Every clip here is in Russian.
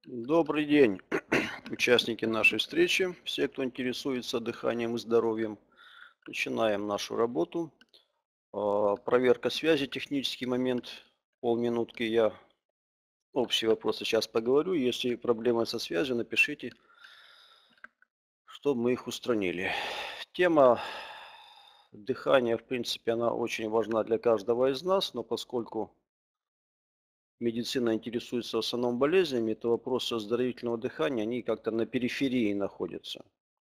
Добрый день, участники нашей встречи, все, кто интересуется дыханием и здоровьем. Начинаем нашу работу. Проверка связи, технический момент, полминутки. Я общие вопросы сейчас поговорю. Если проблемы со связью, напишите, чтобы мы их устранили. Тема дыхания, в принципе, она очень важна для каждого из нас, но поскольку медицина интересуется в основном болезнями, то вопросы оздоровительного дыхания, они как-то на периферии находятся.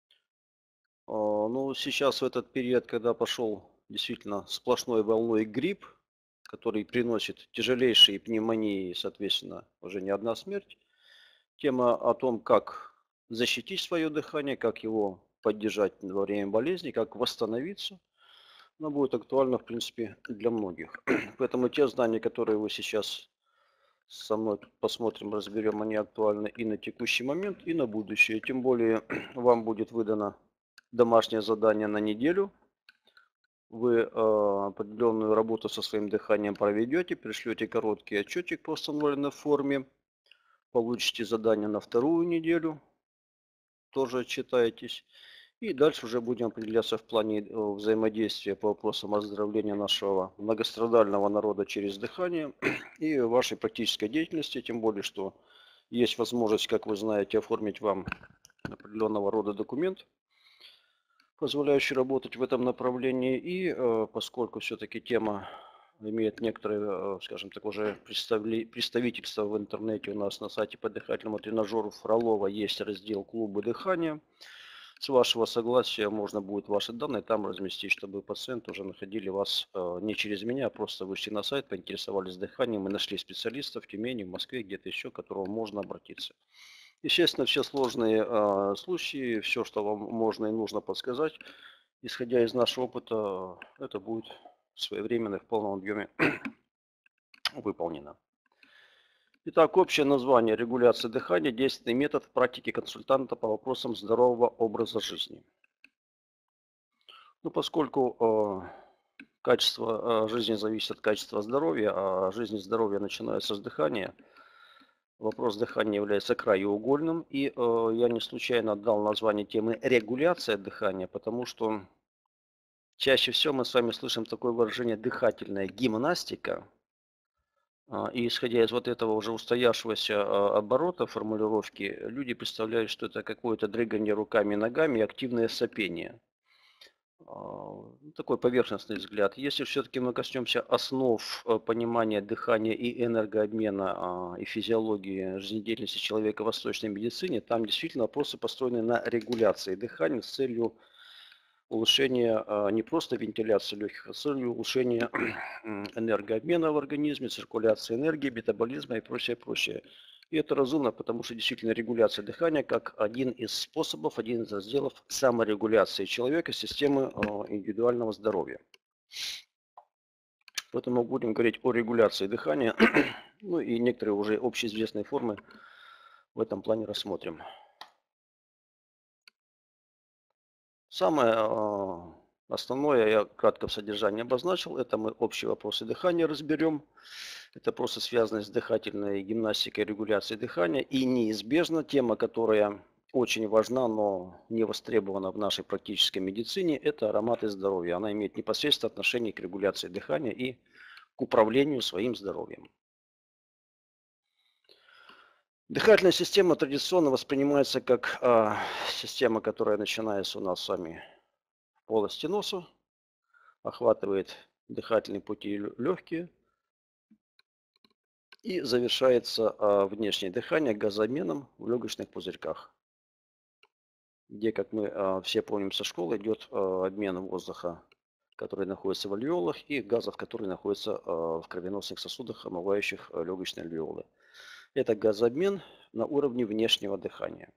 Ну, сейчас в этот период, когда пошел действительно сплошной волной грипп, который приносит тяжелейшие пневмонии, соответственно, уже не одна смерть, тема о том, как защитить свое дыхание, как его поддержать во время болезни, как восстановиться, она будет актуальна, в принципе, для многих. Поэтому те знания, которые вы сейчас со мной тут посмотрим, разберем, они актуальны и на текущий момент, и на будущее. Тем более вам будет выдано домашнее задание на неделю. Вы определенную работу со своим дыханием проведете, пришлете короткий отчетик по установленной форме, получите задание на вторую неделю, тоже отчитаетесь. И дальше уже будем определяться в плане взаимодействия по вопросам оздоровления нашего многострадального народа через дыхание и вашей практической деятельности, тем более, что есть возможность, как вы знаете, оформить вам определенного рода документ, позволяющий работать в этом направлении. И поскольку все-таки тема имеет некоторые, скажем так, уже представительство в интернете, у нас на сайте по дыхательному тренажеру Фролова есть раздел «Клубы дыхания». С вашего согласия можно будет ваши данные там разместить, чтобы пациенты уже находили вас не через меня, а просто вышли на сайт, поинтересовались дыханием и нашли специалиста в Тюмени, в Москве, где-то еще, к которому можно обратиться. Естественно, все сложные случаи, все, что вам можно и нужно подсказать, исходя из нашего опыта, это будет своевременно и в полном объеме выполнено. Итак, общее название регуляция дыхания, действенный метод в практике консультанта по вопросам здорового образа жизни. Ну, поскольку качество жизни зависит от качества здоровья, а жизнь и здоровье начинаются с дыхания, вопрос дыхания является краеугольным. И я не случайно дал название темы регуляция дыхания, потому что чаще всего мы с вами слышим такое выражение дыхательная гимнастика. И исходя из вот этого уже устоявшегося оборота формулировки, люди представляют, что это какое-то дрыгание руками и ногами и активное сопение. Такой поверхностный взгляд. Если все-таки мы коснемся основ понимания дыхания и энергообмена и физиологии жизнедеятельности человека в восточной медицине, там действительно вопросы построены на регуляции дыхания с целью улучшения не просто вентиляции легких, а с целью улучшения энергообмена в организме, циркуляции энергии, метаболизма и прочее, прочее. И это разумно, потому что действительно регуляция дыхания как один из способов, один из разделов саморегуляции человека, системы индивидуального здоровья. Поэтому будем говорить о регуляции дыхания, ну и некоторые уже общеизвестные формы в этом плане рассмотрим. Самое основное я кратко в содержании обозначил. Это мы общие вопросы дыхания разберем. Это просто связано с дыхательной гимнастикой, регуляцией дыхания. И неизбежно тема, которая очень важна, но не востребована в нашей практической медицине, это ароматы здоровья. Она имеет непосредственное отношение к регуляции дыхания и к управлению своим здоровьем. Дыхательная система традиционно воспринимается как система, которая начинается у нас с вами в полости носа, охватывает дыхательные пути легкие и завершается внешнее дыхание газообменом в легочных пузырьках, где, как мы все помним со школы, идет обмен воздуха, который находится в альвеолах, и газов, которые находятся в кровеносных сосудах, омывающих легочные альвеолы. Это газообмен на уровне внешнего дыхания.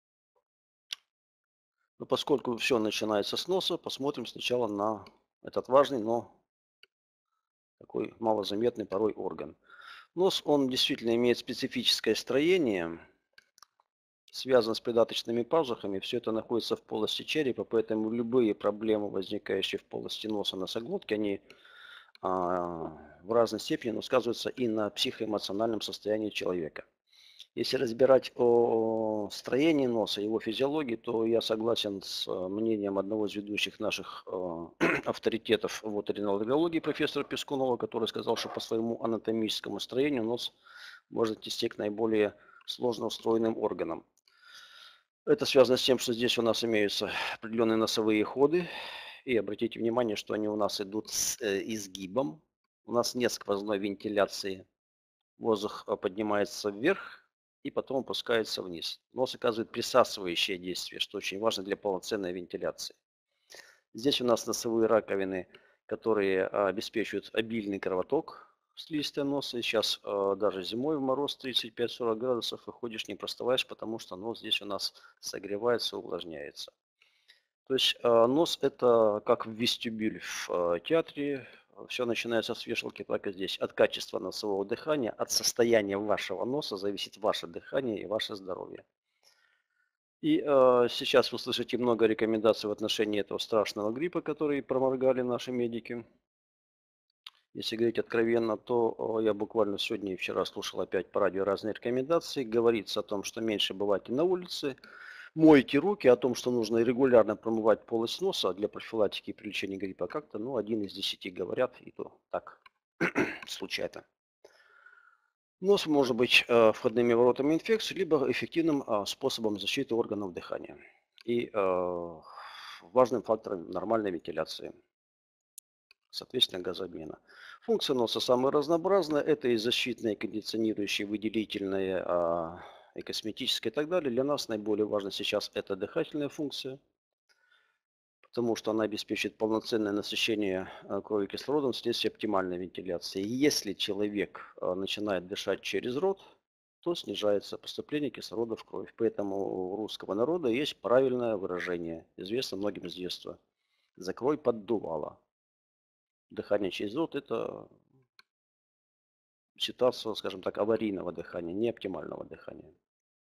Но поскольку все начинается с носа, посмотрим сначала на этот важный, но такой малозаметный порой орган. Нос, он действительно имеет специфическое строение, связан с придаточными пазухами. Все это находится в полости черепа, поэтому любые проблемы, возникающие в полости носа, носоглотки, они в разной степени, но сказываются и на психоэмоциональном состоянии человека. Если разбирать о строении носа, его физиологии, то я согласен с мнением одного из ведущих наших авторитетов в оториноларингологии, профессора Пескунова, который сказал, что по своему анатомическому строению нос может отнести к наиболее сложно устроенным органам. Это связано с тем, что здесь у нас имеются определенные носовые ходы. И обратите внимание, что они у нас идут с изгибом. У нас нет сквозной вентиляции. Воздух поднимается вверх и потом опускается вниз. Нос оказывает присасывающее действие, что очень важно для полноценной вентиляции. Здесь у нас носовые раковины, которые обеспечивают обильный кровоток в слизистой носа. И сейчас даже зимой в мороз 35-40 градусов выходишь, не простываешь, потому что нос здесь у нас согревается, увлажняется. То есть нос это как в вестибюль в театре. Все начинается с вешалки, так и здесь. От качества носового дыхания, от состояния вашего носа зависит ваше дыхание и ваше здоровье. И сейчас вы слышите много рекомендаций в отношении этого страшного гриппа, который проморгали наши медики. Если говорить откровенно, то я буквально сегодня и вчера слушал опять по радио разные рекомендации. Говорится о том, что меньше бывайте на улице, мойте руки, о том, что нужно регулярно промывать полость носа для профилактики и привлечения гриппа. Как-то, 1 из 10 говорят, и то так случайно. Нос может быть входными воротами инфекции, либо эффективным способом защиты органов дыхания. И важным фактором нормальной вентиляции, соответственно, газообмена. Функция носа самая разнообразная. Это и защитные, кондиционирующие, выделительные, и косметические и так далее. Для нас наиболее важно сейчас это дыхательная функция, потому что она обеспечивает полноценное насыщение крови кислородом вследствие оптимальной вентиляции. Если человек начинает дышать через рот, то снижается поступление кислорода в кровь. Поэтому у русского народа есть правильное выражение, известно многим с детства. Закрой поддувало. Дыхание через рот – это ситуация, скажем так, аварийного дыхания, не оптимального дыхания.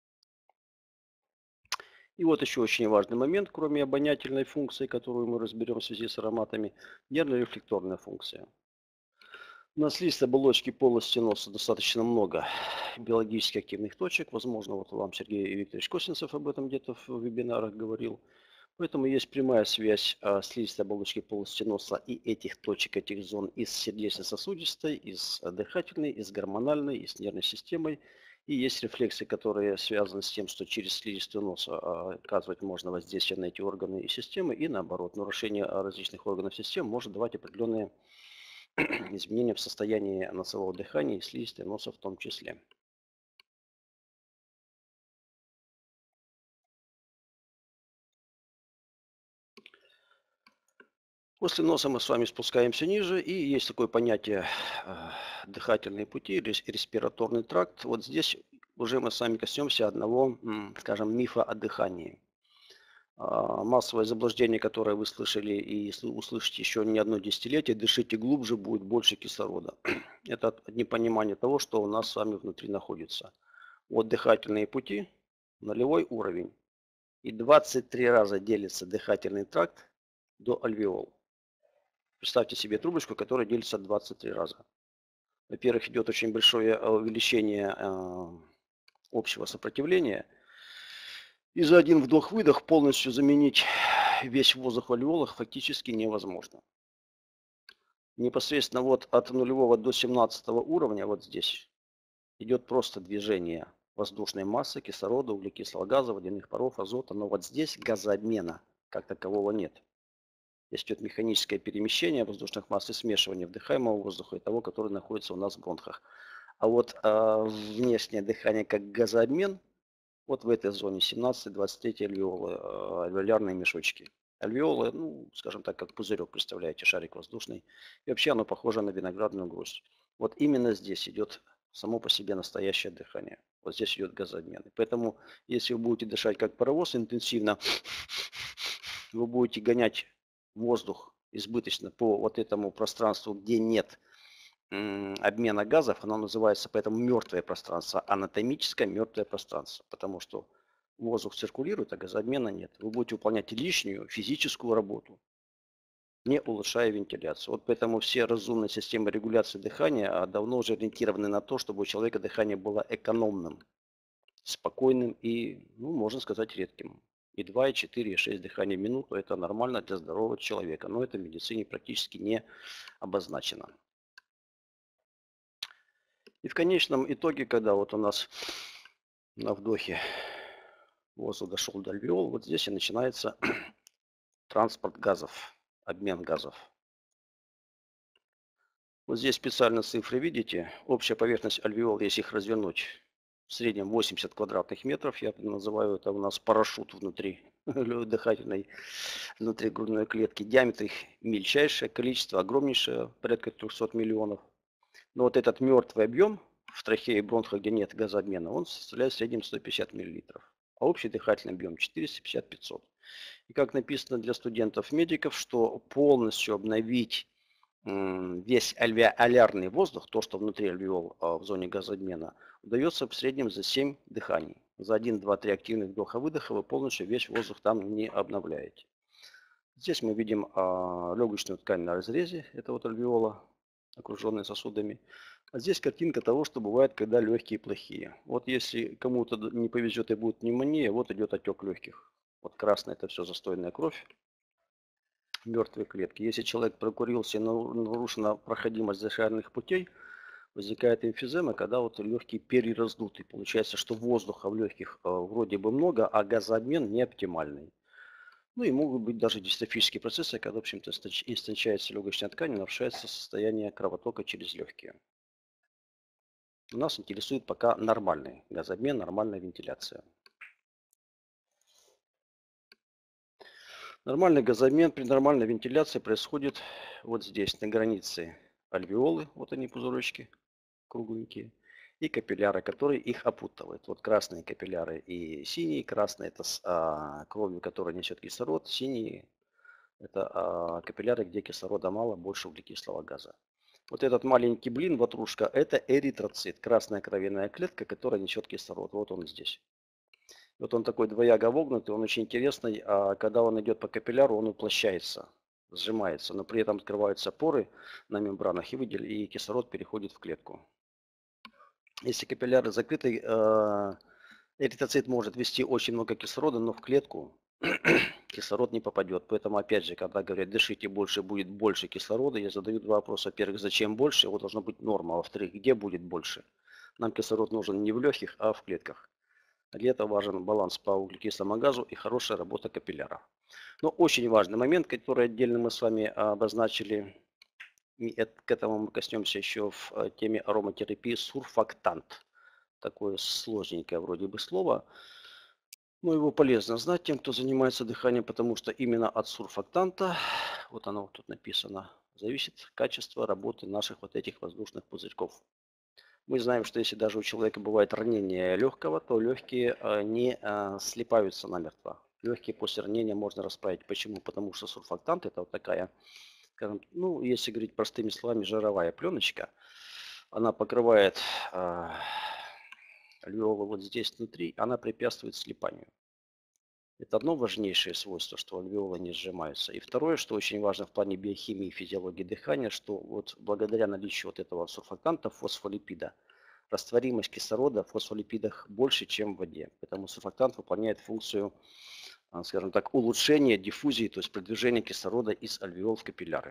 И вот еще очень важный момент, кроме обонятельной функции, которую мы разберем в связи с ароматами, нервно-рефлекторная функция. На слизистой оболочке полости носа достаточно много биологически активных точек. Возможно, вот вам Сергей Викторович Косинцев об этом где-то в вебинарах говорил. Поэтому есть прямая связь слизистой оболочки полости носа и этих точек, этих зон из сердечно-сосудистой, из дыхательной, из гормональной, из нервной системой. И есть рефлексы, которые связаны с тем, что через слизистую носа оказывать можно воздействие на эти органы и системы, и наоборот. Нарушение различных органов систем может давать определенные изменения в состоянии носового дыхания и слизистой носа в том числе. После носа мы с вами спускаемся ниже, и есть такое понятие дыхательные пути, респираторный тракт. Вот здесь уже мы с вами коснемся одного, скажем, мифа о дыхании. Массовое заблуждение, которое вы слышали и услышите еще не одно десятилетие: дышите глубже, будет больше кислорода. Это непонимание того, что у нас с вами внутри находится. Вот дыхательные пути, нулевой уровень. И 23 раза делится дыхательный тракт до альвеол. Представьте себе трубочку, которая делится 23 раза. Во-первых, идет очень большое увеличение общего сопротивления. И за один вдох-выдох полностью заменить весь воздух в альвеолах фактически невозможно. Непосредственно вот от нулевого до 17 уровня, вот здесь, идет просто движение воздушной массы, кислорода, углекислого газа, водяных паров, азота. Но вот здесь газообмена как такового нет. Здесь идет механическое перемещение воздушных масс и смешивание вдыхаемого воздуха и того, который находится у нас в бронхах. А вот внешнее дыхание как газообмен, вот в этой зоне 17-23 альвеолы, альвеолярные мешочки. Альвеолы, скажем так, как пузырек, представляете, шарик воздушный. И вообще оно похоже на виноградную гроздь. Вот именно здесь идет само по себе настоящее дыхание. Вот здесь идет газообмен. И поэтому, если вы будете дышать как паровоз интенсивно, вы будете гонять воздух избыточно по вот этому пространству, где нет обмена газов, оно называется поэтому мертвое пространство, анатомическое мертвое пространство, потому что воздух циркулирует, а газообмена нет. Вы будете выполнять лишнюю физическую работу, не улучшая вентиляцию. Вот поэтому все разумные системы регуляции дыхания давно уже ориентированы на то, чтобы у человека дыхание было экономным. спокойным и, ну, можно сказать, редким. И 2, и 4, и 6 дыханий в минуту – это нормально для здорового человека, но это в медицине практически не обозначено. И в конечном итоге, когда вот у нас на вдохе воздух дошел до альвеол, вот здесь и начинается транспорт газов, обмен газов. Вот здесь специально цифры видите. Общая поверхность альвеол, если их развернуть, в среднем 80 квадратных метров. Я называю это у нас парашют внутри дыхательной, внутри грудной клетки. Диаметр их мельчайшее количество, огромнейшее, порядка 300 миллионов. Но вот этот мертвый объем в трахее и бронхах, где нет газообмена, он составляет в среднем 150 миллилитров. А общий дыхательный объем 450-500. И как написано для студентов-медиков, что полностью обновить весь альвеолярный воздух, то, что внутри альвеол в зоне газообмена, удается в среднем за 7 дыханий. За 1, 2, 3 активных вдоха-выдоха вы полностью весь воздух там не обновляете. Здесь мы видим легочную ткань на разрезе, это вот альвеола, окруженная сосудами. А здесь картинка того, что бывает, когда легкие плохие. Вот если кому-то не повезет и будет пневмония, вот идет отек легких. Вот красное – это все застойная кровь, мертвые клетки. Если человек прокурился и нарушена проходимость дыхательных путей, возникает эмфизема, когда вот легкие перераздуты. Получается, что воздуха в легких вроде бы много, а газообмен не оптимальный. Ну и могут быть даже дистофические процессы, когда, в общем-то, истончается легочная ткань, нарушается состояние кровотока через легкие. Нас интересует пока нормальный газообмен, нормальная вентиляция. Нормальный газообмен при нормальной вентиляции происходит вот здесь, на границе альвеолы, вот они пузыречки кругленькие, и капилляры, которые их опутывают. Вот красные капилляры и синие. Красные – это с кровью, которая несет кислород. Синие – это капилляры, где кислорода мало, больше углекислого газа. Вот этот маленький блин, ватрушка – это эритроцит, красная кровяная клетка, которая несет кислород. Вот он здесь. Вот он такой двояго вогнутый, он очень интересный. А когда он идет по капилляру, он уплощается, сжимается, но при этом открываются поры на мембранах и кислород переходит в клетку. Если капилляры закрыты, эритроцит может ввести очень много кислорода, но в клетку кислород не попадет. Поэтому, опять же, когда говорят, дышите больше, будет больше кислорода, я задаю два вопроса. Во-первых, зачем больше? Его должна быть норма. Во-вторых, где будет больше? Нам кислород нужен не в легких, а в клетках. Для этого важен баланс по углекислому газу и хорошая работа капилляра. Но очень важный момент, который отдельно мы с вами обозначили, и к этому мы коснемся еще в теме ароматерапии, сурфактант. Такое сложненькое вроде бы слово, но его полезно знать тем, кто занимается дыханием, потому что именно от сурфактанта, вот оно вот тут написано, зависит качество работы наших вот этих воздушных пузырьков. Мы знаем, что если даже у человека бывает ранение легкого, то легкие не слипаются намертво. Легкие после ранения можно расправить. Почему? Потому что сурфактант – это вот такая, скажем, ну, если говорить простыми словами, жировая пленочка. Она покрывает альвеолы вот здесь внутри, она препятствует слипанию. Это одно важнейшее свойство, что альвеолы не сжимаются. И второе, что очень важно в плане биохимии и физиологии дыхания, что вот благодаря наличию вот этого сурфактанта, фосфолипида, растворимость кислорода в фосфолипидах больше, чем в воде. Поэтому сурфактант выполняет функцию, скажем так, улучшения диффузии, то есть продвижения кислорода из альвеол в капилляры.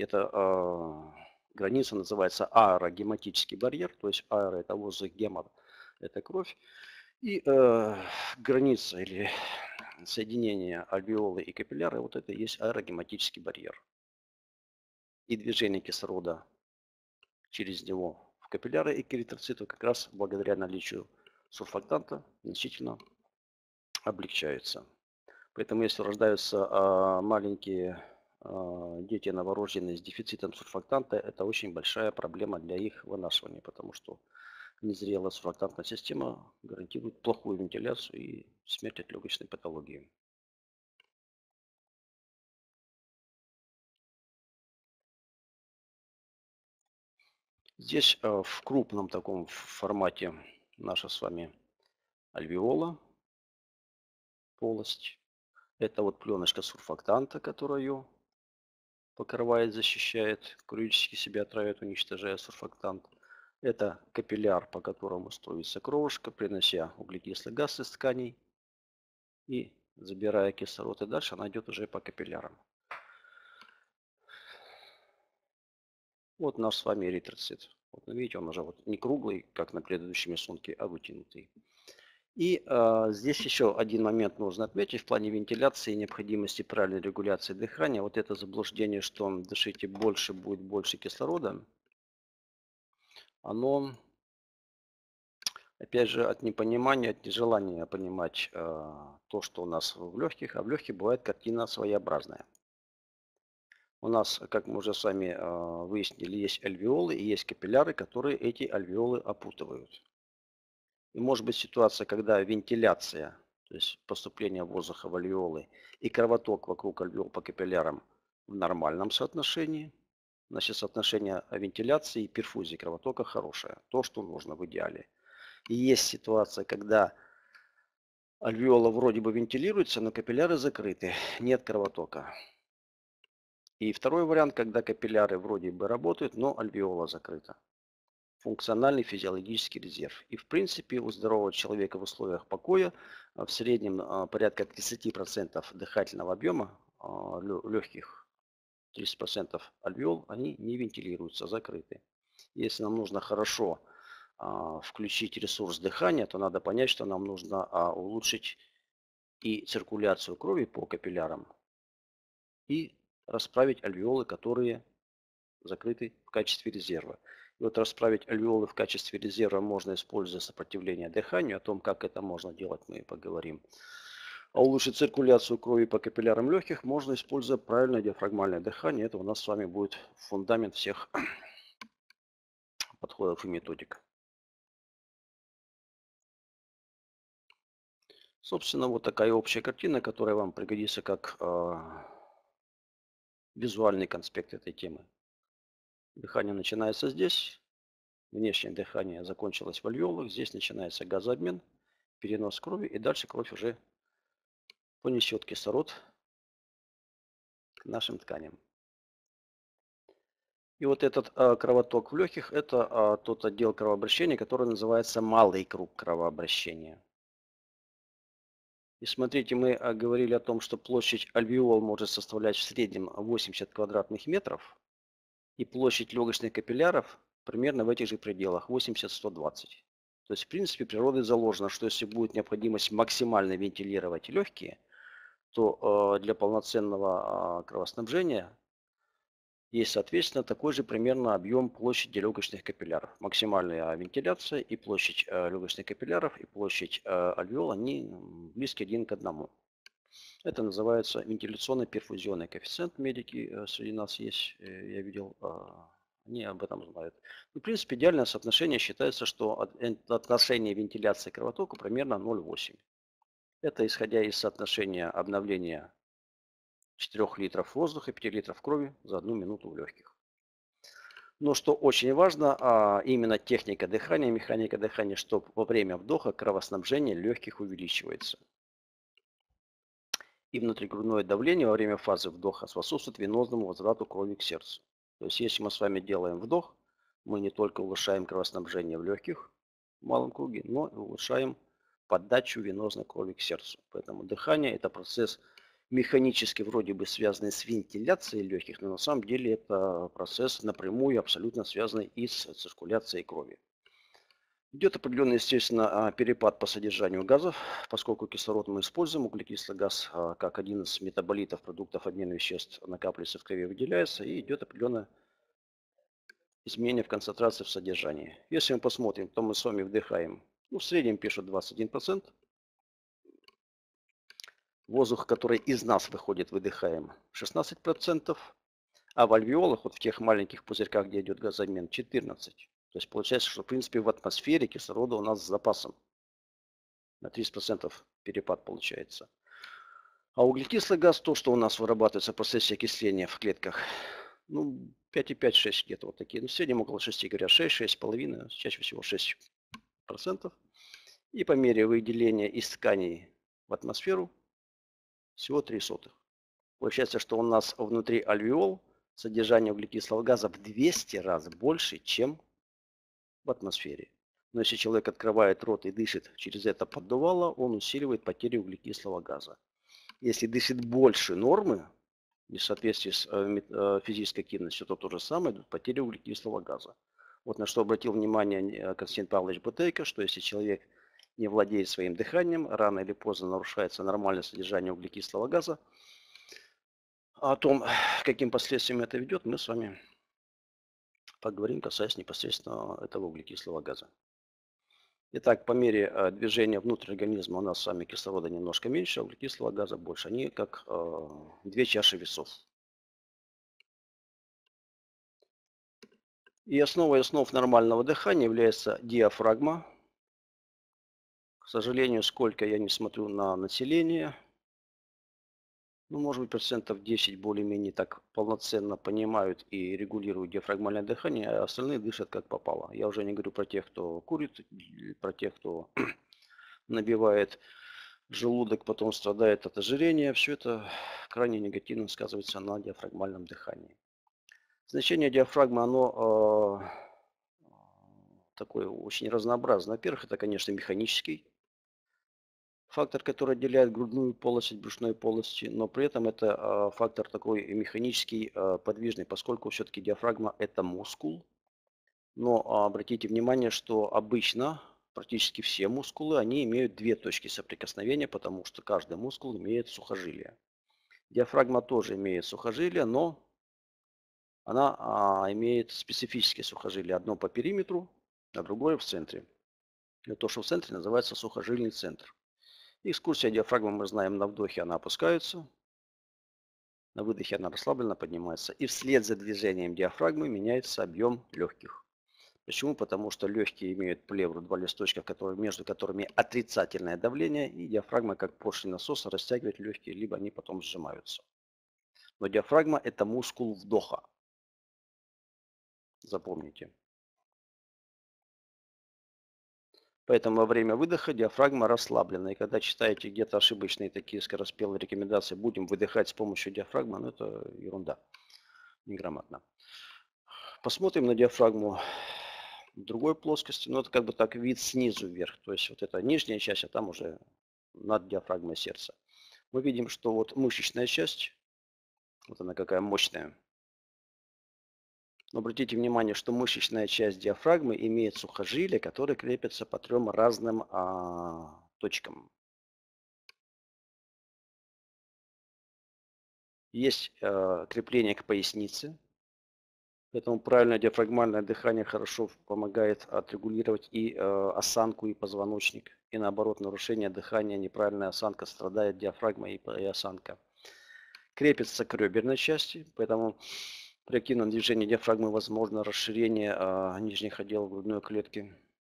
Эта граница называется аэрогематический барьер, то есть аэро – это воздух, гемор – это кровь. И граница или соединение альвеолы и капилляры, вот это и есть аэрогематический барьер. И движение кислорода через него в капилляры и к эритроциту как раз благодаря наличию сурфактанта значительно облегчается. Поэтому если рождаются маленькие дети новорожденные с дефицитом сурфактанта, это очень большая проблема для их вынашивания, потому что незрелая сурфактантная система гарантирует плохую вентиляцию и смерть от легочной патологии. Здесь в крупном таком формате наша с вами альвеола, полость. Это вот пленочка сурфактанта, которая ее покрывает, защищает, курильщики себя отравят, уничтожая сурфактант. Это капилляр, по которому строится кровушка, принося углекислый газ из тканей и забирая кислород. И дальше она идет уже по капиллярам. Вот наш с вами эритроцит. Вот видите, он уже вот не круглый, как на предыдущем рисунке, а вытянутый. И здесь еще один момент нужно отметить в плане вентиляции и необходимости правильной регуляции дыхания. Вот это заблуждение, что дышите больше, будет больше кислорода, оно, опять же, от непонимания, от нежелания понимать то, что у нас в легких, а в легких бывает картина своеобразная. У нас, как мы уже с вами выяснили, есть альвеолы и есть капилляры, которые эти альвеолы опутывают. И может быть ситуация, когда вентиляция, то есть поступление воздуха в альвеолы и кровоток вокруг альвеол по капиллярам в нормальном соотношении. Значит, соотношение вентиляции и перфузии кровотока хорошее. То, что нужно в идеале. И есть ситуация, когда альвеола вроде бы вентилируется, но капилляры закрыты. Нет кровотока. И второй вариант, когда капилляры вроде бы работают, но альвеола закрыта. Функциональный физиологический резерв. И в принципе у здорового человека в условиях покоя в среднем порядка 30% дыхательного объема легких, 30% альвеол, они не вентилируются, закрыты. Если нам нужно хорошо включить ресурс дыхания, то надо понять, что нам нужно улучшить и циркуляцию крови по капиллярам, и расправить альвеолы, которые закрыты в качестве резерва. И вот расправить альвеолы в качестве резерва можно, используя сопротивление дыханию. О том, как это можно делать, мы поговорим. А улучшить циркуляцию крови по капиллярам легких можно, используя правильное диафрагмальное дыхание. Это у нас с вами будет фундамент всех подходов и методик. Собственно, вот такая общая картина, которая вам пригодится как визуальный конспект этой темы. Дыхание начинается здесь. Внешнее дыхание закончилось в альвеолах. Здесь начинается газообмен, перенос крови, и дальше кровь уже понесет кислород к нашим тканям. И вот этот кровоток в легких – это тот отдел кровообращения, который называется малый круг кровообращения. И смотрите, мы говорили о том, что площадь альвеол может составлять в среднем 80 квадратных метров, и площадь легочных капилляров примерно в этих же пределах – 80-120. То есть, в принципе, природой заложено, что если будет необходимость максимально вентилировать легкие, то для полноценного кровоснабжения есть, соответственно, такой же примерно объем площади легочных капилляров. Максимальная вентиляция и площадь легочных капилляров, и площадь альвеол, они близки один к одному. Это называется вентиляционно-перфузионный коэффициент. Медики среди нас есть, я видел, они об этом знают. В принципе, идеальное соотношение считается, что отношение вентиляции к кровотоку примерно 0,8. Это исходя из соотношения обновления 4 литров воздуха, 5 литров крови за 1 минуту в легких. Но что очень важно, именно техника дыхания, механика дыхания, что во время вдоха кровоснабжение легких увеличивается. И внутригрудное давление во время фазы вдоха способствует венозному возврату крови к сердцу. То есть если мы с вами делаем вдох, мы не только улучшаем кровоснабжение в легких в малом круге, но и улучшаем подачу венозной крови к сердцу. Поэтому дыхание – это процесс механически вроде бы связанный с вентиляцией легких, но на самом деле это процесс напрямую абсолютно связанный и с циркуляцией крови. Идет определенный, естественно, перепад по содержанию газов, поскольку кислород мы используем, углекислый газ как один из метаболитов продуктов обмена веществ накапливается в крови, выделяется, и идет определенное изменение в концентрации в содержании. Если мы посмотрим, то мы с вами вдыхаем, в среднем пишут 21%. Воздух, который из нас выходит, выдыхаем 16%, а в альвеолах, вот в тех маленьких пузырьках, где идет газообмен, 14%. То есть получается, что в принципе в атмосфере кислорода у нас с запасом. На 30% перепад получается. А углекислый газ, то, что у нас вырабатывается в процессе окисления в клетках, 5,5-6 где-то вот такие. В среднем около 6, говорят, 6,5, чаще всего 6%. И по мере выделения из тканей в атмосферу всего 0,03. Получается, что у нас внутри альвеол содержание углекислого газа в 200 раз больше, чем в атмосфере. Но если человек открывает рот и дышит через это поддувало, он усиливает потерю углекислого газа. Если дышит больше нормы, в соответствии с физической активностью, то же самое, идут потери углекислого газа. Вот на что обратил внимание Константин Павлович Бутейко, что если человек не владеет своим дыханием, рано или поздно нарушается нормальное содержание углекислого газа. А о том, каким последствиям это ведет, мы с вами поговорим, касаясь непосредственно этого углекислого газа. Итак, по мере движения внутрь организма у нас с вами кислорода немножко меньше, а углекислого газа больше. Они как две чаши весов. И основой основ нормального дыхания является диафрагма. К сожалению, сколько я не смотрю на население, ну, может быть, процентов 10 более-менее так полноценно понимают и регулируют диафрагмальное дыхание, а остальные дышат как попало. Я уже не говорю про тех, кто курит, про тех, кто набивает желудок, потом страдает от ожирения. Все это крайне негативно сказывается на диафрагмальном дыхании. Значение диафрагмы, оно такое очень разнообразное. Во-первых, это, конечно, механический фактор, который отделяет грудную полость от брюшной полости, но при этом это фактор такой механический, подвижный, поскольку все-таки диафрагма это мускул. Но обратите внимание, что обычно практически все мускулы, они имеют две точки соприкосновения, потому что каждый мускул имеет сухожилие. Диафрагма тоже имеет сухожилие, но она имеет специфические сухожилия. Одно по периметру, а другое в центре. И то, что в центре, называется сухожильный центр. Экскурсия диафрагмы, мы знаем, на вдохе она опускается, на выдохе она расслабленно поднимается. И вслед за движением диафрагмы меняется объем легких. Почему? Потому что легкие имеют плевру, два листочка, между которыми отрицательное давление, и диафрагма, как поршень насоса, растягивает легкие, либо они потом сжимаются. Но диафрагма – это мускул вдоха. Запомните. Поэтому во время выдоха диафрагма расслаблена. И когда читаете где-то ошибочные такие скороспелые рекомендации, будем выдыхать с помощью диафрагмы, ну это ерунда, неграмотно. Посмотрим на диафрагму в другой плоскости. Ну это как бы так вид снизу вверх. То есть вот эта нижняя часть, а там уже над диафрагмой сердца. Мы видим, что вот мышечная часть, вот она какая мощная. Но обратите внимание, что мышечная часть диафрагмы имеет сухожилия, которые крепятся по трем разным точкам. Есть крепление к пояснице, поэтому правильное диафрагмальное дыхание хорошо помогает отрегулировать и осанку, и позвоночник. И наоборот, нарушение дыхания, неправильная осанка, страдает диафрагма и осанка. Крепится к реберной части, поэтому при активном движении диафрагмы возможно расширение нижних отделов грудной клетки.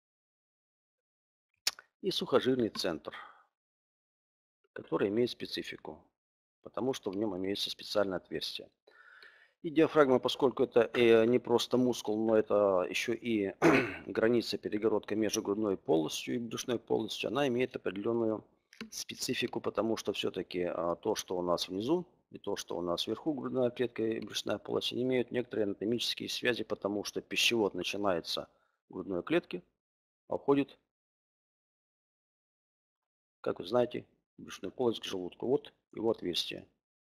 И сухожильный центр, который имеет специфику, потому что в нем имеется специальное отверстие. И диафрагма, поскольку это не просто мускул, но это еще и граница, перегородка между грудной полостью и брюшной полостью, она имеет определенную специфику, потому что все-таки то, что у нас внизу, и то, что у нас вверху, грудная клетка и брюшная полость, они имеют некоторые анатомические связи, потому что пищевод начинается в грудной клетке, а уходит, как вы знаете, в брюшную полость к желудку. Вот его отверстие.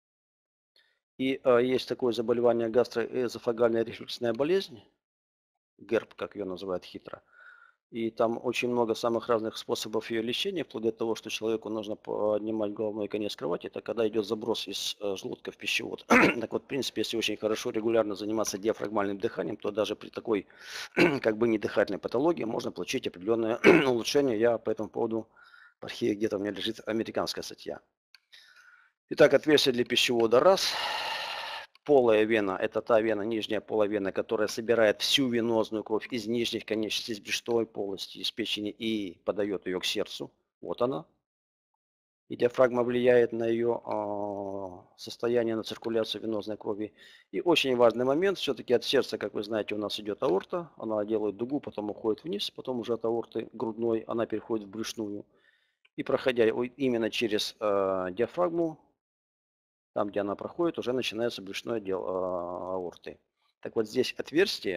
И есть такое заболевание гастроэзофагальная рефлюксная болезнь, ГЭРБ, как ее называют хитро. И там очень много самых разных способов ее лечения, вплоть до того, что человеку нужно поднимать головной конец кровати. Это когда идет заброс из желудка в пищевод. Так вот, в принципе, если очень хорошо регулярно заниматься диафрагмальным дыханием, то даже при такой как бы недыхательной патологии можно получить определенное улучшение. Я по этому поводу в архиве где-то у меня лежит американская статья. Итак, отверстие для пищевода раз. Полая вена – это та вена, нижняя полая вена, которая собирает всю венозную кровь из нижних конечностей, из брюшной полости, из печени и подает ее к сердцу. Вот она. И диафрагма влияет на ее состояние, на циркуляцию венозной крови. И очень важный момент, все-таки от сердца, как вы знаете, у нас идет аорта. Она делает дугу, потом уходит вниз, потом уже от аорты грудной она переходит в брюшную. И проходя именно через диафрагму, там, где она проходит, уже начинается брюшной отдел аорты. Так вот здесь отверстие,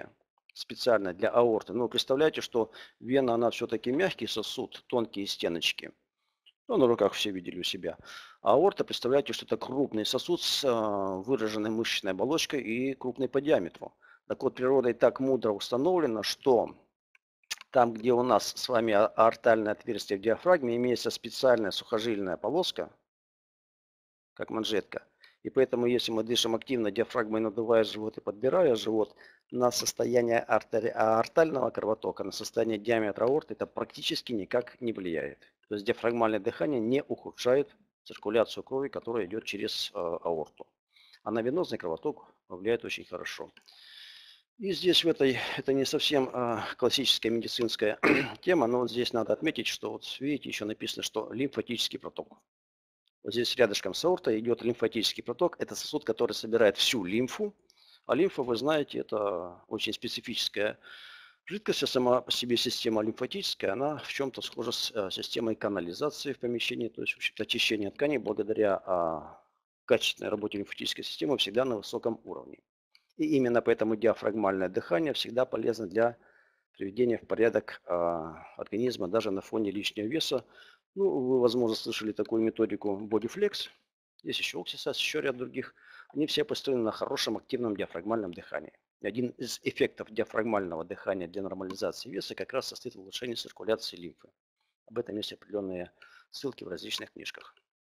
специально для аорты. Но представляете, что вена, она все-таки мягкий сосуд, тонкие стеночки. Ну, на руках все видели у себя. А аорта, представляете, что это крупный сосуд с выраженной мышечной оболочкой и крупный по диаметру. Так вот, природой так мудро установлено, что там, где у нас с вами аортальное отверстие в диафрагме, имеется специальная сухожильная полоска, как манжетка. И поэтому, если мы дышим активно, диафрагмой надувая живот и подбирая живот, на состояние аортального кровотока, на состояние диаметра аорты это практически никак не влияет. То есть диафрагмальное дыхание не ухудшает циркуляцию крови, которая идет через аорту. А на венозный кровоток влияет очень хорошо. И здесь это не совсем классическая медицинская тема, но вот здесь надо отметить, что вот видите, еще написано, что лимфатический проток. Вот здесь рядышком с аортой идет лимфатический проток. Это сосуд, который собирает всю лимфу. А лимфа, вы знаете, это очень специфическая жидкость, а сама по себе система лимфатическая, она в чем-то схожа с системой канализации в помещении, то есть, в общем-то, очищение тканей благодаря качественной работе лимфатической системы всегда на высоком уровне. И именно поэтому диафрагмальное дыхание всегда полезно для приведения в порядок организма даже на фоне лишнего веса. Ну, вы, возможно, слышали такую методику BodyFlex. Есть еще Oxysas, еще ряд других. Они все построены на хорошем активном диафрагмальном дыхании. И один из эффектов диафрагмального дыхания для нормализации веса как раз состоит в улучшении циркуляции лимфы. Об этом есть определенные ссылки в различных книжках.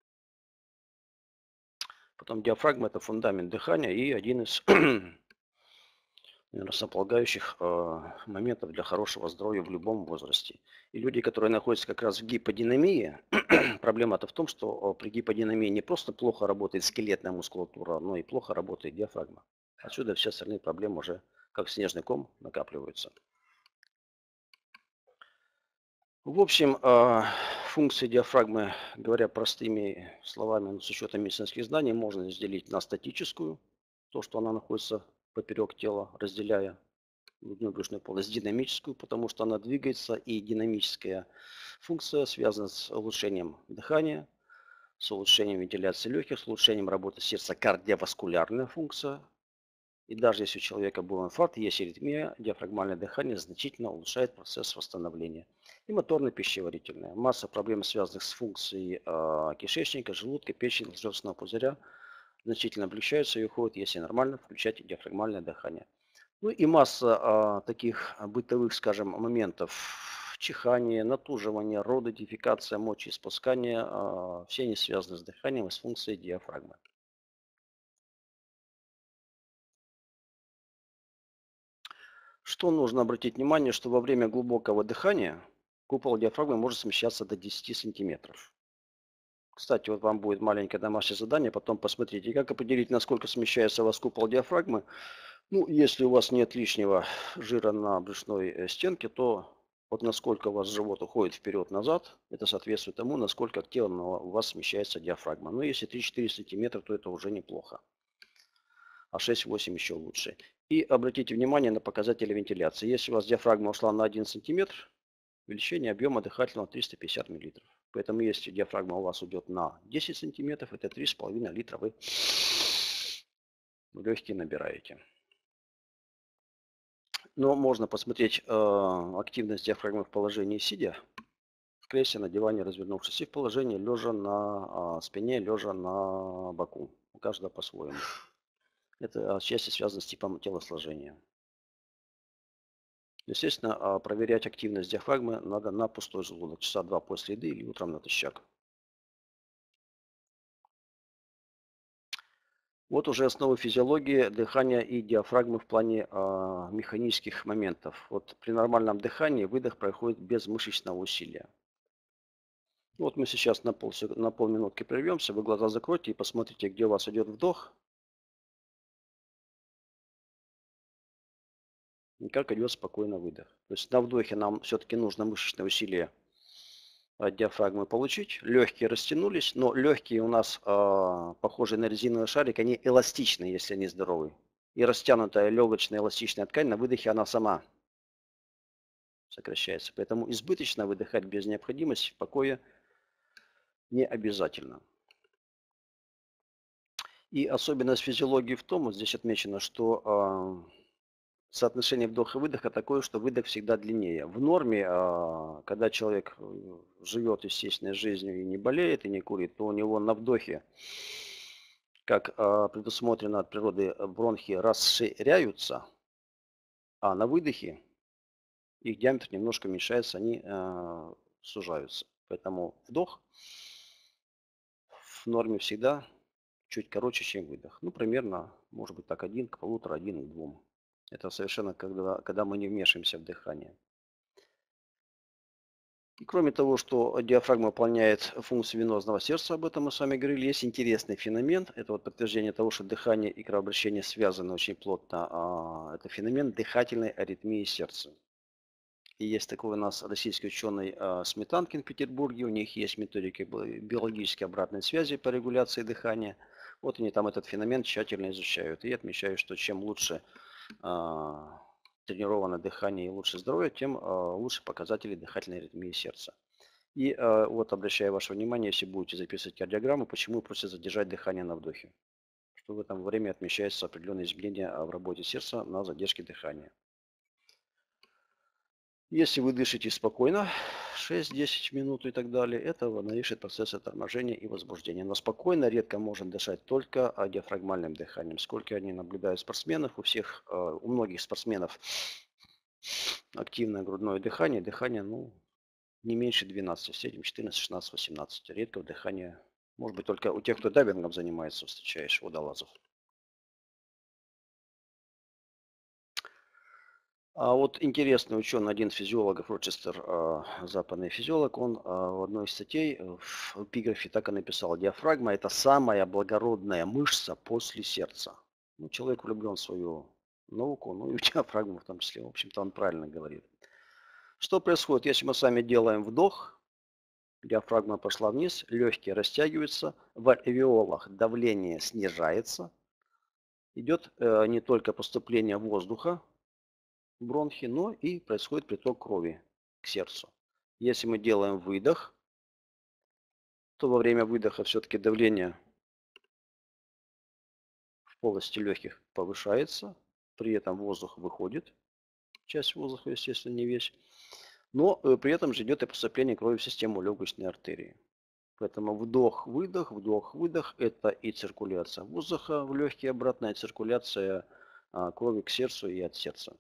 Потом диафрагма – это фундамент дыхания и один из основополагающих моментов для хорошего здоровья в любом возрасте. И люди, которые находятся как раз в гиподинамии, проблема-то в том, что при гиподинамии не просто плохо работает скелетная мускулатура, но и плохо работает диафрагма. Отсюда все остальные проблемы уже как снежный ком накапливаются. В общем, функции диафрагмы, говоря простыми словами, но с учетом медицинских знаний, можно разделить на статическую, то, что она находится поперек тела, разделяя грудную брюшную полость, динамическую, потому что она двигается, и динамическая функция связана с улучшением дыхания, с улучшением вентиляции легких, с улучшением работы сердца, кардиоваскулярная функция. И даже если у человека был инфаркт, есть аритмия, диафрагмальное дыхание значительно улучшает процесс восстановления. И моторно-пищеварительная. Масса проблем, связанных с функцией кишечника, желудка, печени, желчного пузыря, значительно облегчаются и уходят, если нормально включать диафрагмальное дыхание. Ну и масса таких бытовых, скажем, моментов. Чихание, натуживание, роды, дефекация, мочеиспускание. Все они связаны с дыханием и с функцией диафрагмы. Что нужно обратить внимание, что во время глубокого дыхания купол диафрагмы может смещаться до 10 сантиметров. Кстати, вот вам будет маленькое домашнее задание, потом посмотрите, как определить, насколько смещается у вас купол диафрагмы. Ну, если у вас нет лишнего жира на брюшной стенке, то вот насколько у вас живот уходит вперед-назад, это соответствует тому, насколько активно у вас смещается диафрагма. Но если 3-4 сантиметра, то это уже неплохо. А 6-8 еще лучше. И обратите внимание на показатели вентиляции. Если у вас диафрагма ушла на 1 сантиметр, увеличение объема дыхательного 350 миллилитров. Поэтому если диафрагма у вас уйдет на 10 сантиметров, это 3,5 литра вы в легкие набираете. Но можно посмотреть активность диафрагмы в положении сидя, в кресле, на диване, развернувшись, и в положении лежа на спине, лежа на боку. У каждого по-своему. Это отчасти связано с типом телосложения. Естественно, проверять активность диафрагмы надо на пустой желудок, часа 2 после еды или утром натощак. Вот уже основы физиологии дыхания и диафрагмы в плане механических моментов. Вот при нормальном дыхании выдох происходит без мышечного усилия. Вот мы сейчас на полминутки прервемся, вы глаза закройте и посмотрите, где у вас идет вдох и как идет спокойно выдох. То есть на вдохе нам все-таки нужно мышечное усилие от диафрагмы получить. Легкие растянулись, но легкие у нас похожие на резиновый шарик, они эластичны, если они здоровы. И растянутая легочная эластичная ткань на выдохе она сама сокращается. Поэтому избыточно выдыхать без необходимости в покое не обязательно. И особенность физиологии в том, вот здесь отмечено, что соотношение вдоха и выдоха такое, что выдох всегда длиннее. В норме, когда человек живет естественной жизнью и не болеет, и не курит, то у него на вдохе, как предусмотрено от природы, бронхи расширяются, а на выдохе их диаметр немножко уменьшается, они сужаются. Поэтому вдох в норме всегда чуть короче, чем выдох. Ну, примерно, может быть, так 1 к 1,5, 1 к 2. Это совершенно когда мы не вмешиваемся в дыхание. И кроме того, что диафрагма выполняет функцию венозного сердца, об этом мы с вами говорили, есть интересный феномен. Это вот подтверждение того, что дыхание и кровообращение связаны очень плотно. Это феномен дыхательной аритмии сердца. И есть такой у нас российский ученый Сметанкин в Петербурге. У них есть методики биологической обратной связи по регуляции дыхания. Вот они там этот феномен тщательно изучают и отмечают, что чем лучше тренировано дыхание и лучше здоровье, тем лучше показатели дыхательной аритмии сердца. И вот обращаю ваше внимание, если будете записывать кардиограмму, почему просят задержать дыхание на вдохе. Что в это время отмечается определенные изменения в работе сердца на задержке дыхания. Если вы дышите спокойно, 6-10 минут и так далее, это навешивает процессы торможения и возбуждения. Но спокойно редко можно дышать только диафрагмальным дыханием. Сколько я не наблюдаю спортсменов, у многих спортсменов активное грудное дыхание, не меньше 12, в среднем 14, 16, 18. Редко дыхание, может быть, только у тех, кто дайвингом занимается, встречаешь водолазов. А вот интересный ученый, один из физиологов, Рочестер, западный физиолог, он в одной из статей в эпиграфе так и написал: диафрагма – это самая благородная мышца после сердца. Ну, человек влюблен в свою науку, ну и в диафрагму в том числе. В общем-то, он правильно говорит. Что происходит, если мы с вами делаем вдох, диафрагма пошла вниз, легкие растягиваются, в альвеолах давление снижается, идет не только поступление воздуха, бронхи, но и происходит приток крови к сердцу. Если мы делаем выдох, то во время выдоха все-таки давление в полости легких повышается, при этом воздух выходит, часть воздуха, естественно, не весь, но при этом же идет и поступление крови в систему легочной артерии. Поэтому вдох-выдох – это и циркуляция воздуха в легкие, обратная циркуляция крови к сердцу и от сердца.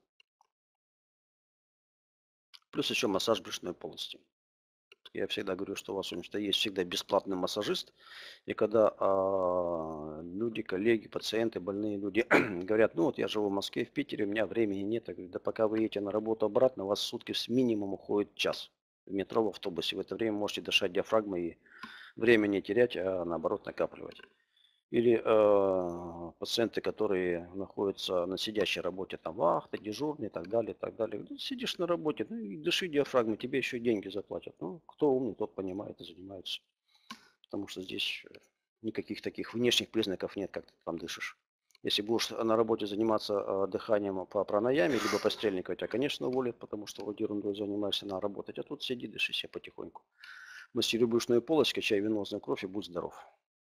Плюс еще массаж брюшной полости. Я всегда говорю, что у вас есть всегда бесплатный массажист. И когда люди, коллеги, пациенты, больные люди говорят, ну вот я живу в Москве, в Питере, у меня времени нет. Я говорю, да пока вы едете на работу обратно, у вас в сутки с минимум уходит час в метро, в автобусе. В это время можете дышать диафрагмой и время не терять, а наоборот накапливать. Или пациенты, которые находятся на сидящей работе, там вахта, дежурный и так далее, и так далее. Ну, сидишь на работе, ну и дыши диафрагмой, тебе еще деньги заплатят. Ну, кто умный, тот понимает и занимается. Потому что здесь никаких таких внешних признаков нет, как ты там дышишь. Если будешь на работе заниматься дыханием по пранаяме, либо пострельнику, тебя, конечно, уволят, потому что вот ерундой занимаешься, надо работать. А тут сиди, дыши себе потихоньку. Массируй брюшную полость, качай венозную кровь и будь здоров.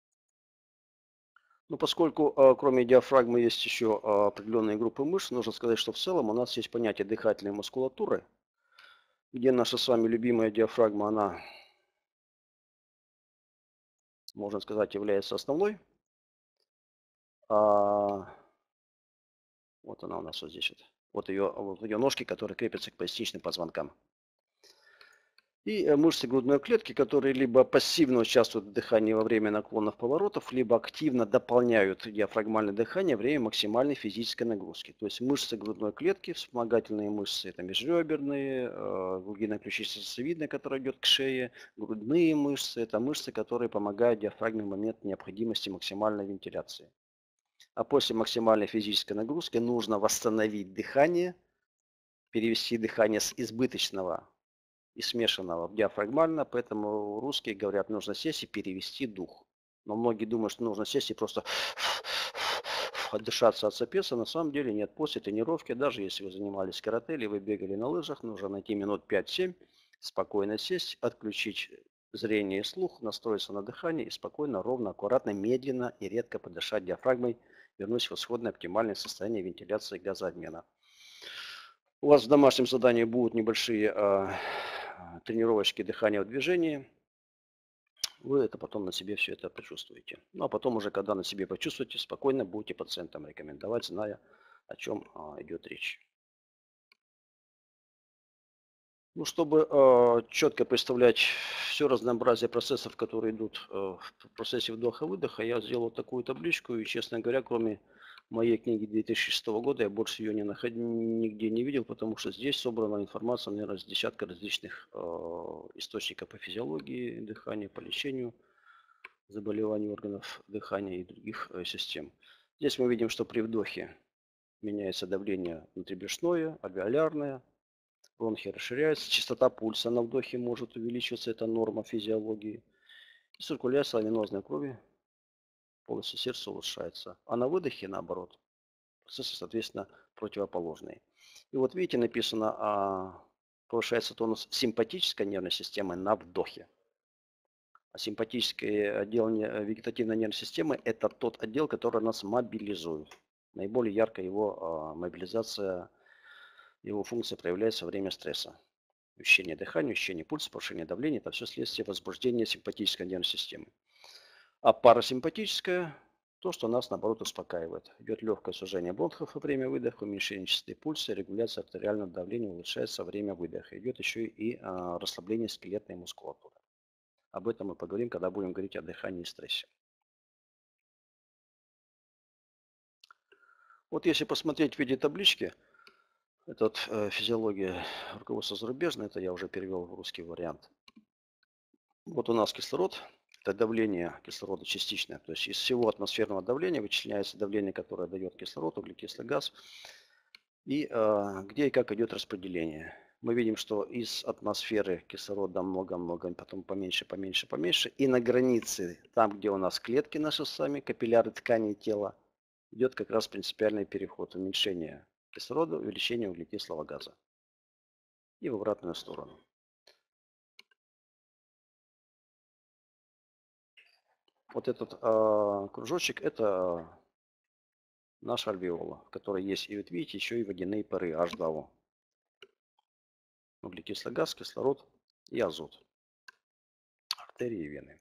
Ну, поскольку кроме диафрагмы есть еще определенные группы мышц, нужно сказать, что в целом у нас есть понятие дыхательной мускулатуры, где наша с вами любимая диафрагма, она, можно сказать, является основной. Вот она у нас вот здесь. Вот ее ножки, которые крепятся к поясничным позвонкам. И мышцы грудной клетки, которые либо пассивно участвуют в дыхании во время наклонов поворотов, либо активно дополняют диафрагмальное дыхание во время максимальной физической нагрузки. То есть мышцы грудной клетки, вспомогательные мышцы, это межреберные, грудино-ключица-сосцевидная, которая идет к шее, грудные мышцы, это мышцы, которые помогают диафрагме в момент необходимости максимальной вентиляции. А после максимальной физической нагрузки нужно восстановить дыхание, перевести дыхание с избыточного и смешанного в диафрагмально, поэтому русские говорят, нужно сесть и перевести дух. Но многие думают, что нужно сесть и просто отдышаться от сопеса. На самом деле нет. После тренировки, даже если вы занимались карате или вы бегали на лыжах, нужно найти минут 5-7, спокойно сесть, отключить зрение и слух, настроиться на дыхание и спокойно, ровно, аккуратно, медленно и редко подышать диафрагмой, вернусь в исходное оптимальное состояние вентиляции и газообмена. У вас в домашнем задании будут небольшие тренировочки дыхания в движении. Вы это потом на себе все это почувствуете. Ну а потом уже, когда на себе почувствуете, спокойно будете пациентам рекомендовать, зная, о чем идет речь. Ну, чтобы четко представлять все разнообразие процессов, которые идут в процессе вдоха-выдоха, я сделал такую табличку, и, честно говоря, кроме моей книги 2006 года, я больше ее нигде не видел, потому что здесь собрана информация, наверное, с десятка различных источников по физиологии дыхания, по лечению заболеваний органов дыхания и других систем. Здесь мы видим, что при вдохе меняется давление внутрибрюшное, альвеолярное, бронхи расширяются, частота пульса на вдохе может увеличиваться, это норма физиологии. И циркуляция венозной крови в полости сердца улучшается. А на выдохе, наоборот, процессы, соответственно, противоположные. И вот видите, написано, повышается тонус симпатической нервной системы на вдохе. А симпатическое отдел вегетативной нервной системы – это тот отдел, который нас мобилизует. Наиболее ярко его мобилизация, его функция проявляется во время стресса. Учащение дыхания, учащение пульса, повышение давления – это все следствие возбуждения симпатической нервной системы. А парасимпатическая – то, что нас, наоборот, успокаивает. Идет легкое сужение бронхов во время выдоха, уменьшение частоты пульса, регуляция артериального давления улучшается во время выдоха. Идет еще и расслабление скелетной мускулатуры. Об этом мы поговорим, когда будем говорить о дыхании и стрессе. Вот если посмотреть в виде таблички, это физиология руководства зарубежное, это я уже перевел в русский вариант. Вот у нас кислород, это давление кислорода частичное, то есть из всего атмосферного давления вычисляется давление, которое дает кислород, углекислый газ, и где и как идет распределение. Мы видим, что из атмосферы кислорода много-много, потом поменьше, поменьше, поменьше, и на границе, там, где у нас клетки наши с вами, капилляры тканей тела, идет как раз принципиальный переход, уменьшение кислорода, увеличение углекислого газа. И в обратную сторону. Вот этот кружочек – это наша альвеола, в которой есть, и вот видите, еще и водяные пары H2O. Углекислый газ, кислород и азот. Артерии и вены.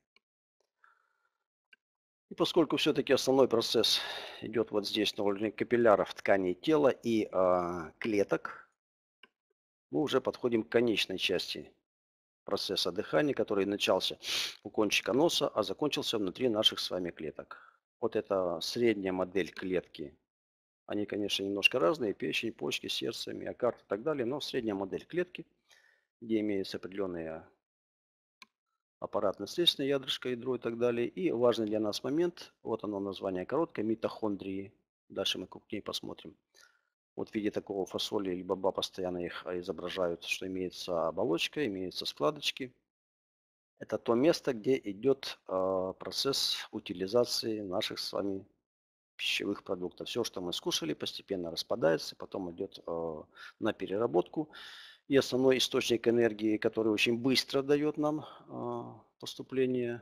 И поскольку все-таки основной процесс идет вот здесь на уровне капилляров, тканей тела и клеток, мы уже подходим к конечной части процесса дыхания, который начался у кончика носа, а закончился внутри наших с вами клеток. Вот это средняя модель клетки. Они, конечно, немножко разные, печень, почки, сердце, миокард и так далее, но средняя модель клетки, где имеются определенные аппаратно-следственное ядрышко, ядро и так далее. И важный для нас момент, вот оно название короткое, митохондрии. Дальше мы к ней посмотрим. Вот в виде такого фасоли или баба постоянно их изображают, что имеется оболочка, имеются складочки. Это то место, где идет процесс утилизации наших с вами пищевых продуктов. Все, что мы скушали, постепенно распадается, потом идет на переработку. И основной источник энергии, который очень быстро дает нам поступление,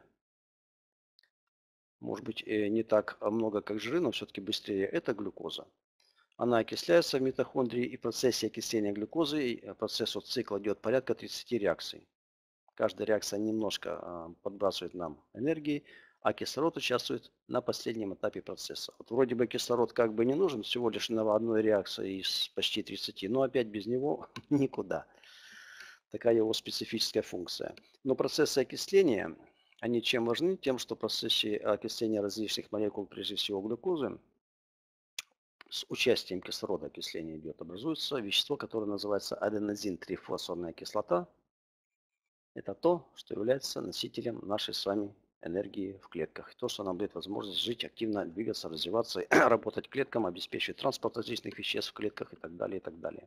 может быть, не так много, как жиры, но все-таки быстрее, это глюкоза. Она окисляется в митохондрии, и в процессе окисления глюкозы процесс от цикла идет порядка 30 реакций. Каждая реакция немножко подбрасывает нам энергии, а кислород участвует на последнем этапе процесса. Вот вроде бы кислород как бы не нужен, всего лишь на одной реакции из почти 30, но опять без него никуда. Такая его специфическая функция. Но процессы окисления, они чем важны? Тем, что в процессе окисления различных молекул, прежде всего глюкозы, с участием кислорода окисление идет, образуется вещество, которое называется аденозин-трифосфорная кислота. Это то, что является носителем нашей с вами энергии в клетках. То, что нам дает возможность жить, активно двигаться, развиваться, работать клеткам, обеспечивать транспорт различных веществ в клетках и так далее, и так далее.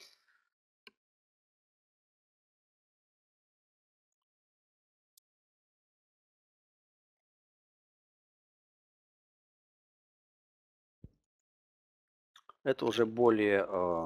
Это уже более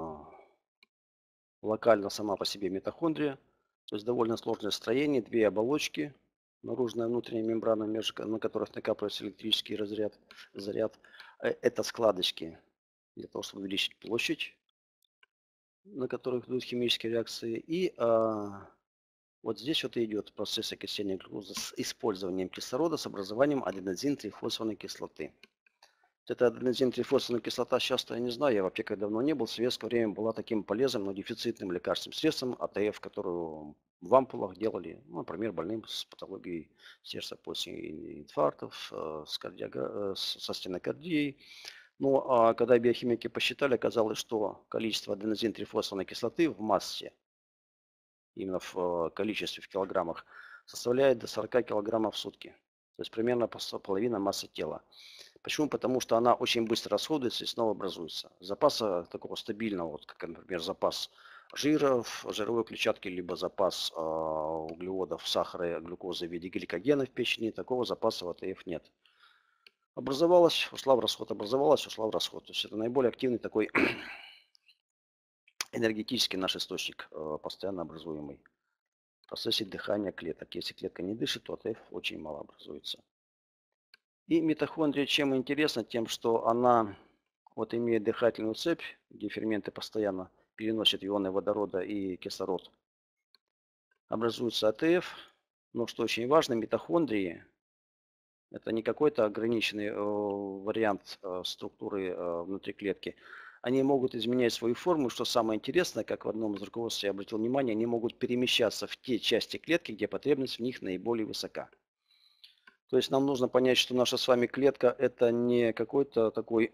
локально сама по себе митохондрия. То есть довольно сложное строение, две оболочки, наружная и внутренняя мембрана, на которых накапливается электрический заряд. Это складочки для того, чтобы увеличить площадь на которых идут химические реакции. И вот здесь вот и идет процесс окисления глюкозы с использованием кислорода с образованием аденозин-трифосфорной кислоты. Эта аденозин-трифосфорная кислота, сейчас-то я не знаю, я в аптеках давно не был, в советское время была таким полезным, но дефицитным лекарственным средством АТФ, которую в ампулах делали, ну, например, больным с патологией сердца после инфарктов, со стенокардией. Ну, а когда биохимики посчитали, оказалось, что количество аденозин-трифосфорной кислоты в массе, именно в количестве в килограммах, составляет до 40 килограммов в сутки. То есть примерно половина массы тела. Почему? Потому что она очень быстро расходуется и снова образуется. Запаса такого стабильного, вот как, например, запас жиров, жировой клетчатки, либо запас углеводов, сахара, глюкозы в виде гликогена в печени, такого запаса в АТФ нет. Образовалась, ушла в расход, образовалась, ушла в расход. То есть это наиболее активный такой энергетический наш источник, постоянно образуемый в процессе дыхания клеток. Если клетка не дышит, то АТФ очень мало образуется. И митохондрия чем интересна? Тем, что она вот имеет дыхательную цепь, где ферменты постоянно переносят ионы водорода и кислород. Образуется АТФ, но что очень важно, митохондрии это не какой-то ограниченный вариант структуры внутри клетки. Они могут изменять свою форму, что самое интересное, как в одном из руководств я обратил внимание, они могут перемещаться в те части клетки, где потребность в них наиболее высока. То есть нам нужно понять, что наша с вами клетка это не какой-то такой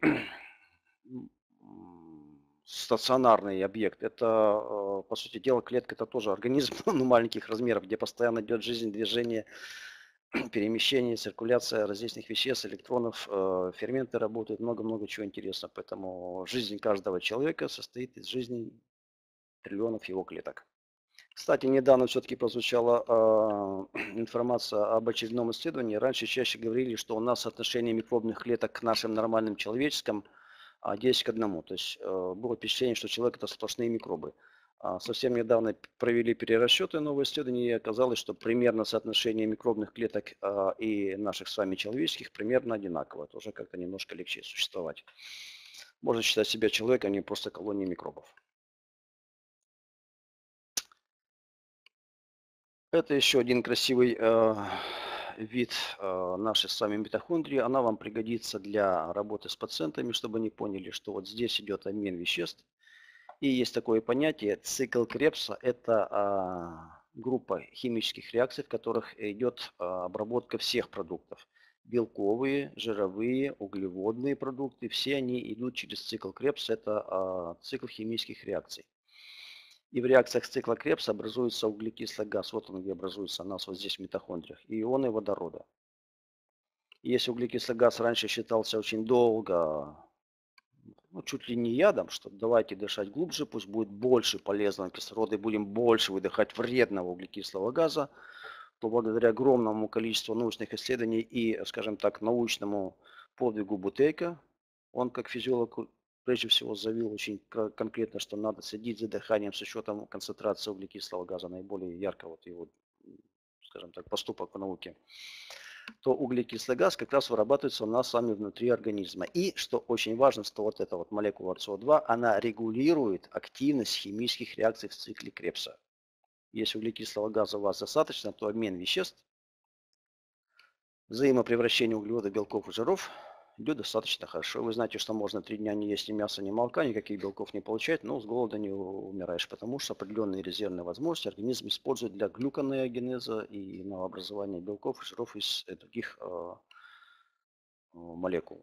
стационарный объект. Это, по сути дела, клетка это тоже организм ну, маленьких размеров, где постоянно идет жизнь, движение, перемещение, циркуляция различных веществ, электронов, ферменты работают, много-много чего интересного. Поэтому жизнь каждого человека состоит из жизни триллионов его клеток. Кстати, недавно все-таки прозвучала информация об очередном исследовании. Раньше чаще говорили, что у нас соотношение микробных клеток к нашим нормальным человеческим 10 к 1. То есть было впечатление, что человек это сплошные микробы. Совсем недавно провели перерасчеты, новые исследования, и оказалось, что примерно соотношение микробных клеток и наших с вами человеческих примерно одинаково. Тоже как-то немножко легче существовать. Можно считать себя человеком, а не просто колонией микробов. Это еще один красивый вид нашей с вами митохондрии. Она вам пригодится для работы с пациентами, чтобы они поняли, что вот здесь идет обмен веществ. И есть такое понятие цикл Кребса. Это группа химических реакций, в которых идет обработка всех продуктов. Белковые, жировые, углеводные продукты. Все они идут через цикл Кребса. Это цикл химических реакций. И в реакциях цикла Кребса образуется углекислый газ. Вот он где образуется у нас вот здесь в митохондриях. И ионы водорода. Если углекислый газ раньше считался очень долго, ну, чуть ли не ядом, что давайте дышать глубже, пусть будет больше полезного кислорода и будем больше выдыхать вредного углекислого газа, то благодаря огромному количеству научных исследований и, скажем так, научному подвигу Бутейка, он как физиолог прежде всего заявил очень конкретно, что надо следить за дыханием с учетом концентрации углекислого газа, наиболее ярко вот его, скажем так, поступок в науке, то углекислый газ как раз вырабатывается у нас с вами внутри организма. И, что очень важно, что вот эта вот молекула СО2, она регулирует активность химических реакций в цикле Кребса. Если углекислого газа у вас достаточно, то обмен веществ, взаимопревращение углеводов, белков и жиров идет достаточно хорошо. Вы знаете, что можно 3 дня не есть ни мяса, ни молока, никаких белков не получать, но с голода не умираешь, потому что определенные резервные возможности организм использует для глюконеогенеза и новообразования белков и жиров из других молекул.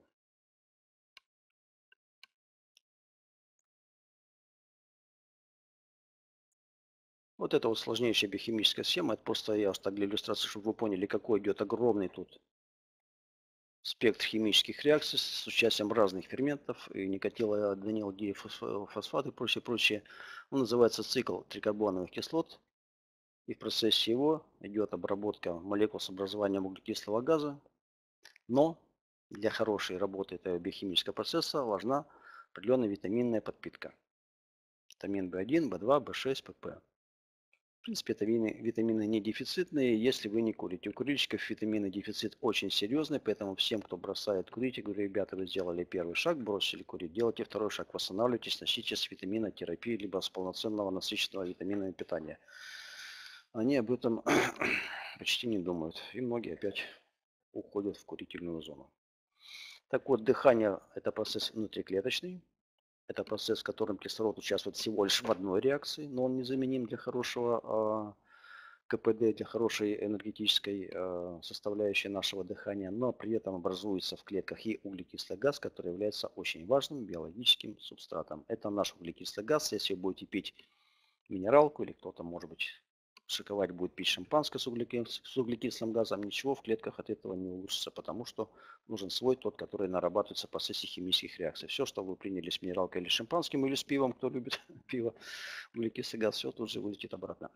Вот это вот сложнейшая биохимическая схема. Это просто я так для иллюстрации, чтобы вы поняли, какой идет огромный тут спектр химических реакций с участием разных ферментов, и никотилоаденил дифосфат и прочее, прочее. Он называется цикл трикарбоновых кислот. И в процессе его идет обработка молекул с образованием углекислого газа. Но для хорошей работы этого биохимического процесса важна определенная витаминная подпитка. Витамин В1, В2, В6, ПП. принципе, это витамины не дефицитные, если вы не курите. У курильщиков витаминный дефицит очень серьезный, поэтому всем, кто бросает курить, я говорю, ребята, вы сделали первый шаг, бросили курить, делайте второй шаг, восстанавливайтесь, начните с витаминотерапии, либо с полноценного насыщенного витаминами питания. Они об этом почти не думают, и многие опять уходят в курительную зону. Так вот, дыхание – это процесс внутриклеточный. Это процесс, в котором кислород участвует всего лишь в одной реакции, но он незаменим для хорошего КПД, для хорошей энергетической составляющей нашего дыхания, но при этом образуется в клетках и углекислый газ, который является очень важным биологическим субстратом. Это наш углекислый газ. Если вы будете пить минералку или кто-то, может быть, шиковать будет пить шампанское с углекислым газом, ничего в клетках от этого не улучшится, потому что нужен свой тот, который нарабатывается в процессе химических реакций. Все, что вы приняли с минералкой или шампанским, или с пивом, кто любит пиво, углекислый газ, все тут же вылетит обратно.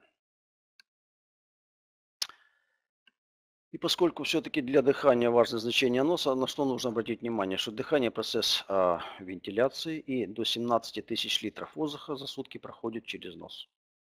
И поскольку все-таки для дыхания важно значение носа, на что нужно обратить внимание, что дыхание – процесс вентиляции, и до 17 тысяч литров воздуха за сутки проходит через нос.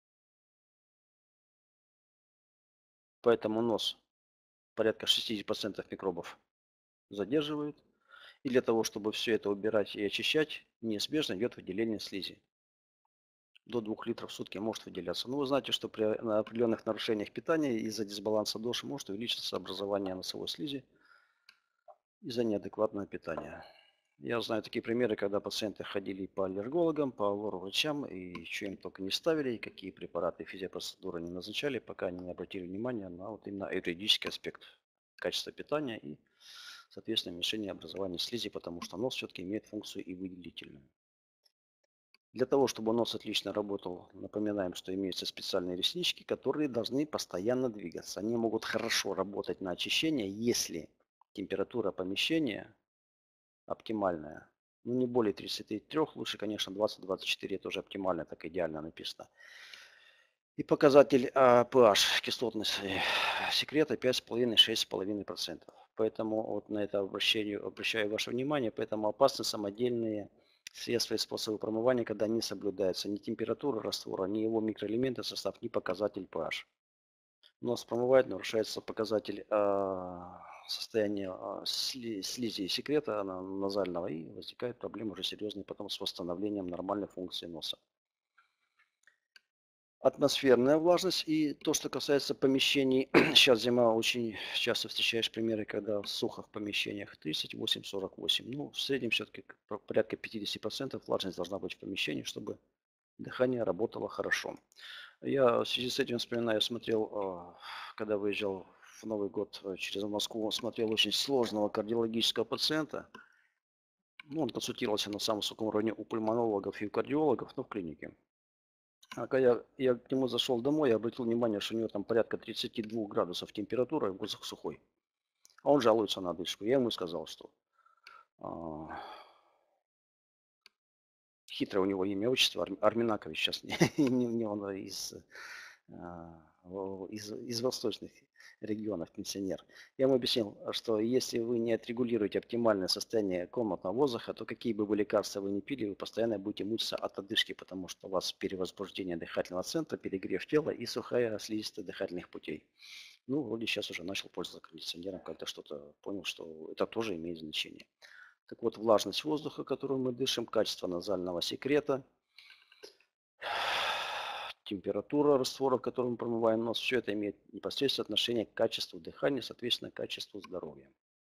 Поэтому нос порядка 60% микробов задерживает. И для того, чтобы все это убирать и очищать, неизбежно идет выделение слизи. До 2 литров в сутки может выделяться. Но вы знаете, что при определенных нарушениях питания из-за дисбаланса ДОШ может увеличиться образование носовой слизи из-за неадекватного питания. Я знаю такие примеры, когда пациенты ходили по аллергологам, по лор-врачам, и что им только не ставили, и какие препараты и физиопроцедуры не назначали, пока они не обратили внимание на вот именно юридический аспект качества питания и, соответственно, уменьшение образования слизи, потому что нос все-таки имеет функцию и выделительную. Для того, чтобы нос отлично работал, напоминаем, что имеются специальные реснички, которые должны постоянно двигаться. Они могут хорошо работать на очищение, если температура помещения оптимальная. Ну, не более 33, лучше, конечно, 20-24, тоже оптимально, так идеально написано. И показатель pH, кислотность секрета 5,5-6,5%. Поэтому вот на это обращаю ваше внимание, поэтому опасны самодельные средства и способы промывания, когда не соблюдается ни температура раствора, ни его микроэлементы, состав, ни показатель pH. Нос промывает, нарушается показатель состояния слизи и секрета назального, и возникает проблема уже серьезная потом с восстановлением нормальной функции носа. Атмосферная влажность и то, что касается помещений. Сейчас зима, очень часто встречаешь примеры, когда сухо в помещениях 38-48. Ну, в среднем все-таки порядка 50% влажность должна быть в помещении, чтобы дыхание работало хорошо. Я в связи с этим вспоминаю, смотрел, когда выезжал в Новый год через Москву, смотрел очень сложного кардиологического пациента. Ну, он консультировался на самом высоком уровне у пульмонологов и у кардиологов, но в клинике. А когда я к нему зашел домой, я обратил внимание, что у него там порядка 32 градусов температура, и воздух сухой. А он жалуется на одышку. Я ему сказал, что хитрое у него имя, отчество, Арминакович сейчас, не он из восточных регионов пенсионер. Я ему объяснил, что если вы не отрегулируете оптимальное состояние комнатного воздуха, то какие бы вы лекарства вы ни пили, вы постоянно будете мучиться от одышки, потому что у вас перевозбуждение дыхательного центра, перегрев тела и сухая слизистая дыхательных путей. Ну, вроде сейчас уже начал пользоваться кондиционером, как-то что-то понял, что это тоже имеет значение. Так вот, влажность воздуха, которую мы дышим, качество назального секрета, температура раствора, в котором мы промываем нос, все это имеет непосредственное отношение к качеству дыхания, соответственно, к качеству здоровья.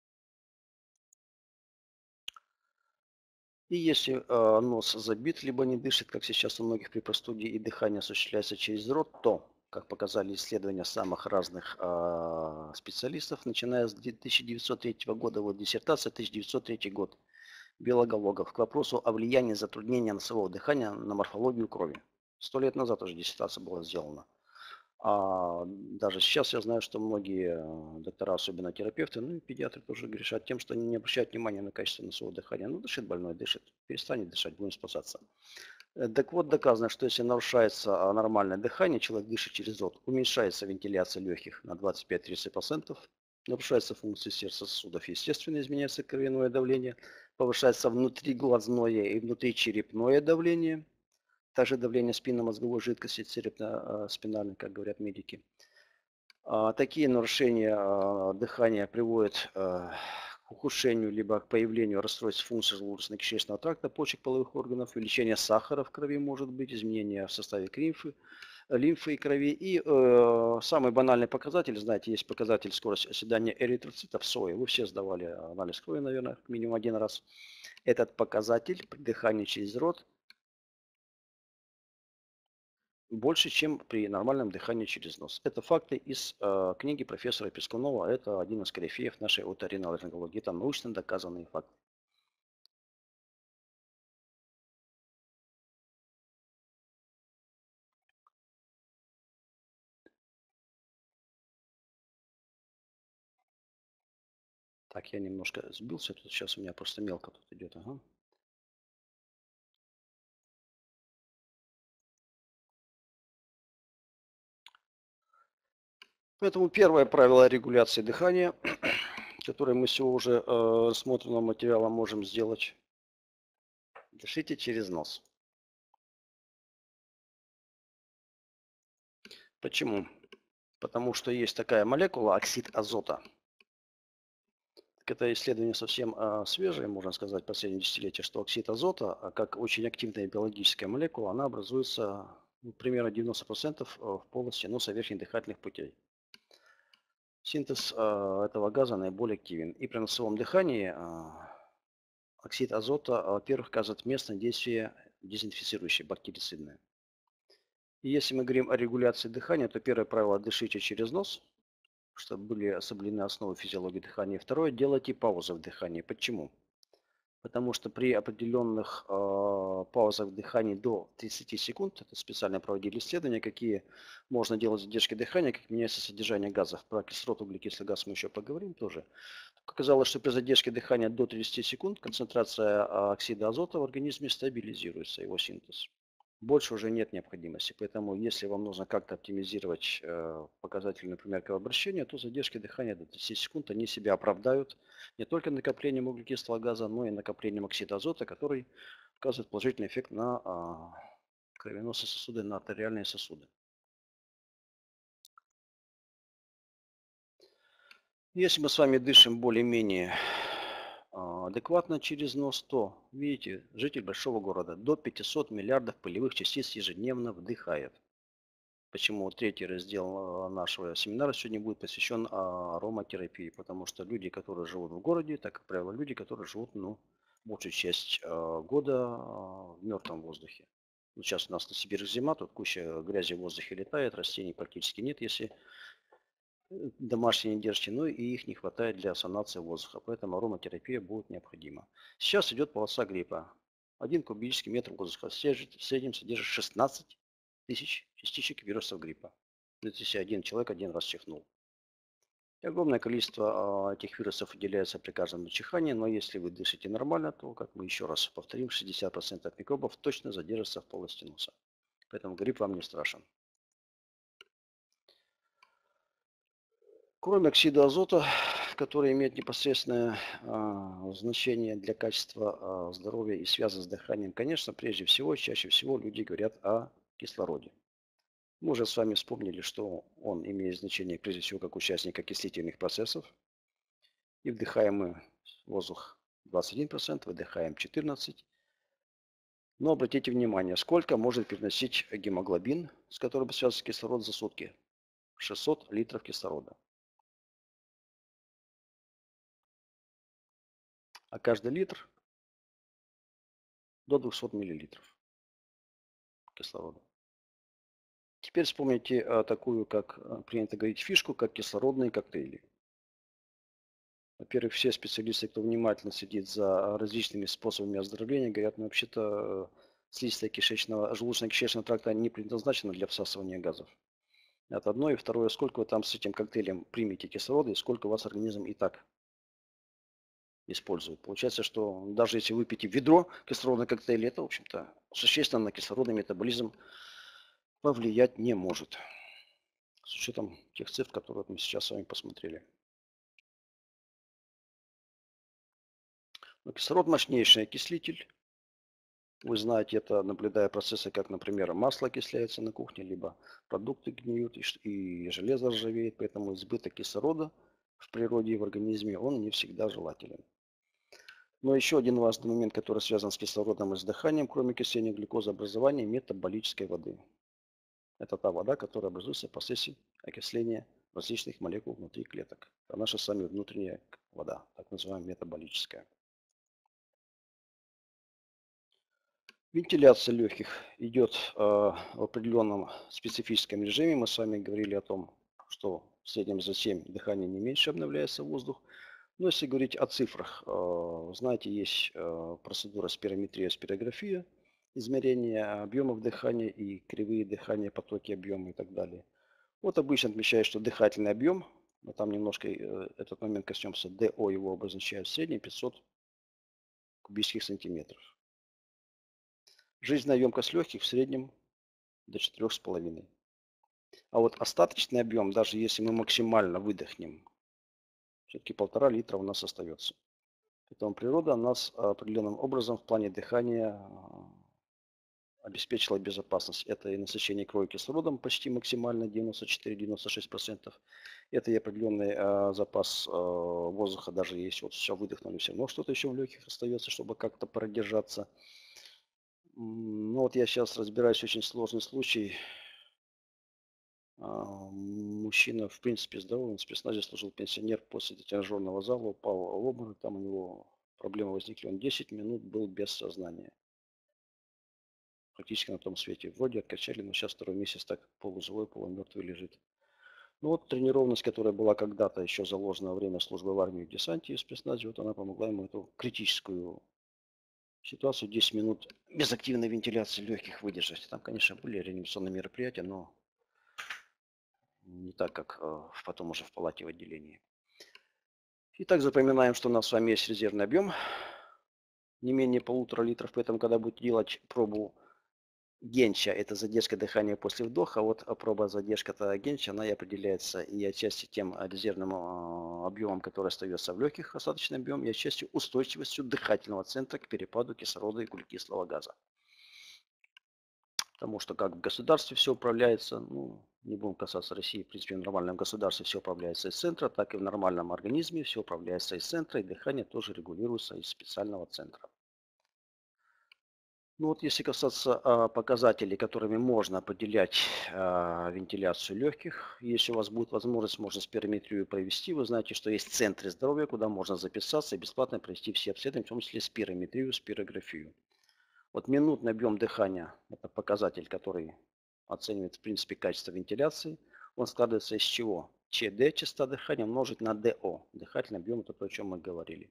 И если нос забит, либо не дышит, как сейчас у многих при простуде, и дыхание осуществляется через рот, то, как показали исследования самых разных специалистов, начиная с 1903 года, вот диссертация 1903 год, биологологов, к вопросу о влиянии затруднения носового дыхания на морфологию крови. 100 лет назад уже диссертация была сделана. А даже сейчас я знаю, что многие доктора, особенно терапевты, ну и педиатры тоже грешат тем, что они не обращают внимания на качество носового дыхания. Ну, дышит больной, дышит. Перестанет дышать, будем спасаться. Так вот, доказано, что если нарушается нормальное дыхание, человек дышит через рот, уменьшается вентиляция легких на 25-30%, нарушается функция сердца сосудов, естественно, изменяется кровяное давление, повышается внутриглазное и внутричерепное давление, также давление спинномозговой жидкости, церебно-спинальной, как говорят медики. Такие нарушения дыхания приводят к ухудшению либо к появлению расстройств функций желудочно-кишечного тракта, почек, половых органов, увеличение сахара в крови может быть, изменения в составе лимфы и крови. И самый банальный показатель, знаете, есть показатель скорости оседания эритроцитов в сое. Вы все сдавали анализ крови, наверное, минимум один раз. Этот показатель при дыхании через рот больше, чем при нормальном дыхании через нос. Это факты из книги профессора Пескунова. Это один из корифеев нашей оториноларингологии. Это научно доказанные факты. Так, я немножко сбился. Тут сейчас у меня просто мелко тут идет. Ага. Поэтому первое правило регуляции дыхания, которое мы всего уже рассмотренного материала можем сделать. Дышите через нос. Почему? Потому что есть такая молекула, оксид азота. Это исследование совсем свежее, можно сказать, последнее десятилетие, что оксид азота, как очень активная биологическая молекула, она образуется примерно 90% в полости носа верхних дыхательных путей. Синтез этого газа наиболее активен. И при носовом дыхании оксид азота, во-первых, оказывает местное действие дезинфицирующее, бактерицидное. И если мы говорим о регуляции дыхания, то первое правило – дышите через нос, чтобы были соблюдены основы физиологии дыхания. Второе – делайте паузы в дыхании. Почему? Потому что при определенных паузах в дыхании до 30 секунд, это специально проводили исследования, какие можно делать задержки дыхания, как меняется содержание газов. Про кислород, углекислый газ мы еще поговорим тоже. Оказалось, что при задержке дыхания до 30 секунд концентрация оксида азота в организме стабилизируется, его синтез. Больше уже нет необходимости. Поэтому, если вам нужно как-то оптимизировать показатели, например, кровообращения, то задержки дыхания до 30 секунд, они себя оправдают не только накоплением углекислого газа, но и накоплением оксида азота, который оказывает положительный эффект на кровеносные сосуды, на артериальные сосуды. Если мы с вами дышим более-менее адекватно через нос, то, видите, житель большого города до 500 миллиардов пылевых частиц ежедневно вдыхает. Почему третий раздел нашего семинара сегодня будет посвящен ароматерапии, потому что люди, которые живут в городе, так, как правило, люди, которые живут, большую часть года в мертвом воздухе. Сейчас у нас на Сибири зима, тут куча грязи в воздухе летает, растений практически нет, если домашние не держите, но и их не хватает для санации воздуха, поэтому ароматерапия будет необходима. Сейчас идет полоса гриппа. 1 кубический метр воздуха в среднем содержит 16 тысяч частичек вирусов гриппа. То есть если один человек один раз чихнул. И огромное количество этих вирусов выделяется при каждом чихании, но если вы дышите нормально, то, как мы еще раз повторим, 60% микробов точно задержатся в полости носа. Поэтому грипп вам не страшен. Кроме оксида азота, который имеет непосредственное значение для качества здоровья и связан с дыханием, конечно, прежде всего, чаще всего люди говорят о кислороде. Мы уже с вами вспомнили, что он имеет значение прежде всего как участник окислительных процессов. И вдыхаем мы воздух 21%, выдыхаем 14%. Но обратите внимание, сколько может переносить гемоглобин, с которым связан кислород за сутки? 600 литров кислорода. А каждый литр до 200 миллилитров кислорода. Теперь вспомните такую, как принято говорить, фишку, как кислородные коктейли. Во-первых, все специалисты, кто внимательно следит за различными способами оздоровления, говорят, вообще-то слизистая желудочно-кишечного тракта не предназначена для всасывания газов. Это одно. И второе, сколько вы там с этим коктейлем примете кислорода и сколько у вас организм и так использует. Получается, что даже если выпьете ведро кислородного коктейля, это, в общем-то, существенно на кислородный метаболизм повлиять не может. С учетом тех цифр, которые мы сейчас с вами посмотрели. Но кислород мощнейший окислитель. Вы знаете это, наблюдая процессы, как, например, масло окисляется на кухне, либо продукты гниют и железо ржавеет, поэтому избыток кислорода в природе и в организме, он не всегда желателен. Но еще один важный момент, который связан с кислородом и с дыханием, кроме окисления глюкозообразования, метаболической воды. Это та вода, которая образуется в процессе окисления различных молекул внутри клеток. Это наша с вами внутренняя вода, так называемая метаболическая. Вентиляция легких идет в определенном специфическом режиме. Мы с вами говорили о том, что в среднем за 7 дыханий не меньше обновляется воздух. Но если говорить о цифрах, знаете, есть процедура спирометрия, спирография, измерение объемов дыхания и кривые дыхания, потоки объема и так далее. Вот обычно отмечают, что дыхательный объем, мы там немножко этот момент коснемся, ДО его обозначает в среднем 500 кубических сантиметров. Жизненная емкость легких в среднем до 4,5. А вот остаточный объем, даже если мы максимально выдохнем, все-таки 1,5 литра у нас остается. Поэтому природа нас определенным образом в плане дыхания обеспечила безопасность. Это и насыщение крови кислородом почти максимально 94-96%. Это и определенный запас воздуха, даже если вот все выдохнули, все равно что-то еще в легких остается, чтобы как-то продержаться. Ну вот я сейчас разбираюсь очень сложный случай. Мужчина, в принципе, здоровый, он в спецназе служил, пенсионер, после тренажерного зала упал в обморок, там у него проблемы возникли, он 10 минут был без сознания. Практически на том свете. Вроде откачали, но сейчас 2-й месяц так полуживой, полумертвый лежит. Ну вот тренированность, которая была когда-то еще заложена во время службы в армии в десанте и в спецназе, вот она помогла ему эту критическую ситуацию 10 минут без активной вентиляции легких выдержать. Там, конечно, были реанимационные мероприятия, но не так, как потом уже в палате в отделении. Итак, запоминаем, что у нас с вами есть резервный объем, не менее 1,5 литров. Поэтому, когда будете делать пробу Генча, это задержка дыхания после вдоха, вот проба задержка Генча, она и определяется и отчасти тем резервным объемом, который остается в легких, остаточный объем, и отчасти устойчивостью дыхательного центра к перепаду кислорода и углекислого газа. Потому что как в государстве все управляется, ну, не будем касаться России, в принципе, в нормальном государстве все управляется из центра, так и в нормальном организме все управляется из центра, и дыхание тоже регулируется из специального центра. Ну вот если касаться показателей, которыми можно определять вентиляцию легких, если у вас будет возможность, можно спирометрию провести. Вы знаете, что есть центры здоровья, куда можно записаться и бесплатно провести все обследования, в том числе спирометрию, спирографию. Вот минутный объем дыхания – это показатель, который оценивает в принципе качество вентиляции. Он складывается из чего? ЧД, частота дыхания, умножить на ДО. Дыхательный объем – это то, о чем мы говорили.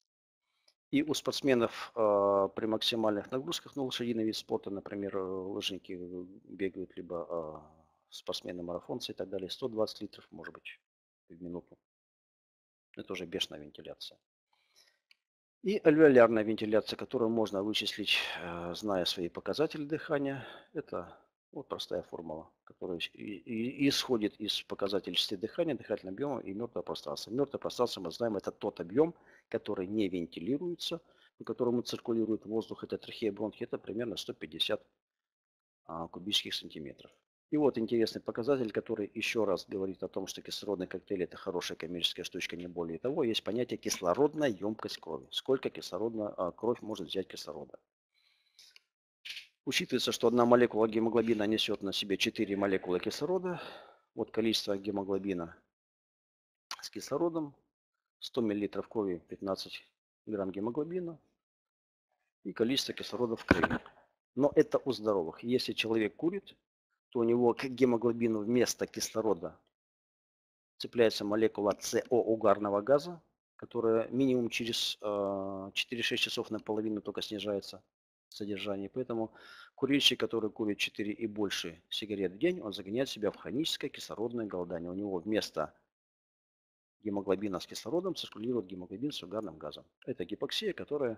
И у спортсменов при максимальных нагрузках, ну, лошадиный вид спорта, например, лыжники бегают, либо спортсмены-марафонцы и так далее, 120 литров, может быть, в минуту. Это уже бешеная вентиляция. И альвеолярная вентиляция, которую можно вычислить, зная свои показатели дыхания. Это вот простая формула, которая исходит из показателей частоты дыхания, дыхательного объема и мертвого пространства. Мертвое пространство, мы знаем, это тот объем, который не вентилируется, по которому циркулирует воздух, это трахея, бронхи, это примерно 150 кубических сантиметров. И вот интересный показатель, который еще раз говорит о том, что кислородный коктейль – это хорошая коммерческая штучка, не более того. Есть понятие кислородная емкость крови. Сколько кровь может взять кислорода. Учитывается, что одна молекула гемоглобина несет на себе 4 молекулы кислорода. Вот количество гемоглобина с кислородом. 100 мл крови 15 грамм гемоглобина. И количество кислорода в крови. Но это у здоровых. Если человек курит, то у него к гемоглобину вместо кислорода цепляется молекула СО угарного газа, которая минимум через 4-6 часов наполовину только снижается содержание. Поэтому курильщик, который курит 4 и больше сигарет в день, он загоняет себя в хроническое кислородное голодание. У него вместо гемоглобина с кислородом циркулирует гемоглобин с угарным газом. Это гипоксия, которая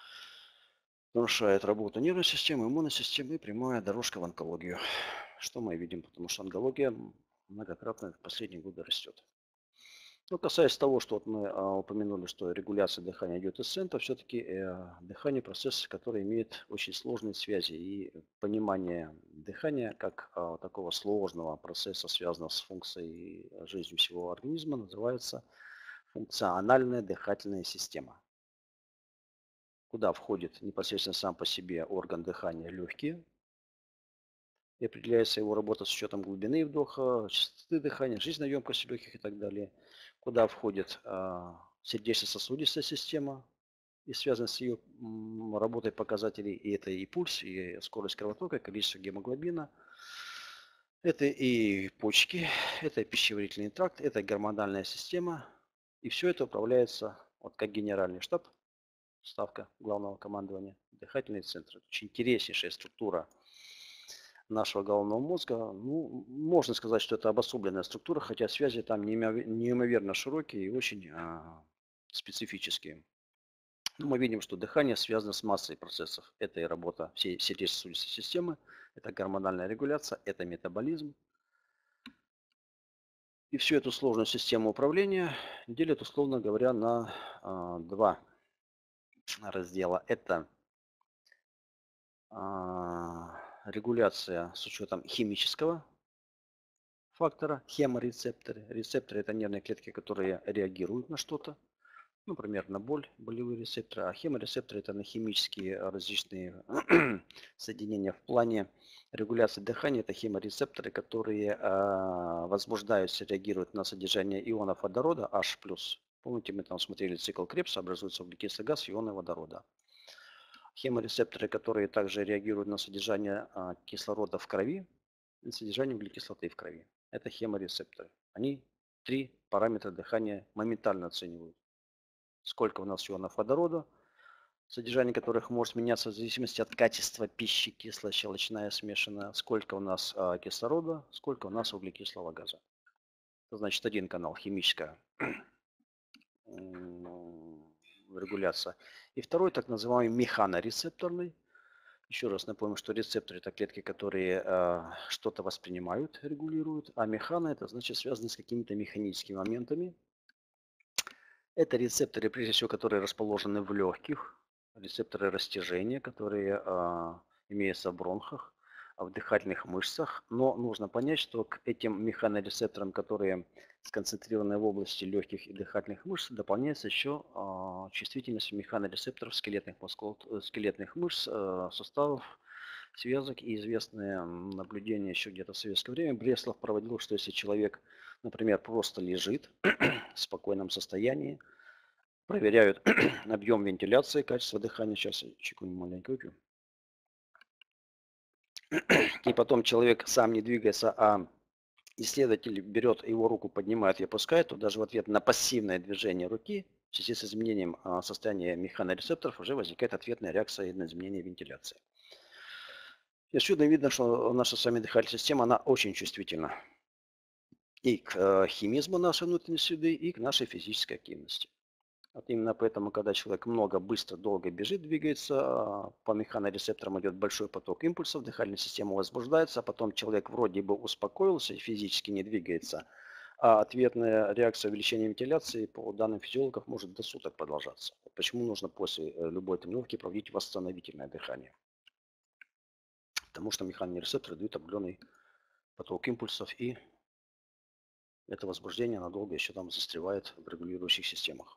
нарушает работу нервной системы, иммунной системы и прямая дорожка в онкологию. Что мы видим, потому что онкология многократно в последние годы растет. Но касаясь того, что вот мы упомянули, что регуляция дыхания идет из центра, все-таки дыхание процесс, который имеет очень сложные связи. И понимание дыхания как такого сложного процесса, связанного с функцией жизни всего организма, называется функциональная дыхательная система, куда входит непосредственно сам по себе орган дыхания легкие, и определяется его работа с учетом глубины вдоха, частоты дыхания, жизненной емкости легких и так далее, куда входит сердечно-сосудистая система и связана с ее работой показателей, и это и пульс, и скорость кровотока, и количество гемоглобина, это и почки, это и пищеварительный тракт, это и гормональная система, и все это управляется вот как генеральный штаб, ставка главного командования, дыхательный центр. Это очень интереснейшая структура нашего головного мозга. Ну, можно сказать, что это обособленная структура, хотя связи там неимоверно широкие и очень специфические. Но мы видим, что дыхание связано с массой процессов. Это и работа всей сердечно-сосудистой системы, это гормональная регуляция, это метаболизм. И всю эту сложную систему управления делят, условно говоря, на два раздела. Это регуляция с учетом химического фактора, хеморецепторы. Рецепторы – это нервные клетки, которые реагируют на что-то, например, на боль, болевые рецепторы, а хеморецепторы – это на химические различные соединения в плане регуляции дыхания. Это хеморецепторы, которые возбуждаются, реагируют на содержание ионов водорода, H+. Помните, мы там смотрели цикл Кребса, образуется углекислый газ, ионы водорода. Хеморецепторы, которые также реагируют на содержание кислорода в крови и содержание углекислоты в крови. Это хеморецепторы. Они три параметра дыхания моментально оценивают. Сколько у нас ионов водорода, содержание которых может меняться в зависимости от качества пищи, кислая, щелочная, смешанная, сколько у нас кислорода, сколько у нас углекислого газа. Это значит один канал, химическая регуляция. И второй, так называемый механорецепторный. Еще раз напомню, что рецепторы – это клетки, которые что-то воспринимают, регулируют, а механо – это значит связано с какими-то механическими моментами. Это рецепторы, прежде всего, которые расположены в легких, рецепторы растяжения, которые имеются в бронхах, в дыхательных мышцах. Но нужно понять, что к этим механорецепторам, которые сконцентрированы в области легких и дыхательных мышц, дополняется еще чувствительность механорецепторов скелетных мозгов, скелетных мышц, суставов, связок. И известное наблюдение еще где-то в советское время Бреслов проводил, что если человек, например, просто лежит в спокойном состоянии, проверяют объем вентиляции, качество дыхания. Сейчас я чайку маленько выпью. И потом человек сам не двигается, а исследователь берет его руку, поднимает и опускает, то даже в ответ на пассивное движение руки в связи с изменением состояния механорецепторов уже возникает ответная реакция на изменение вентиляции. И отсюда видно, что наша с вами дыхательная система, она очень чувствительна и к химизму нашей внутренней среды, и к нашей физической активности. Вот именно поэтому, когда человек много, быстро, долго бежит, двигается, по механорецепторам идет большой поток импульсов, дыхательная система возбуждается, а потом человек вроде бы успокоился и физически не двигается, а ответная реакция увеличения вентиляции по данным физиологов может до суток продолжаться. Почему нужно после любой тренировки проводить восстановительное дыхание? Потому что механорецепторы дают определенный поток импульсов, и это возбуждение надолго еще там застревает в регулирующих системах.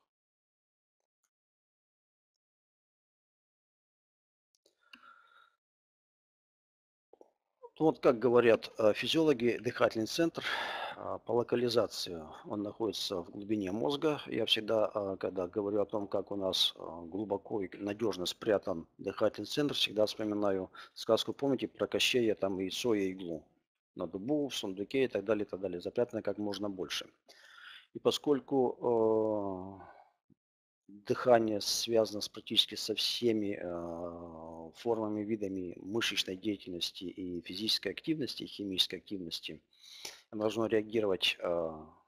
Вот как говорят физиологи, дыхательный центр по локализации, он находится в глубине мозга. Я всегда, когда говорю о том, как у нас глубоко и надежно спрятан дыхательный центр, всегда вспоминаю сказку, помните, про Кощея, там яйцо и иглу на дубу, в сундуке и так далее, запрятано как можно больше. И поскольку дыхание связано практически со всеми формами, видами мышечной деятельности и физической активности, и химической активности, оно должно реагировать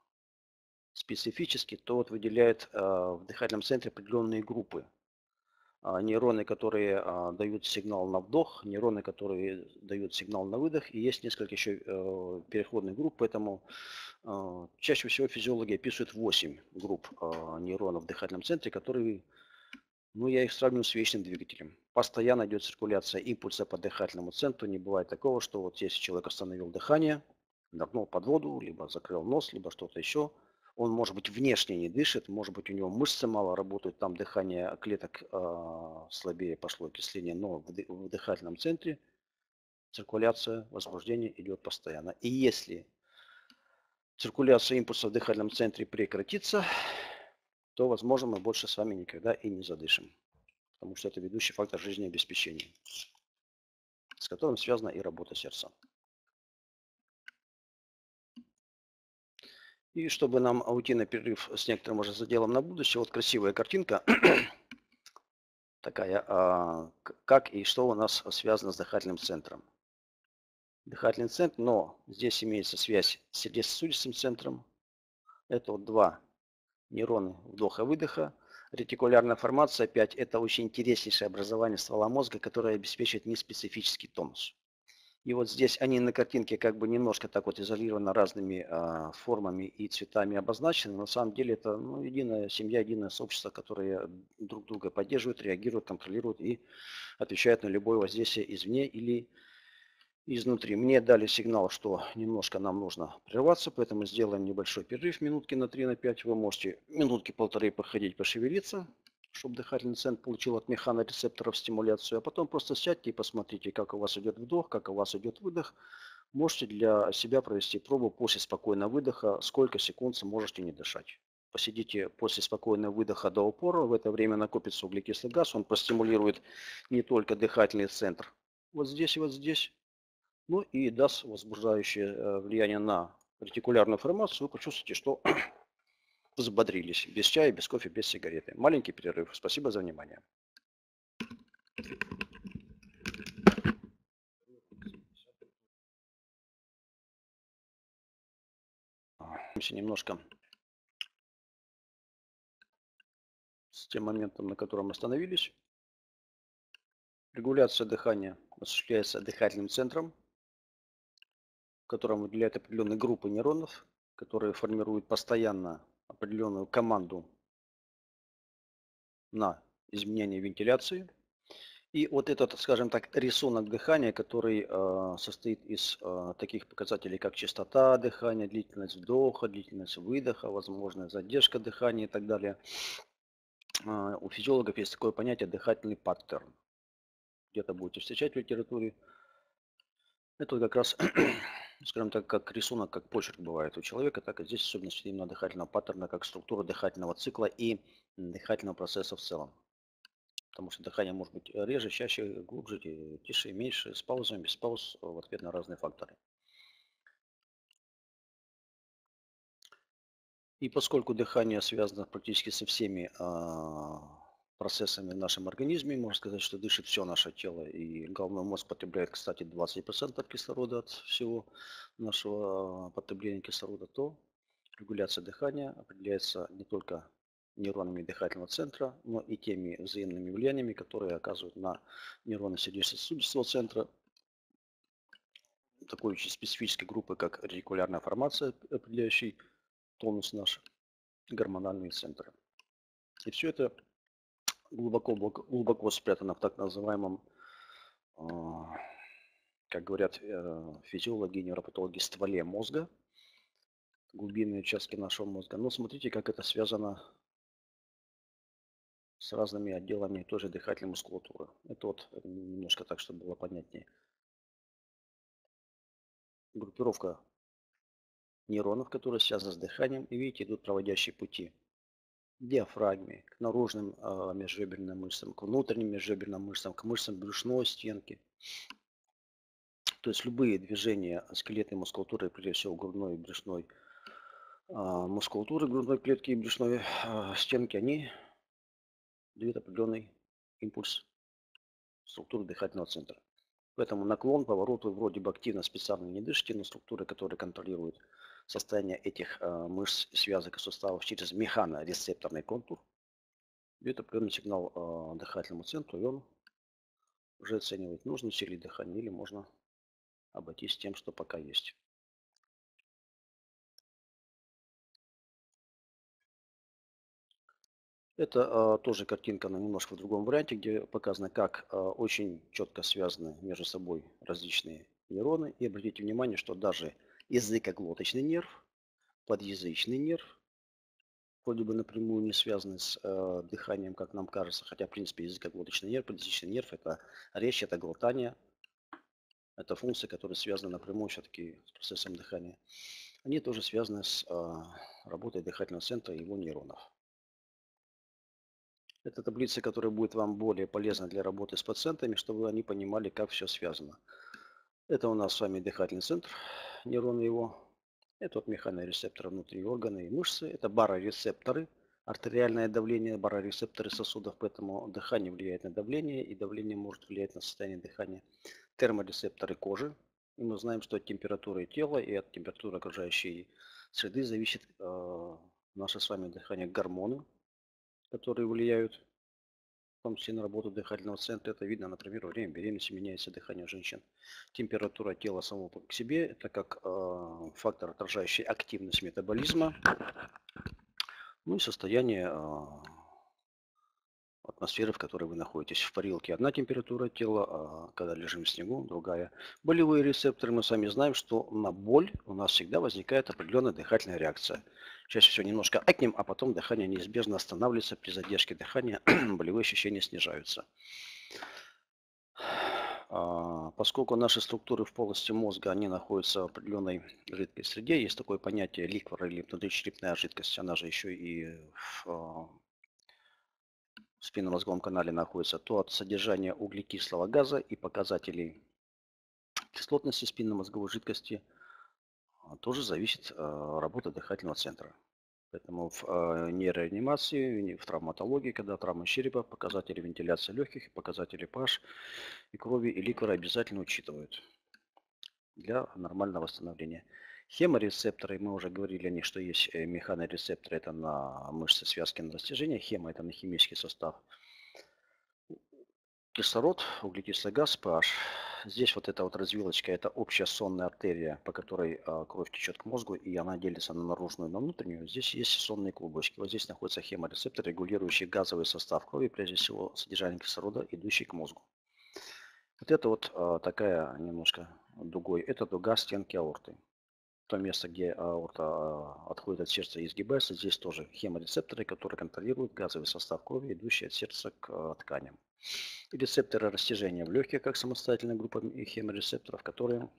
специфически, то вот выделяет в дыхательном центре определенные группы. нейроны, которые дают сигнал на вдох, нейроны, которые дают сигнал на выдох, и есть несколько еще переходных групп, поэтому чаще всего физиологи описывают 8 групп нейронов в дыхательном центре, которые, ну, я их сравню с вечным двигателем. Постоянно идет циркуляция импульса по дыхательному центру, не бывает такого, что вот если человек остановил дыхание, нырнул под воду, либо закрыл нос, либо что-то еще, он, может быть, внешне не дышит, может быть, у него мышцы мало работают, там дыхание клеток слабее, пошло окисление, но в дыхательном центре циркуляция, возбуждение идет постоянно. И если циркуляция импульса в дыхательном центре прекратится, то, возможно, мы больше с вами никогда и не задышим, потому что это ведущий фактор жизнеобеспечения, с которым связана и работа сердца. И чтобы нам уйти на перерыв с некоторым уже заделом на будущее, вот красивая картинка такая, как и что у нас связано с дыхательным центром. Дыхательный центр, но здесь имеется связь с сердечно-сосудистым центром. Это вот два нейроны вдоха-выдоха. Ретикулярная формация, опять, это очень интереснейшее образование ствола мозга, которое обеспечивает неспецифический тонус. И вот здесь они на картинке как бы немножко так вот изолированы разными формами и цветами обозначены. На самом деле это единая семья, единое сообщество, которые друг друга поддерживают, реагируют, контролируют и отвечают на любое воздействие извне или изнутри. Мне дали сигнал, что немножко нам нужно прерваться, поэтому сделаем небольшой перерыв, минутки на 3-5. Вы можете минутки полторы походить, пошевелиться, чтобы дыхательный центр получил от механорецепторов стимуляцию, а потом просто сядьте и посмотрите, как у вас идет вдох, как у вас идет выдох. Можете для себя провести пробу после спокойного выдоха, сколько секунд сможете не дышать. Посидите после спокойного выдоха до упора, в это время накопится углекислый газ, он простимулирует не только дыхательный центр, вот здесь и вот здесь, ну и даст возбуждающее влияние на ретикулярную формацию. Вы почувствуете, что взбодрились. Без чая, без кофе, без сигареты. Маленький перерыв. Спасибо за внимание. Немножко с тем моментом, на котором остановились. Регуляция дыхания осуществляется дыхательным центром, в котором выделяют определенные группы нейронов, которые формируют постоянно определенную команду на изменение вентиляции. И вот этот, скажем так, рисунок дыхания, который состоит из таких показателей, как частота дыхания, длительность вдоха, длительность выдоха, возможная задержка дыхания и так далее. У физиологов есть такое понятие дыхательный паттерн. Где-то будете встречать в литературе. Это как раз, скажем так, как рисунок, как почерк бывает у человека, так и здесь особенности именно дыхательного паттерна, как структура дыхательного цикла и дыхательного процесса в целом. Потому что дыхание может быть реже, чаще, глубже, тише, меньше, с паузами, без пауз, в ответ на разные факторы. И поскольку дыхание связано практически со всеми процессами в нашем организме, можно сказать, что дышит все наше тело. И головной мозг потребляет, кстати, 20% кислорода от всего нашего потребления кислорода, то регуляция дыхания определяется не только нейронами дыхательного центра, но и теми взаимными влияниями, которые оказывают на нейроны сердечно-сосудистого центра, такой очень специфической группы, как ретикулярная формация, определяющий тонус наш, гормональные центры. И все это глубоко спрятано в так называемом, как говорят физиологи и нейропатологи, стволе мозга, глубинные участки нашего мозга. Но смотрите, как это связано с разными отделами той же дыхательной мускулатуры. Это вот немножко так, чтобы было понятнее. Группировка нейронов, которые связаны с дыханием. И видите, идут проводящие пути к диафрагме, к наружным межреберным мышцам, к внутренним межреберным мышцам, к мышцам брюшной стенки. То есть любые движения скелетной мускулатуры, прежде всего грудной и брюшной мускулатуры, грудной клетки и брюшной стенки, они дают определенный импульс структуры дыхательного центра. Поэтому наклон, поворот вы вроде бы активно специально не дышите, но структуры, которые контролируют состояние этих мышц, связок и суставов через механорецепторный контур, дает определенный сигнал дыхательному центру, и он уже оценивает, нужно усилить дыхание или можно обойтись тем, что пока есть. Это тоже картинка, но немножко в другом варианте, где показано, как очень четко связаны между собой различные нейроны. И обратите внимание, что даже языкоглоточный нерв, подъязычный нерв, вроде бы напрямую не связаны с дыханием, как нам кажется, хотя, в принципе, языкоглоточный нерв, подъязычный нерв – это речь, это глотание, это функции, которые связаны напрямую все-таки с процессом дыхания. Они тоже связаны с работой дыхательного центра и его нейронов. Это таблица, которая будет вам более полезна для работы с пациентами, чтобы они понимали, как все связано. Это у нас с вами дыхательный центр, нейроны его. Это вот механорецепторы внутри органы и мышцы. Это барорецепторы, артериальное давление, барорецепторы сосудов. Поэтому дыхание влияет на давление, и давление может влиять на состояние дыхания. Терморецепторы кожи. И мы знаем, что от температуры тела и от температуры окружающей среды зависит наше с вами дыхание, гормоны, которые влияют в том числе на работу дыхательного центра. Это видно, например, во время беременности меняется дыхание у женщин. Температура тела самого по себе – это как фактор, отражающий активность метаболизма, ну и состояние атмосферы, в которой вы находитесь. В парилке одна температура тела, а когда лежим в снегу, другая. Болевые рецепторы, мы сами знаем, что на боль у нас всегда возникает определенная дыхательная реакция. Чаще всего немножко экнем, а потом дыхание неизбежно останавливается. При задержке дыхания болевые ощущения снижаются. Поскольку наши структуры в полости мозга, они находятся в определенной жидкой среде, есть такое понятие ликвор или внутричерепная жидкость, она же еще и в спинномозговом канале находится, то от содержания углекислого газа и показателей кислотности спинномозговой жидкости тоже зависит работа дыхательного центра. Поэтому в нейрореанимации, в травматологии, когда травма черепа, показатели вентиляции легких, показатели pH и крови и ликвора обязательно учитывают для нормального восстановления. Хеморецепторы, мы уже говорили о них, что есть механорецепторы, это на мышцы, связки, на растяжение. Хема – это на химический состав. Кислород, углекислый газ, pH. Здесь вот эта вот развилочка – это общая сонная артерия, по которой кровь течет к мозгу, и она делится на наружную и на внутреннюю. Здесь есть сонные клубочки. Вот здесь находится хеморецептор, регулирующий газовый состав крови, прежде всего содержание кислорода, идущий к мозгу. Вот это вот такая немножко дугой. Это дуга стенки аорты. То место, где аорта отходит от сердца и изгибается, здесь тоже хеморецепторы, которые контролируют газовый состав крови, идущий от сердца к тканям. И рецепторы растяжения в легких, как самостоятельная группа хеморецепторов, которые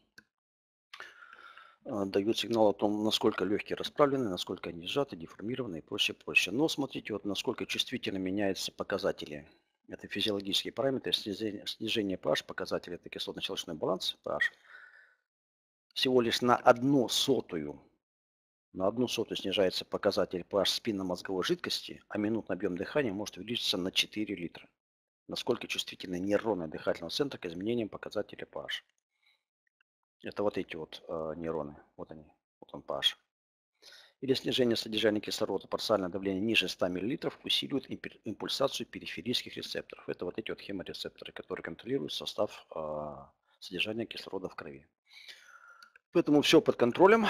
дают сигнал о том, насколько легкие расправлены, насколько они сжаты, деформированы и прочее, прочее. Но смотрите, вот насколько чувствительно меняются показатели. Это физиологические параметры, снижение pH, показатели, это кислотно-щелочной баланс pH, всего лишь на 1/100 снижается показатель pH спинномозговой жидкости, а минутный объем дыхания может увеличиться на 4 литра. Насколько чувствительны нейроны дыхательного центра к изменениям показателя pH. Это вот эти вот нейроны, вот они, вот он pH. Или снижение содержания кислорода, парциальное давление ниже 100 мл усиливает импульсацию периферийских рецепторов. Это вот эти вот хеморецепторы, которые контролируют состав содержания кислорода в крови. Поэтому все под контролем.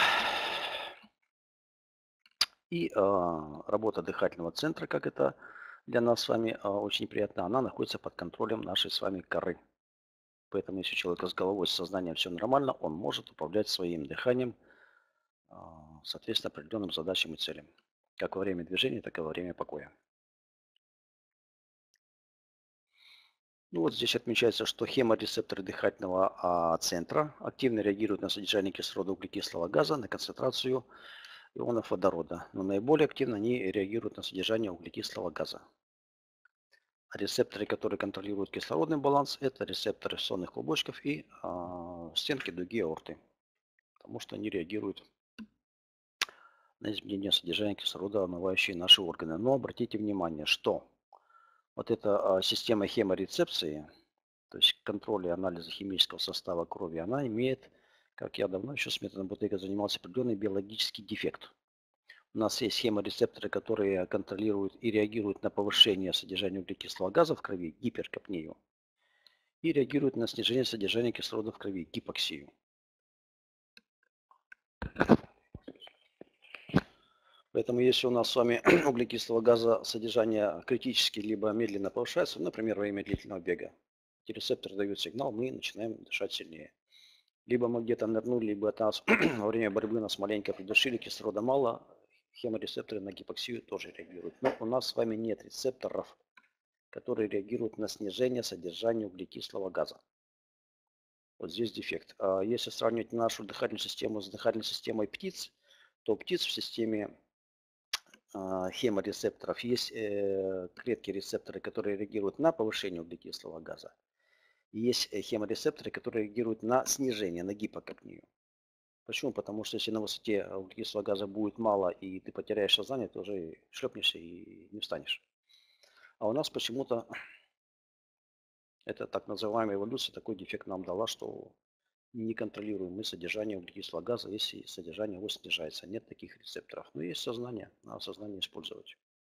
И работа дыхательного центра, как это для нас с вами очень приятно, она находится под контролем нашей с вами коры. Поэтому если у человека с головой, с сознанием все нормально, он может управлять своим дыханием, соответственно, определенным задачам и целям. Как во время движения, так и во время покоя. Ну вот здесь отмечается, что хеморецепторы дыхательного центра активно реагируют на содержание кислорода, углекислого газа, на концентрацию ионов водорода. Но наиболее активно они реагируют на содержание углекислого газа. А рецепторы, которые контролируют кислородный баланс, это рецепторы сонных клубочков и стенки дуги аорты. Потому что они реагируют на изменение содержания кислорода, омывающие наши органы. Но обратите внимание, что вот эта система хеморецепции, то есть контроля и анализа химического состава крови, она имеет, как я давно еще с методом Бутейко занимался, определенный биологический дефект. У нас есть хеморецепторы, которые контролируют и реагируют на повышение содержания углекислого газа в крови, гиперкапнию, и реагируют на снижение содержания кислорода в крови, гипоксию. Поэтому если у нас с вами углекислого газа содержание критически либо медленно повышается, например, во время длительного бега, эти рецепторы дают сигнал, мы начинаем дышать сильнее. Либо мы где-то нырнули, либо это нас во время борьбы нас маленько придушили, кислорода мало, хеморецепторы на гипоксию тоже реагируют. Но у нас с вами нет рецепторов, которые реагируют на снижение содержания углекислого газа. Вот здесь дефект. Если сравнивать нашу дыхательную систему с дыхательной системой птиц, то у птиц в системе хеморецепторов есть клетки рецепторы, которые реагируют на повышение углекислого газа. И есть хеморецепторы, которые реагируют на снижение, на гипокапнию. Почему? Потому что если на высоте углекислого газа будет мало, и ты потеряешь сознание, ты уже шлепнешься и не встанешь. А у нас почему-то это так называемая эволюция такой дефект нам дала, что не контролируем мы содержание углекислого газа, если содержание его снижается. Нет таких рецепторов. Но есть сознание, надо сознание использовать.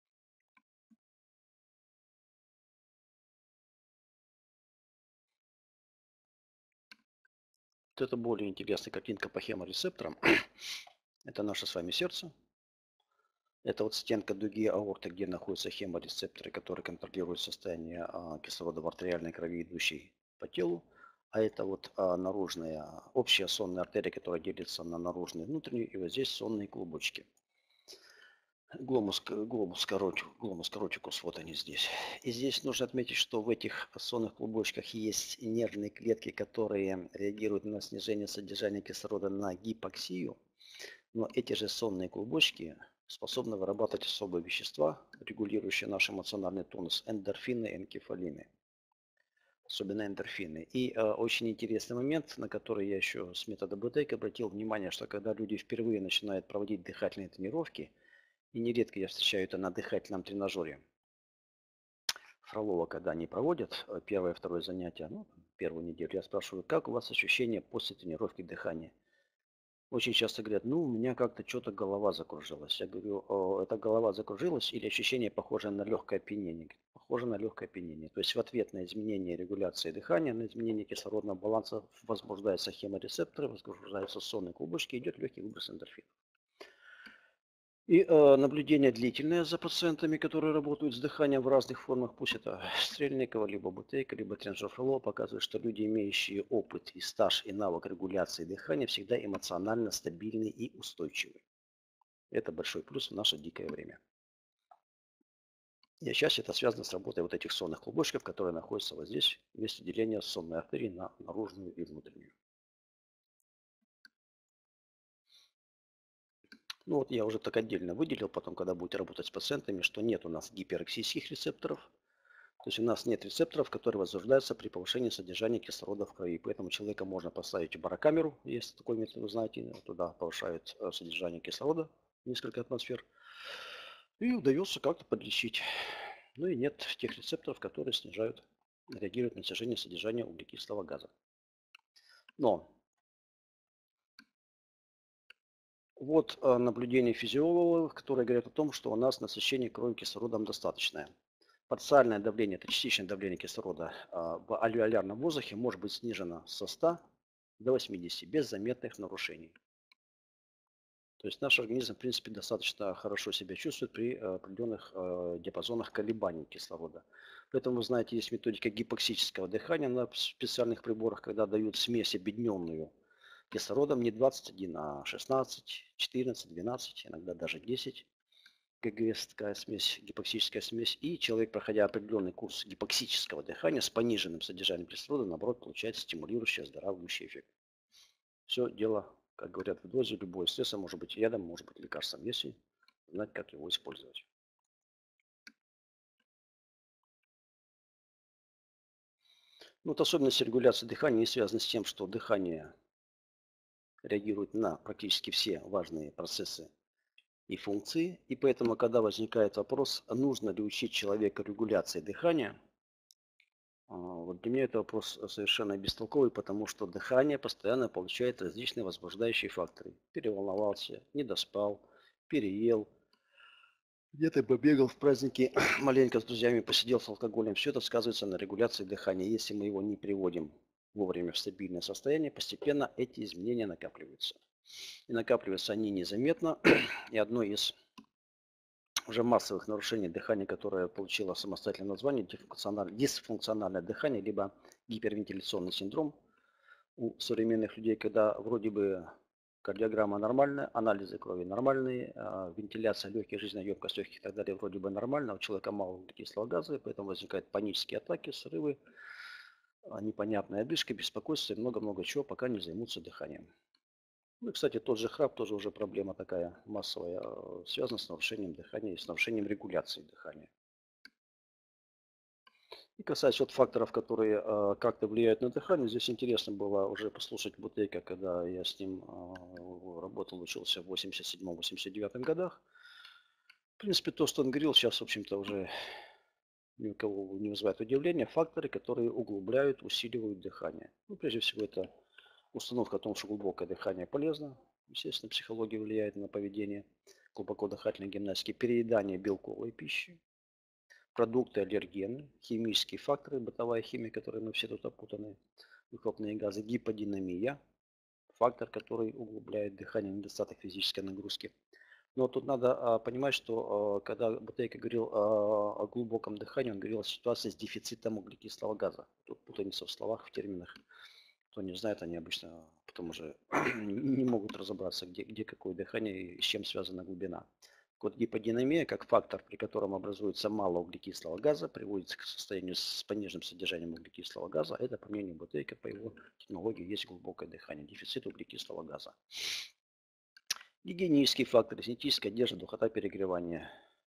Вот это более интересная картинка по хеморецепторам. Это наше с вами сердце. Это вот стенка дуги аорты, где находятся хеморецепторы, которые контролируют состояние кислорода в артериальной крови, идущей по телу. А это вот наружная, общая сонная артерия, которая делится на наружную и внутреннюю. И вот здесь сонные клубочки. Гломус коротикус, вот они здесь. И здесь нужно отметить, что в этих сонных клубочках есть нервные клетки, которые реагируют на снижение содержания кислорода на гипоксию. Но эти же сонные клубочки способны вырабатывать особые вещества, регулирующие наш эмоциональный тонус, эндорфины, энкефалины, особенно эндорфины. И очень интересный момент, на который я еще с метода БТЭК обратил внимание, что когда люди впервые начинают проводить дыхательные тренировки, и нередко я встречаю это на дыхательном тренажере Фролова, когда они проводят первое и второе занятие, ну, первую неделю, я спрашиваю, как у вас ощущения после тренировки дыхания? Очень часто говорят, ну, у меня как-то что-то голова закружилась. Я говорю, это голова закружилась или ощущение похожее на легкое опьянение? Говорит, похоже на легкое опьянение. То есть в ответ на изменение регуляции дыхания, на изменение кислородного баланса возбуждаются хеморецепторы, возбуждаются сонные клубочки, идет легкий выброс эндорфинов. И наблюдение длительное за пациентами, которые работают с дыханием в разных формах, пусть это Стрельникова, либо Бутейка, либо тренажер Фролова, показывает, что люди, имеющие опыт и стаж и навык регуляции дыхания, всегда эмоционально стабильны и устойчивы. Это большой плюс в наше дикое время. И отчасти это связано с работой вот этих сонных клубочков, которые находятся вот здесь, в месте деления сонной артерии на наружную и внутреннюю. Ну вот я уже так отдельно выделил, потом, когда будете работать с пациентами, что нет у нас гипероксийских рецепторов. То есть у нас нет рецепторов, которые возбуждаются при повышении содержания кислорода в крови. Поэтому человека можно поставить в барокамеру, есть такой метод, вы знаете, туда повышают содержание кислорода, несколько атмосфер, и удается как-то подлечить. Ну и нет тех рецепторов, которые реагируют на снижение содержания углекислого газа. Но вот наблюдения физиологов, которые говорят о том, что у нас насыщение крови кислородом достаточное. Парциальное давление, это частичное давление кислорода в альвеолярном воздухе может быть снижено со 100 до 80 без заметных нарушений. То есть наш организм, в принципе, достаточно хорошо себя чувствует при определенных диапазонах колебаний кислорода. Поэтому, вы знаете, есть методика гипоксического дыхания на специальных приборах, когда дают смесь объединенную кислородом не 21, а 16, 14, 12, иногда даже 10. ГГС, такая смесь, гипоксическая смесь. И человек, проходя определенный курс гипоксического дыхания с пониженным содержанием кислорода, наоборот, получает стимулирующий, оздоравливающий эффект. Все дело, как говорят в дозе, любое средство может быть ядом, может быть лекарством, если знать, как его использовать. Ну, вот особенности регуляции дыхания не связаны с тем, что дыхание реагирует на практически все важные процессы и функции. И поэтому, когда возникает вопрос, нужно ли учить человека регуляции дыхания, вот для меня это вопрос совершенно бестолковый, потому что дыхание постоянно получает различные возбуждающие факторы. Переволновался, не доспал, переел, где-то побегал в праздники, маленько с друзьями посидел с алкоголем. Все это сказывается на регуляции дыхания. Если мы его не приводим вовремя в стабильное состояние, постепенно эти изменения накапливаются. И накапливаются они незаметно. И одно из уже массовых нарушений дыхания, которое получило самостоятельное название, дисфункциональное дыхание, либо гипервентиляционный синдром у современных людей, когда вроде бы кардиограмма нормальная, анализы крови нормальные, вентиляция легких, жизненная емкость легких и так далее вроде бы нормально, у человека мало углекислого газа, и поэтому возникают панические атаки, срывы, непонятная одышка, беспокойство и много-много чего, пока не займутся дыханием. Ну и, кстати, тот же храп тоже уже проблема такая массовая, связана с нарушением дыхания и с нарушением регуляции дыхания. И касаясь вот факторов, которые как-то влияют на дыхание, здесь интересно было уже послушать Бутейко, когда я с ним работал, учился в 87-89 годах. В принципе, то, что он говорил, сейчас, в общем-то, уже ни у кого не вызывает удивления. Факторы, которые углубляют, усиливают дыхание. Ну, прежде всего, это установка о том, что глубокое дыхание полезно. Естественно, психология влияет на поведение глубоко дыхательной гимнастики. Переедание белковой пищи, продукты аллергены, химические факторы, бытовая химия, которой мы все тут опутаны, выхлопные газы, гиподинамия, фактор, который углубляет дыхание, недостаток физической нагрузки. Но тут надо понимать, что когда Бутейко говорил о глубоком дыхании, он говорил о ситуации с дефицитом углекислого газа. Тут путаница в словах, в терминах. Кто не знает, они обычно потом уже не могут разобраться, где какое дыхание и с чем связана глубина. Вот гиподинамия, как фактор, при котором образуется мало углекислого газа, приводится к состоянию с пониженным содержанием углекислого газа. Это, по мнению Бутейко, по его технологии, есть глубокое дыхание, дефицит углекислого газа. Гигиенические факторы, синтетическая одежда, духота, перегревание.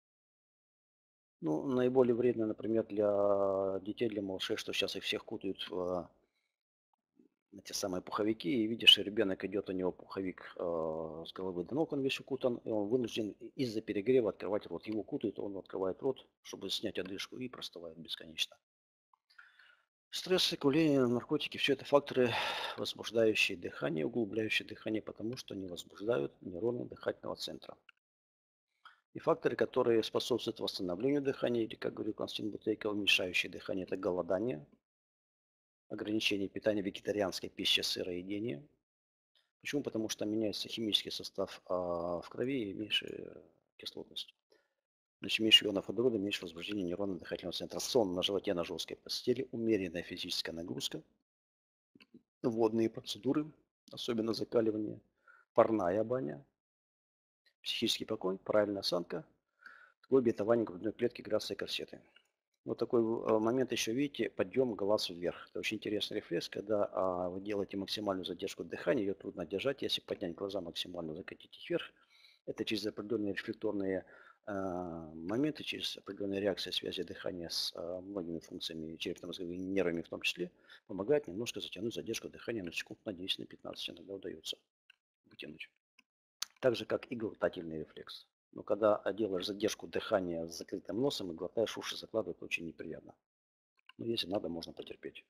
Ну, наиболее вредно, например, для детей, для малышей, что сейчас их всех кутают в эти самые пуховики, и видишь, ребенок идет, у него пуховик с головы до ног, он весь укутан, и он вынужден из-за перегрева открывать рот. Его кутают, он открывает рот, чтобы снять одышку, и простывает бесконечно. Стрессы, курение, наркотики – все это факторы, возбуждающие дыхание, углубляющие дыхание, потому что они возбуждают нейроны дыхательного центра. И факторы, которые способствуют восстановлению дыхания, или, как говорил Константин Бутейко, уменьшающие дыхание – это голодание, ограничение питания, вегетарианской пищи, сыроедение. Почему? Потому что меняется химический состав в крови и меньше кислотность. Значит, меньше ионов водорода, меньше возбуждения нейронов дыхательного центра. Сон на животе, на жесткой постели, умеренная физическая нагрузка, водные процедуры, особенно закаливание, парная баня, психический покой, правильная осанка, такое бинтование грудной клетки, грация корсеты. Вот такой момент еще, видите, подъем глаз вверх. Это очень интересный рефлекс, когда вы делаете максимальную задержку дыхания, ее трудно держать. Если поднять глаза максимально, закатить их вверх, это через определенные рефлекторные моменты, через определенные реакции связи дыхания с многими функциями черепно-мозговыми нервами в том числе, помогает немножко затянуть задержку дыхания на секунд на 10, на 15, иногда удается вытянуть. Так же, как и глотательный рефлекс. Но когда делаешь задержку дыхания с закрытым носом и глотаешь, уши закладывают, очень неприятно. Но если надо, можно потерпеть.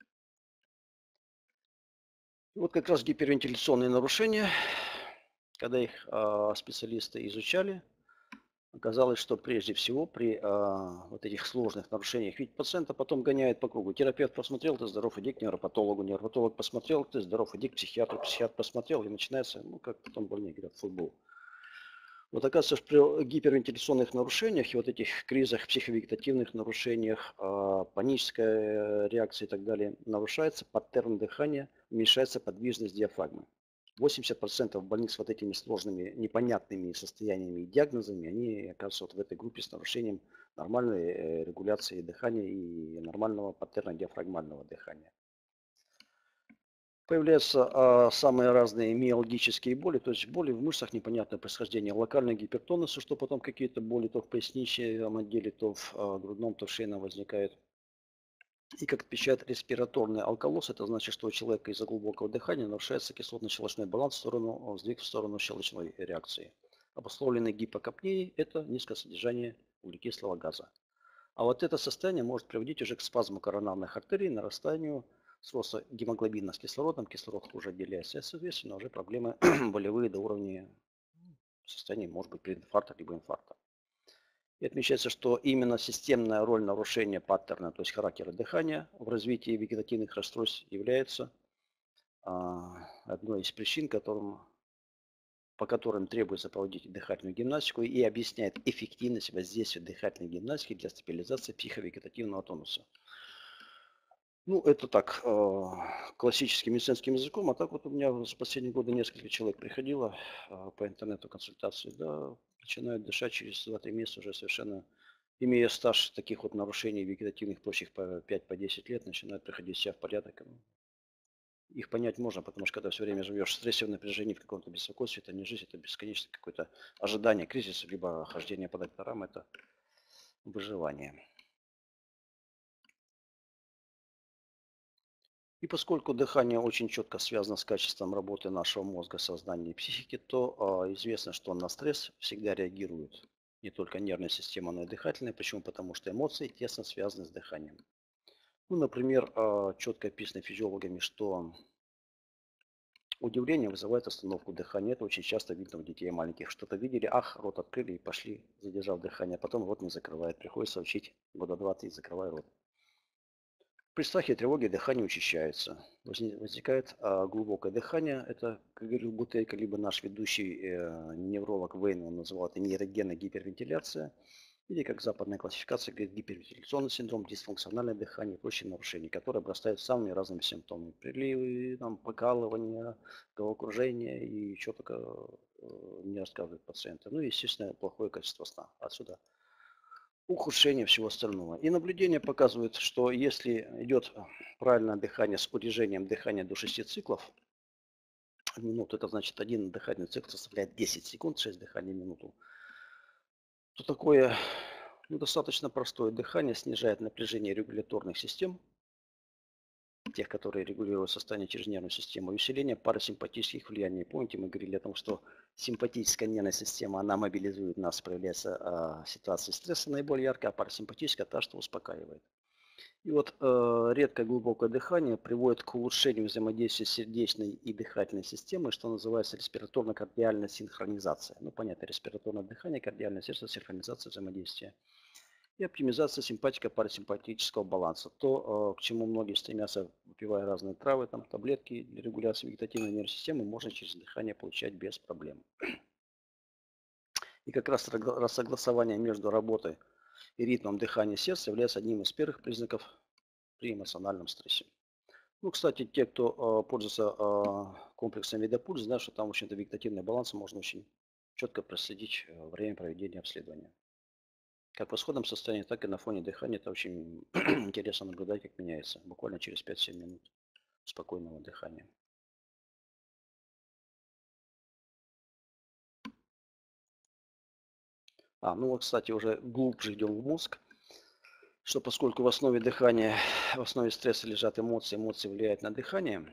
И вот как раз гипервентиляционные нарушения, когда их специалисты изучали, оказалось, что прежде всего при вот этих сложных нарушениях, ведь пациента потом гоняет по кругу. Терапевт посмотрел, ты здоров, иди к невропатологу, невропатолог посмотрел, ты здоров, иди к психиатру, психиатр посмотрел, и начинается, ну как потом больные говорят, футбол. Вот оказывается, что при гипервентиляционных нарушениях и вот этих кризах, психовегетативных нарушениях, паническая реакция и так далее, нарушается паттерн дыхания, уменьшается подвижность диафрагмы. 80% больных с вот этими сложными, непонятными состояниями и диагнозами, они оказываются вот в этой группе с нарушением нормальной регуляции дыхания и нормального паттерна диафрагмального дыхания. Появляются самые разные миалгические боли, то есть боли в мышцах непонятного происхождения, локальная гипертонус, что потом какие-то боли то в поясничном отделе, то в грудном, то в шейном возникают. И как отмечает респираторный алкалоз, это значит, что у человека из-за глубокого дыхания нарушается кислотно-щелочной баланс в сторону, сдвиг в сторону щелочной реакции. Обусловленный гипокапнией – это низкое содержание углекислого газа. А вот это состояние может приводить уже к спазму коронарных артерий, нарастанию сроста гемоглобина с кислородом, кислород хуже отделяется, и, соответственно, уже проблемы болевые до уровня состоянии, может быть, прединфаркта либо инфаркта. И отмечается, что именно системная роль нарушения паттерна, то есть характера дыхания в развитии вегетативных расстройств является одной из причин, по которым требуется проводить дыхательную гимнастику и объясняет эффективность воздействия дыхательной гимнастики для стабилизации психовегетативного тонуса. Ну, это так, классическим медицинским языком, а так вот у меня за последние годы несколько человек приходило по интернету консультации, да, начинают дышать через 2-3 месяца уже совершенно, имея стаж таких вот нарушений вегетативных прочих по 5-10 лет, начинают приходить в себя в порядок. Их понять можно, потому что когда все время живешь в стрессе, в напряжении, в каком-то беспокойстве, это не жизнь, это бесконечное какое-то ожидание кризиса, либо хождение по докторам, это выживание. И поскольку дыхание очень четко связано с качеством работы нашего мозга, сознания и психики, то известно, что на стресс всегда реагирует не только нервная система, но и дыхательная. Почему? Потому что эмоции тесно связаны с дыханием. Ну, например, четко описано физиологами, что удивление вызывает остановку дыхания. Это очень часто видно у детей маленьких. Что-то видели, ах, рот открыли и пошли, задержав дыхание. Потом рот не закрывает. Приходится учить года 2-3, закрывай рот. При страхе и тревоге дыхание учащается. Возникает глубокое дыхание. Это, как говорил Бутейко, либо наш ведущий невролог Вейн, он называл это нейрогенная гипервентиляция. Или, как западная классификация говорит, гипервентиляционный синдром, дисфункциональное дыхание и прочие нарушения, которые обрастают самыми разными симптомами. Приливы, там, покалывание, головокружение и что только не рассказывают пациенты. Ну и, естественно, плохое качество сна. Отсюда ухудшение всего остального. И наблюдения показывают, что если идет правильное дыхание с урежением дыхания до 6 циклов в минуту, это значит один дыхательный цикл составляет 10 секунд, 6 дыханий в минуту, то такое достаточно простое дыхание снижает напряжение регуляторных систем, тех, которые регулируют состояние через нервную систему, и усиление парасимпатических влияний. Помните, мы говорили о том, что симпатическая нервная система, она мобилизует нас, проявляется ситуации стресса наиболее ярко, а парасимпатическая та, что успокаивает. И вот редкое глубокое дыхание приводит к улучшению взаимодействия сердечной и дыхательной системы, что называется респираторно-кардиальная синхронизация. Ну, понятно, респираторное дыхание, кардиальное сердце, синхронизация взаимодействия. И оптимизация симпатико-парасимпатического баланса. То, к чему многие стремятся, выпивая разные травы, там, таблетки для регуляции вегетативной нервной системы, можно через дыхание получать без проблем. И как раз согласование между работой и ритмом дыхания сердца является одним из первых признаков при эмоциональном стрессе. Ну, кстати, те, кто пользуется комплексом Видопульс, знают, что там, в общем-то, вегетативный баланс можно очень четко проследить во время проведения обследования. Как в исходном состоянии, так и на фоне дыхания. Это очень интересно наблюдать, как меняется. Буквально через 5-7 минут спокойного дыхания. Ну вот, кстати, уже глубже идем в мозг, что поскольку в основе дыхания, в основе стресса лежат эмоции, эмоции влияют на дыхание,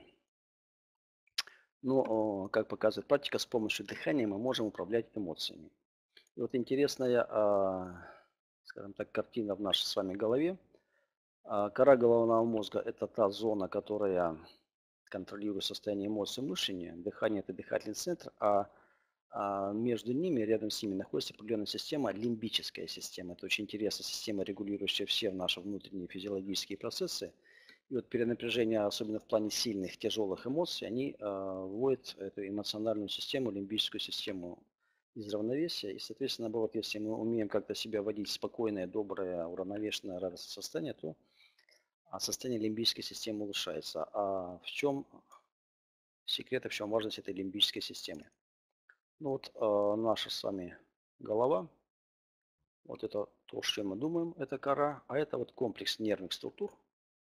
но, как показывает практика, с помощью дыхания мы можем управлять эмоциями. И вот интересная, скажем так, картина в нашей с вами голове. Кора головного мозга – это та зона, которая контролирует состояние эмоций и мышления. Дыхание – это дыхательный центр, а между ними, рядом с ними находится определенная система, лимбическая система. Это очень интересная система, регулирующая все наши внутренние физиологические процессы. И вот перенапряжение, особенно в плане сильных, тяжелых эмоций, они вводят эту эмоциональную систему, лимбическую систему из равновесия. И, соответственно, наоборот, если мы умеем как-то себя вводить в спокойное, доброе, уравновешенное, радостное состояние, то состояние лимбической системы улучшается. А в чем секрет, в чем важность этой лимбической системы? Ну вот наша с вами голова, вот это то, о чем мы думаем, это кора, а это вот комплекс нервных структур.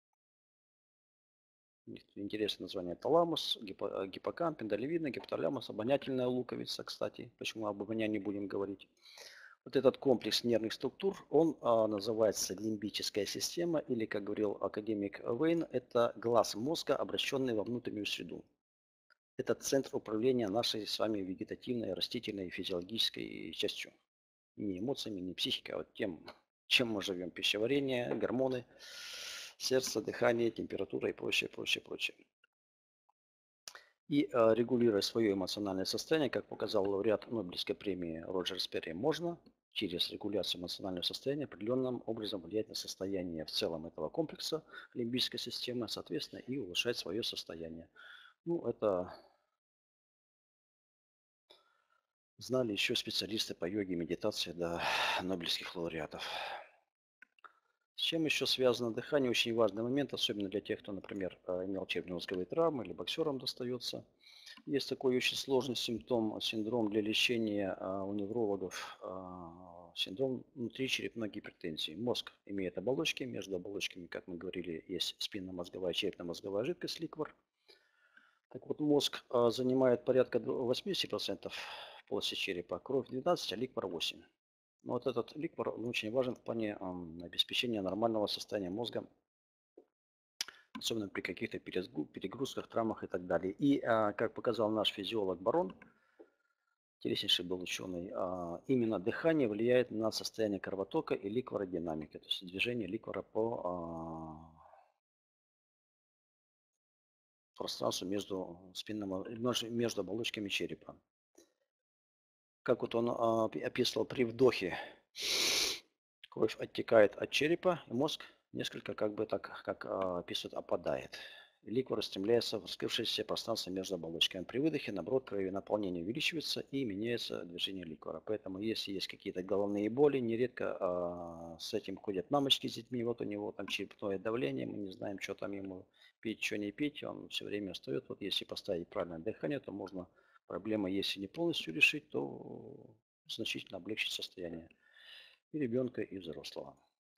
Интересное название: таламус, гиппокамп, миндалевидная, гипоталамус, обонятельная луковица, кстати, почему об обонянии будем говорить. Вот этот комплекс нервных структур, он называется лимбическая система, или, как говорил академик Вейн, это глаз мозга, обращенный во внутреннюю среду. Это центр управления нашей с вами вегетативной, растительной, физиологической частью. Не эмоциями, не психикой, а вот тем, чем мы живем. Пищеварение, гормоны, сердце, дыхание, температура и прочее, прочее, прочее. И регулируя свое эмоциональное состояние, как показал лауреат Нобелевской премии Роджер Сперри, можно через регуляцию эмоционального состояния определенным образом влиять на состояние в целом этого комплекса лимбической системы, соответственно, и улучшать свое состояние. Ну, это знали еще специалисты по йоге и медитации до нобелевских лауреатов. С чем еще связано дыхание? Очень важный момент, особенно для тех, кто, например, имел черепно-мозговые травмы или боксерам достается. Есть такой очень сложный симптом, синдром для лечения у неврологов, синдром внутричерепной гипертензии. Мозг имеет оболочки, между оболочками, как мы говорили, есть спинномозговая, черепно-мозговая жидкость, ликвор. Так вот, мозг занимает порядка 80% полости черепа, кровь 12%, а ликвор 8%. Но вот этот ликвор очень важен в плане обеспечения нормального состояния мозга, особенно при каких-то перегрузках, травмах и так далее. И, как показал наш физиолог Барон, интереснейший был ученый, именно дыхание влияет на состояние кровотока и ликвородинамики, то есть движение ликвора по пространству между оболочками черепа. Как вот он описывал, при вдохе кровь оттекает от черепа, и мозг несколько, как бы так, как описывают, опадает. Ликвор устремляется в раскрывшееся пространство между оболочками. При выдохе, наоборот, кровенаполнение увеличивается и меняется движение ликвора. Поэтому, если есть какие-то головные боли, нередко с этим ходят мамочки с детьми. Вот у него там черепное давление, мы не знаем, что там ему пить, что не пить. Он все время встает. Вот если поставить правильное дыхание, то можно проблемы, если не полностью решить, то значительно облегчить состояние и ребенка, и взрослого.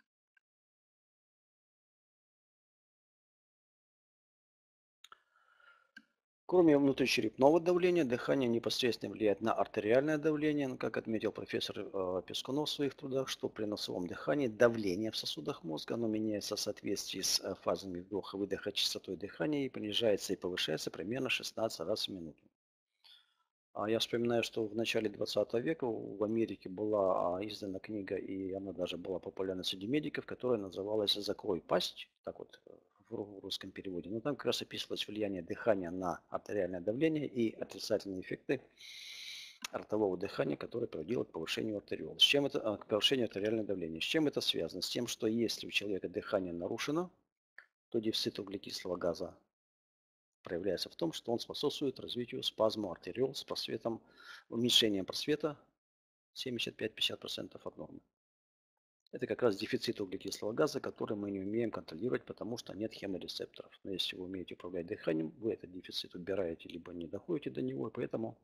Кроме внутричерепного давления, дыхание непосредственно влияет на артериальное давление. Как отметил профессор Пескунов в своих трудах, что при носовом дыхании давление в сосудах мозга оно меняется в соответствии с фазами вдоха-выдоха, частотой дыхания и понижается и повышается примерно 16 раз в минуту. Я вспоминаю, что в начале 20 века в Америке была издана книга, и она даже была популярна среди медиков, которая называлась «Закрой пасть», так вот в русском переводе. Но там как раз описывалось влияние дыхания на артериальное давление и отрицательные эффекты ротового дыхания, которое приводило к повышению артериола. С чем это, к повышению артериального давления. С чем это связано? С тем, что если у человека дыхание нарушено, то дефицит углекислого газа проявляется в том, что он способствует развитию спазма артериол с просветом, уменьшением просвета 75-50% от нормы. Это как раз дефицит углекислого газа, который мы не умеем контролировать, потому что нет хеморецепторов. Но если вы умеете управлять дыханием, вы этот дефицит убираете, либо не доходите до него, и поэтому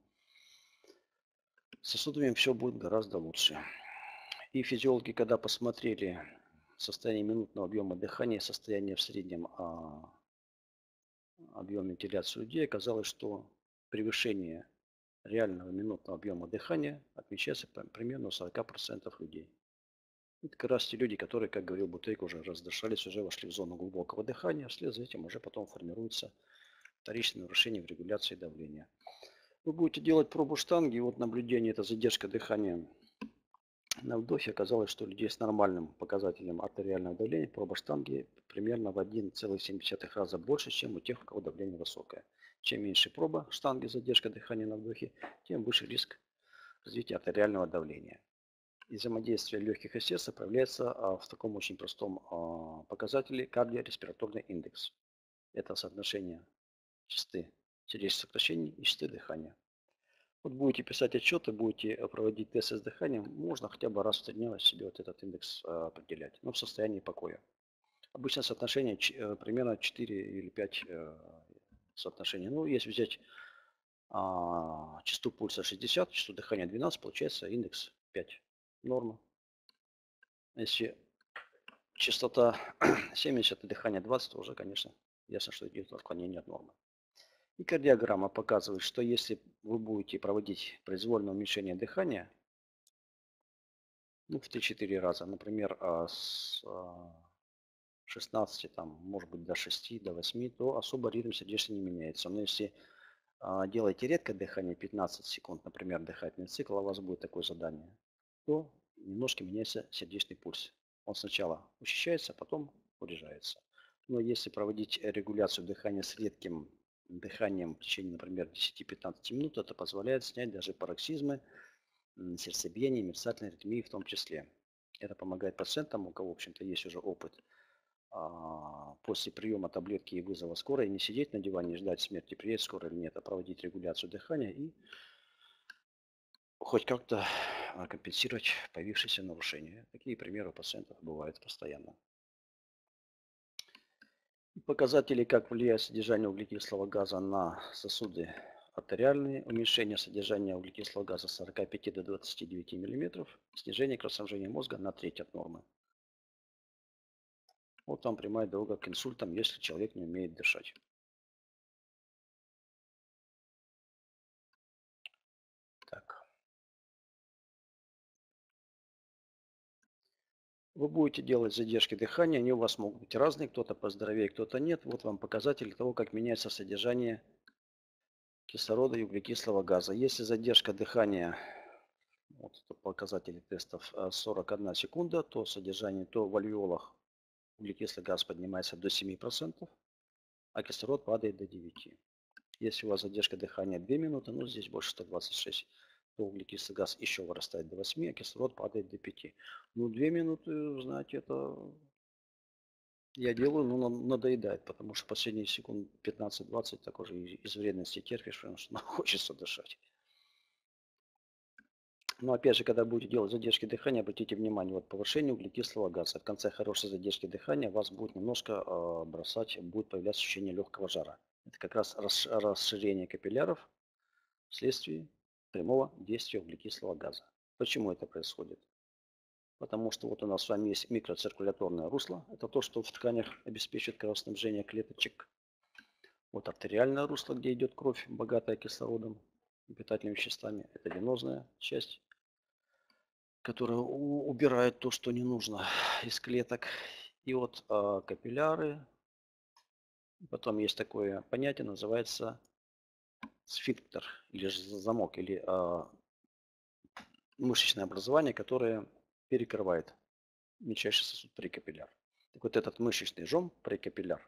с сосудами все будет гораздо лучше. И физиологи, когда посмотрели состояние минутного объема дыхания, состояние в среднем объем вентиляции людей, оказалось, что превышение реального минутного объема дыхания отмечается примерно у 40% людей. Это как раз те люди, которые, как говорил Бутейко, уже раздышались, уже вошли в зону глубокого дыхания, вслед за этим уже потом формируется вторичное нарушение в регуляции давления. Вы будете делать пробу штанги, и вот наблюдение, это задержка дыхания на вдохе, оказалось, что у людей с нормальным показателем артериального давления проба штанги примерно в 1,7 раза больше, чем у тех, у кого давление высокое. Чем меньше проба штанги, задержка дыхания на вдохе, тем выше риск развития артериального давления. И взаимодействие легких и сердца проявляется в таком очень простом показателе кардиореспираторный индекс. Это соотношение частоты сердечных сокращений и частоты дыхания. Вот будете писать отчеты, будете проводить тесты с дыханием, можно хотя бы раз в 3 дня себе вот этот индекс определять, но в состоянии покоя. Обычно соотношение примерно 4 или 5 соотношений. Ну, если взять частоту пульса 60, частоту дыхания 12, получается индекс 5. Норма. Если частота 70 и дыхание 20, то уже, конечно, ясно, что идет отклонение от нормы. И кардиограмма показывает, что если вы будете проводить произвольное уменьшение дыхания, ну, в 3-4 раза, например, с 16, там, может быть, до 6, до 8, то особо ритм сердечный не меняется. Но если делаете редкое дыхание, 15 секунд, например, дыхательный цикл, а у вас будет такое задание, то немножко меняется сердечный пульс. Он сначала учащается, а потом урежается. Но если проводить регуляцию дыхания с редким дыханием в течение, например, 10-15 минут, это позволяет снять даже пароксизмы, сердцебиение, мерцательной аритмии в том числе. Это помогает пациентам, у кого, в общем-то, есть уже опыт после приема таблетки и вызова скорой не сидеть на диване и ждать смерти, приедет скорая или нет, а проводить регуляцию дыхания и хоть как-то компенсировать появившиеся нарушения. Такие примеры у пациентов бывают постоянно. Показатели, как влияет содержание углекислого газа на сосуды артериальные, уменьшение содержания углекислого газа с 45 до 29 мм, снижение кровоснабжения мозга на треть от нормы. Вот вам прямая дорога к инсультам, если человек не умеет дышать. Так. Вы будете делать задержки дыхания, они у вас могут быть разные, кто-то поздоровее, кто-то нет. Вот вам показатели того, как меняется содержание кислорода и углекислого газа. Если задержка дыхания, вот это показатели тестов, 41 секунда, то содержание, то в альвеолах углекислый газ поднимается до 7%, а кислород падает до 9%. Если у вас задержка дыхания 2 минуты, ну здесь больше 126, то углекислый газ еще вырастает до 8, а кислород падает до 5. Ну 2 минуты, знаете, это я делаю, но надоедает, потому что последние секунд 15-20 так уже из вредности терпишь, потому что хочется дышать. Но опять же, когда будете делать задержки дыхания, обратите внимание, вот повышение углекислого газа. В конце хорошей задержки дыхания вас будет немножко бросать, будет появляться ощущение легкого жара. Это как раз расширение капилляров вследствие прямого действия углекислого газа. Почему это происходит? Потому что вот у нас с вами есть микроциркуляторное русло. Это то, что в тканях обеспечивает кровоснабжение клеточек. Вот артериальное русло, где идет кровь, богатая кислородом и питательными веществами. Это венозная часть, которая убирает то, что не нужно из клеток. И вот капилляры. Потом есть такое понятие, называется сфинктер, или же замок, или мышечное образование, которое перекрывает мельчайший сосуд прекапилляр. Так вот этот мышечный жом, прекапилляр,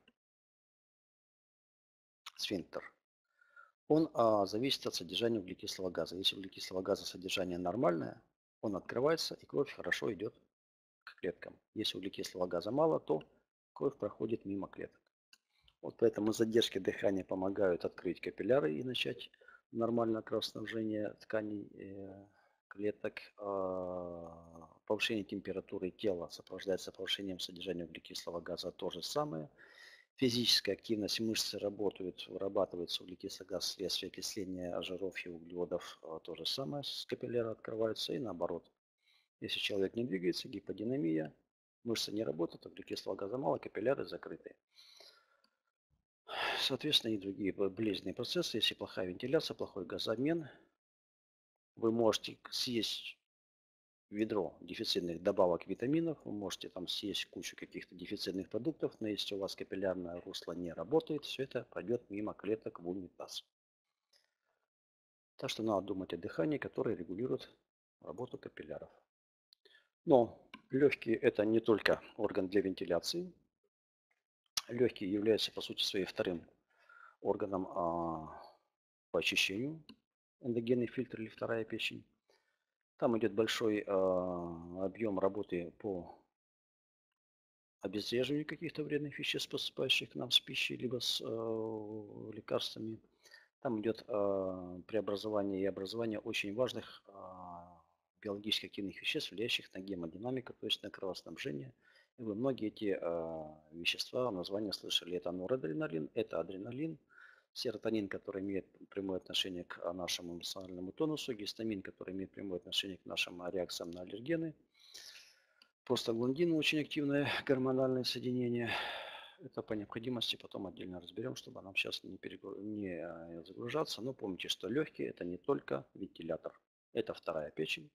сфинктер, он зависит от содержания углекислого газа. Если углекислого газа содержание нормальное, он открывается и кровь хорошо идет к клеткам. Если углекислого газа мало, то кровь проходит мимо клеток. Вот поэтому задержки дыхания помогают открыть капилляры и начать нормальное кровоснабжение тканей, клеток. Повышение температуры тела сопровождается повышением содержания углекислого газа. То же самое. Физическая активность, мышцы работают, вырабатывается углекислый газ вследствие окисления жиров и углеводов. То же самое, с капилляры открываются и наоборот. Если человек не двигается, гиподинамия, мышцы не работают, углекислого газа мало, капилляры закрыты. Соответственно, и другие болезненные процессы. Если плохая вентиляция, плохой газообмен, вы можете съесть ведро дефицитных добавок витаминов, вы можете там съесть кучу каких-то дефицитных продуктов, но если у вас капиллярное русло не работает, все это пройдет мимо клеток в унитаз. Так что надо думать о дыхании, которое регулирует работу капилляров. Но легкие это не только орган для вентиляции. Легкие являются по сути своей вторым органом по очищению, эндогенный фильтр или вторая печень. Там идет большой объем работы по обезвреживанию каких-то вредных веществ, поступающих к нам с пищей, либо с лекарствами. Там идет преобразование и образование очень важных биологически активных веществ, влияющих на гемодинамику, то есть на кровоснабжение. И вы многие эти вещества, названия слышали. Это норадреналин, это адреналин, серотонин, который имеет прямое отношение к нашему эмоциональному тонусу, гистамин, который имеет прямое отношение к нашим реакциям на аллергены. Простагландин очень активное гормональное соединение. Это по необходимости потом отдельно разберем, чтобы нам сейчас не загружаться. Но помните, что легкие это не только вентилятор. Это вторая печень.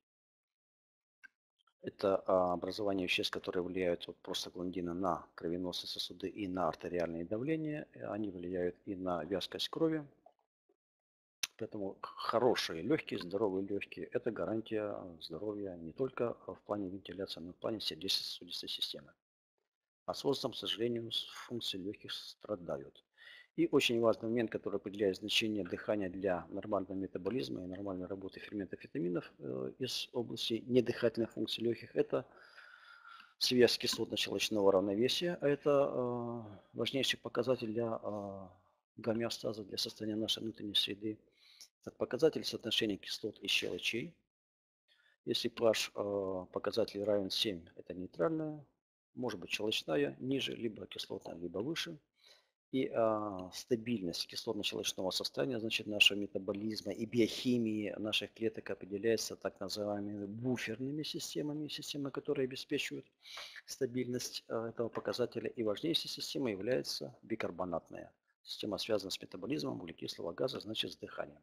Это образование веществ, которые влияют от простагландина на кровеносные сосуды и на артериальное давление. Они влияют и на вязкость крови. Поэтому хорошие легкие, здоровые легкие – это гарантия здоровья не только в плане вентиляции, но и в плане сердечно-сосудистой системы. А с возрастом, к сожалению, функции легких страдают. И очень важный момент, который определяет значение дыхания для нормального метаболизма и нормальной работы ферментов витаминов из области недыхательных функций легких, это связь кислотно-щелочного равновесия. А это важнейший показатель для гомеостаза, для состояния нашей внутренней среды. Этот показатель соотношения кислот и щелочей. Если pH показатель равен 7, это нейтральная, может быть щелочная ниже, либо кислотная, либо выше. И стабильность кислотно-щелочного состояния, значит, нашего метаболизма и биохимии наших клеток определяется так называемыми буферными системами, системы, которые обеспечивают стабильность этого показателя. И важнейшей системой является бикарбонатная система, связана с метаболизмом углекислого газа, значит, с дыханием.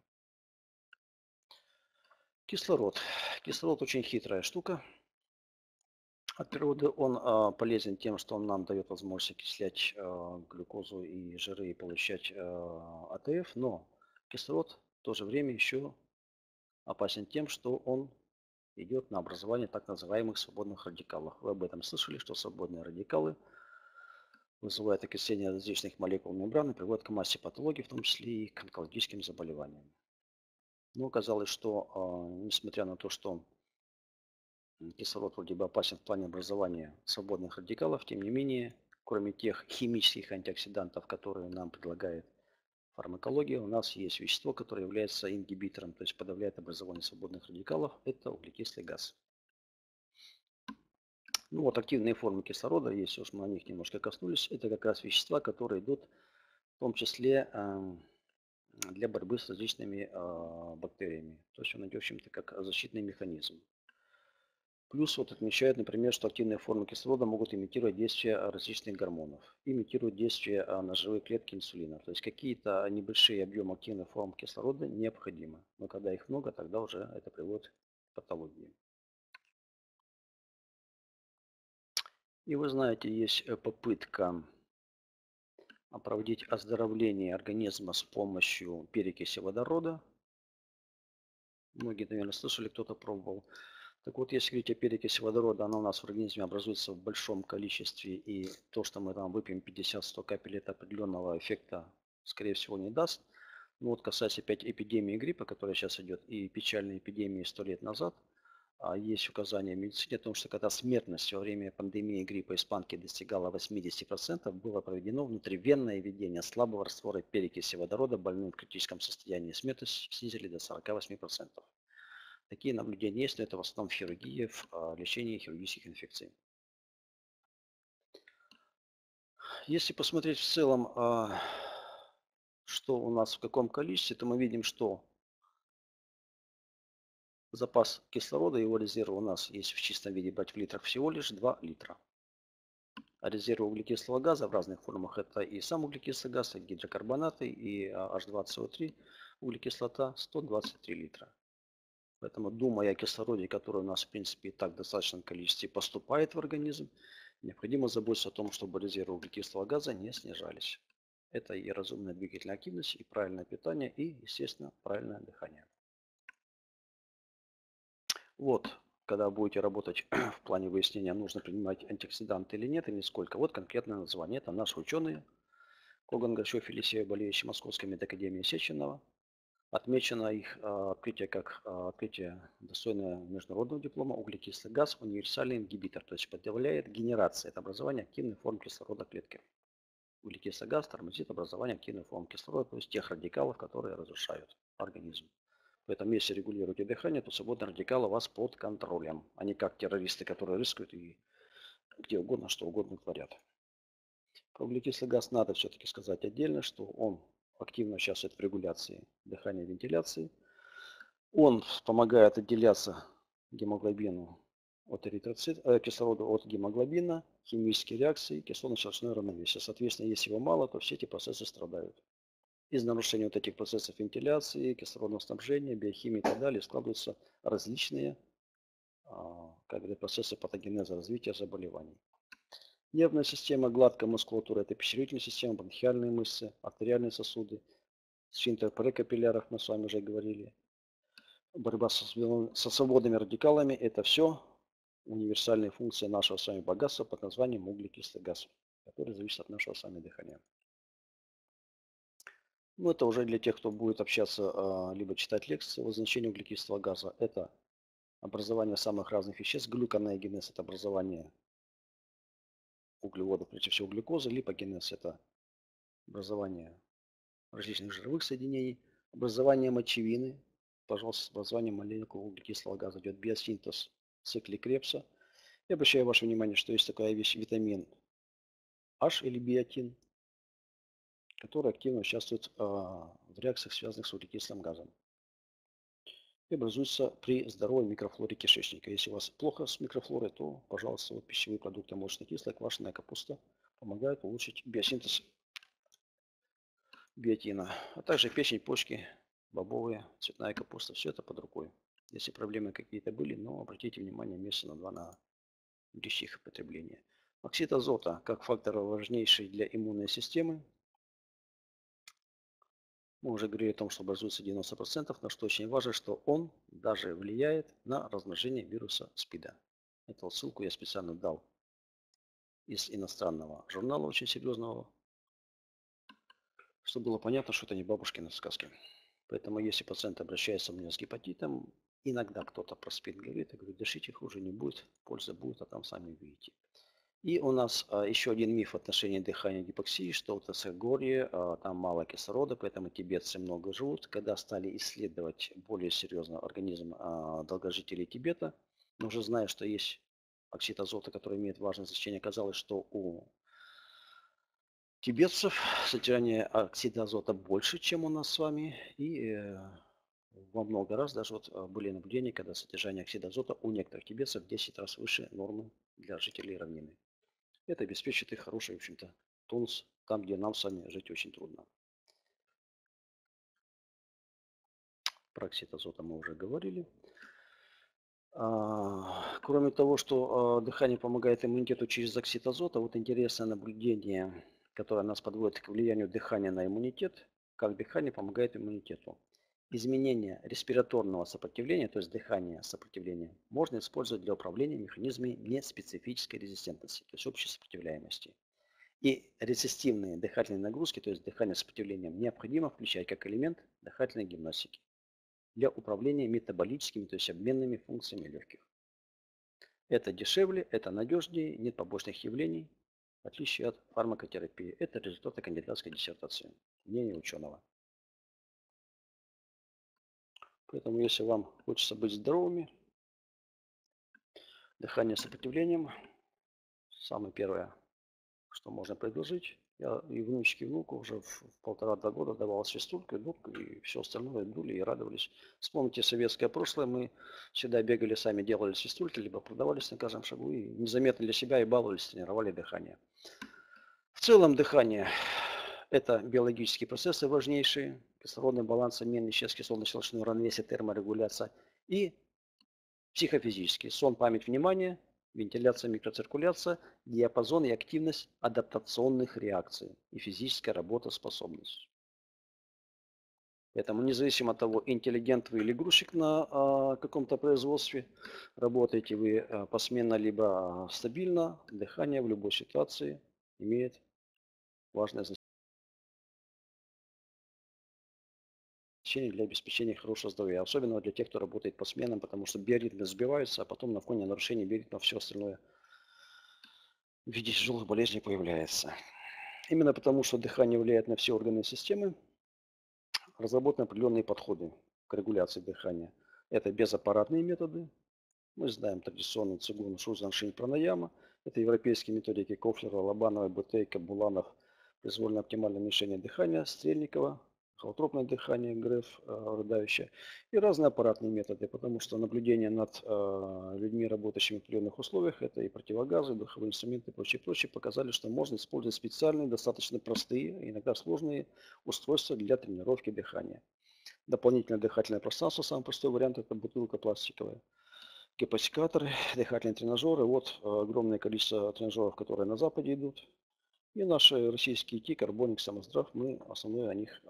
Кислород. Кислород очень хитрая штука. От природы он полезен тем, что он нам дает возможность окислять глюкозу и жиры и получать АТФ, но кислород в то же время еще опасен тем, что он идет на образование так называемых свободных радикалов. Вы об этом слышали, что свободные радикалы вызывают окисление различных молекул мембраны, приводят к массе патологий, в том числе и к онкологическим заболеваниям. Но оказалось, что несмотря на то, что кислород вроде бы опасен в плане образования свободных радикалов, тем не менее, кроме тех химических антиоксидантов, которые нам предлагает фармакология, у нас есть вещество, которое является ингибитором, то есть подавляет образование свободных радикалов, это углекислый газ. Ну вот активные формы кислорода, если уж мы о них немножко коснулись, это как раз вещества, которые идут в том числе для борьбы с различными бактериями. То есть он идет в общем-то как защитный механизм. Плюс вот отмечают, например, что активные формы кислорода могут имитировать действие различных гормонов, имитируют действие на живые клетки инсулина. То есть какие-то небольшие объемы активных форм кислорода необходимы. Но когда их много, тогда уже это приводит к патологии. И вы знаете, есть попытка проводить оздоровление организма с помощью перекиси водорода. Многие, наверное, слышали, кто-то пробовал. Так вот, если говорить о перекиси водорода, она у нас в организме образуется в большом количестве, и то, что мы там выпьем 50-100 капель, это определенного эффекта, скорее всего, не даст. Но вот касаясь опять эпидемии гриппа, которая сейчас идет, и печальной эпидемии 100 лет назад, есть указания в медицине о том, что когда смертность во время пандемии гриппа испанки достигала 80%, было проведено внутривенное введение слабого раствора перекиси водорода больным в критическом состоянии. Смертность снизили до 48%. Такие наблюдения есть, но это в основном в хирургии, в лечении хирургических инфекций. Если посмотреть в целом, что у нас в каком количестве, то мы видим, что запас кислорода, его резервы у нас, если в чистом виде брать в литрах, всего лишь 2 литра. А резервы углекислого газа в разных формах, это и сам углекислый газ, и гидрокарбонаты, и H2CO3, углекислота 123 литра. Поэтому, думая о кислороде, который у нас, в принципе, и так в достаточном количестве поступает в организм, необходимо заботиться о том, чтобы резервы углекислого газа не снижались. Это и разумная двигательная активность, и правильное питание, и, естественно, правильное дыхание. Вот, когда будете работать в плане выяснения, нужно принимать антиоксиданты или нет, или сколько. Вот конкретное название. Это наши ученые. Коган, Горшев, Елисеев, болеющий Московской медакадемии Сеченова. Отмечено их открытие как открытие достойное международного диплома. Углекислый газ – универсальный ингибитор, то есть подавляет генерацию, это образование активных форм кислорода клетки. Углекислый газ тормозит образование активных форм кислорода, то есть тех радикалов, которые разрушают организм. Поэтому если регулируете дыхание, то свободные радикалы у вас под контролем, а не как террористы, которые рискуют и где угодно, что угодно творят. Про углекислый газ надо все-таки сказать отдельно, что он активно участвует в регуляции дыхания и вентиляции. Он помогает отделяться гемоглобину от кислорода от гемоглобина, химические реакции, кислотно-щелочное равновесие. Соответственно, если его мало, то все эти процессы страдают. Из нарушения вот этих процессов вентиляции, кислородного снабжения, биохимии и так далее складываются различные процессы патогенеза развития заболеваний. Нервная система, гладкая мускулатура – это пищеварительная система, бронхиальные мышцы, артериальные сосуды, сфинктер прекапилляров, мы с вами уже говорили. Борьба со свободными радикалами – это все универсальные функции нашего с вами богатства под названием углекислый газ, который зависит от нашего с вами дыхания. Ну, это уже для тех, кто будет общаться, либо читать лекции о значении углекислого газа. Это образование самых разных веществ. Глюконеогенез – это образование углеводов, прежде всего глюкозы. Липогенез – это образование различных жировых соединений. Образование мочевины. Пожалуйста, с образованием молекул углекислого газа идет биосинтез в цикле Кребса. Я обращаю ваше внимание, что есть такая вещь витамин H или биотин, который активно участвует в реакциях, связанных с углекислым газом. И образуется при здоровой микрофлоре кишечника. Если у вас плохо с микрофлорой, то, пожалуйста, вот пищевые продукты молочно-кислая, квашеная капуста помогают улучшить биосинтез биотина. А также печень, почки, бобовые, цветная капуста. Все это под рукой. Если проблемы какие-то были, но обратите внимание месяца на 2 на их потребления. Оксид азота как фактор важнейший для иммунной системы. Мы уже говорили о том, что образуется 90%, но что очень важно, что он даже влияет на размножение вируса СПИДа. Эту ссылку я специально дал из иностранного журнала, очень серьезного, чтобы было понятно, что это не бабушкины сказки. Поэтому если пациент обращается у меня с гепатитом, иногда кто-то про СПИД говорит, я говорю, дышите, хуже не будет, польза будет, а там сами увидите. И у нас еще один миф в отношении дыхания и гипоксии, что в Высокогорье там мало кислорода, поэтому тибетцы много живут. Когда стали исследовать более серьезно организм долгожителей Тибета, мы уже знаем, что есть оксид азота, который имеет важное значение. Оказалось, что у тибетцев содержание оксида азота больше, чем у нас с вами. И во много раз даже вот были наблюдения, когда содержание оксида азота у некоторых тибетцев в 10 раз выше нормы для жителей равнины. Это обеспечит их хороший, в общем-то, тонус там, где нам с вами жить очень трудно. Про оксид азота мы уже говорили. Кроме того, что дыхание помогает иммунитету через оксид азота, вот интересное наблюдение, которое нас подводит к влиянию дыхания на иммунитет, как дыхание помогает иммунитету. Изменение респираторного сопротивления, то есть дыхание сопротивления, можно использовать для управления механизмами неспецифической резистентности, то есть общей сопротивляемости. И рецистивные дыхательные нагрузки, то есть дыхание с сопротивлением, необходимо включать как элемент дыхательной гимнастики для управления метаболическими, то есть обменными функциями легких. Это дешевле, это надежнее, нет побочных явлений, в отличие от фармакотерапии. Это результаты кандидатской диссертации, мнение ученого. Поэтому, если вам хочется быть здоровыми, дыхание с сопротивлением – самое первое, что можно предложить. Я и внучке, и внуку уже в 1,5-2 года давал свистульку, и все остальное дули и радовались. Вспомните советское прошлое, мы всегда бегали, сами делали свистульки, либо продавались на каждом шагу, и незаметно для себя и баловались, тренировали дыхание. В целом дыхание – это биологические процессы важнейшие, кислородный баланс, обмен веществ, кислотно-щелочное равновесие, терморегуляция и психофизические – сон, память, внимание, вентиляция, микроциркуляция, диапазон и активность адаптационных реакций и физическая работоспособность. Поэтому независимо от того, интеллигент вы или грузчик на каком-то производстве, работаете вы посменно либо стабильно, дыхание в любой ситуации имеет важное значение для обеспечения хорошего здоровья. Особенно для тех, кто работает по сменам, потому что биоритмы сбиваются, а потом на фоне нарушения биоритма все остальное в виде тяжелых болезней появляется. Именно потому, что дыхание влияет на все органы системы, разработаны определенные подходы к регуляции дыхания. Это безаппаратные методы. Мы знаем традиционный цигун, шузан, шинь, пранаяма. Это европейские методики Кофлера, Лобанова, Бутейка, Буланов, произвольно-оптимальное уменьшение дыхания, Стрельникова, холотропное дыхание, Греф, рыдающее, и разные аппаратные методы, потому что наблюдение над людьми, работающими в определенных условиях, это и противогазы, духовые инструменты и прочее, показали, что можно использовать специальные, достаточно простые, иногда сложные устройства для тренировки дыхания. Дополнительное дыхательное пространство, самый простой вариант, это бутылка пластиковая. Капацитаторы, дыхательные тренажеры. Вот огромное количество тренажеров, которые на Западе идут. И наши российские КИ, Карбоник, Самоздрав, мы основное о них,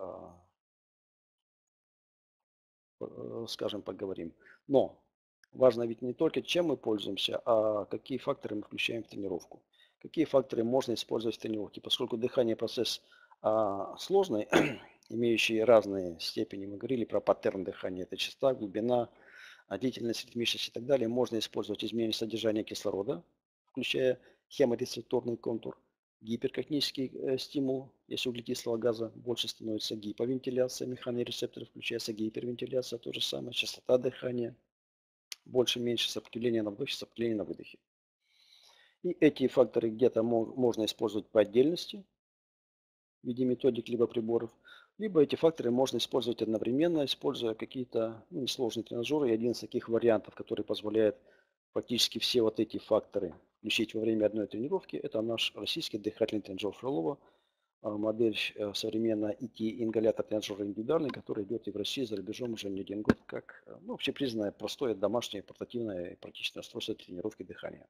скажем, поговорим. Но важно ведь не только чем мы пользуемся, а какие факторы мы включаем в тренировку. Какие факторы можно использовать в тренировке. Поскольку дыхание процесс сложный, имеющие разные степени. Мы говорили про паттерн дыхания. Это частота, глубина, длительность, ритмичность и так далее. Можно использовать изменение содержания кислорода, включая хеморецепторный контур, гиперкатонический стимул, если углекислого газа больше становится гиповентиляция механорецепторов, включается гипервентиляция, то же самое, частота дыхания, больше-меньше сопротивление на вдохе, сопротивление на выдохе. И эти факторы где-то можно использовать по отдельности в виде методик либо приборов, либо эти факторы можно использовать одновременно, используя какие-то несложные тренажеры. И один из таких вариантов, который позволяет фактически все вот эти факторы включить во время одной тренировки, это наш российский дыхательный тренажер Фролова, модель современная ИТ-ингалятор тренажера индивидуальный, который идет и в России, за рубежом уже не один год, как общепризнанное простое домашнее портативное и практичное устройство тренировки дыхания.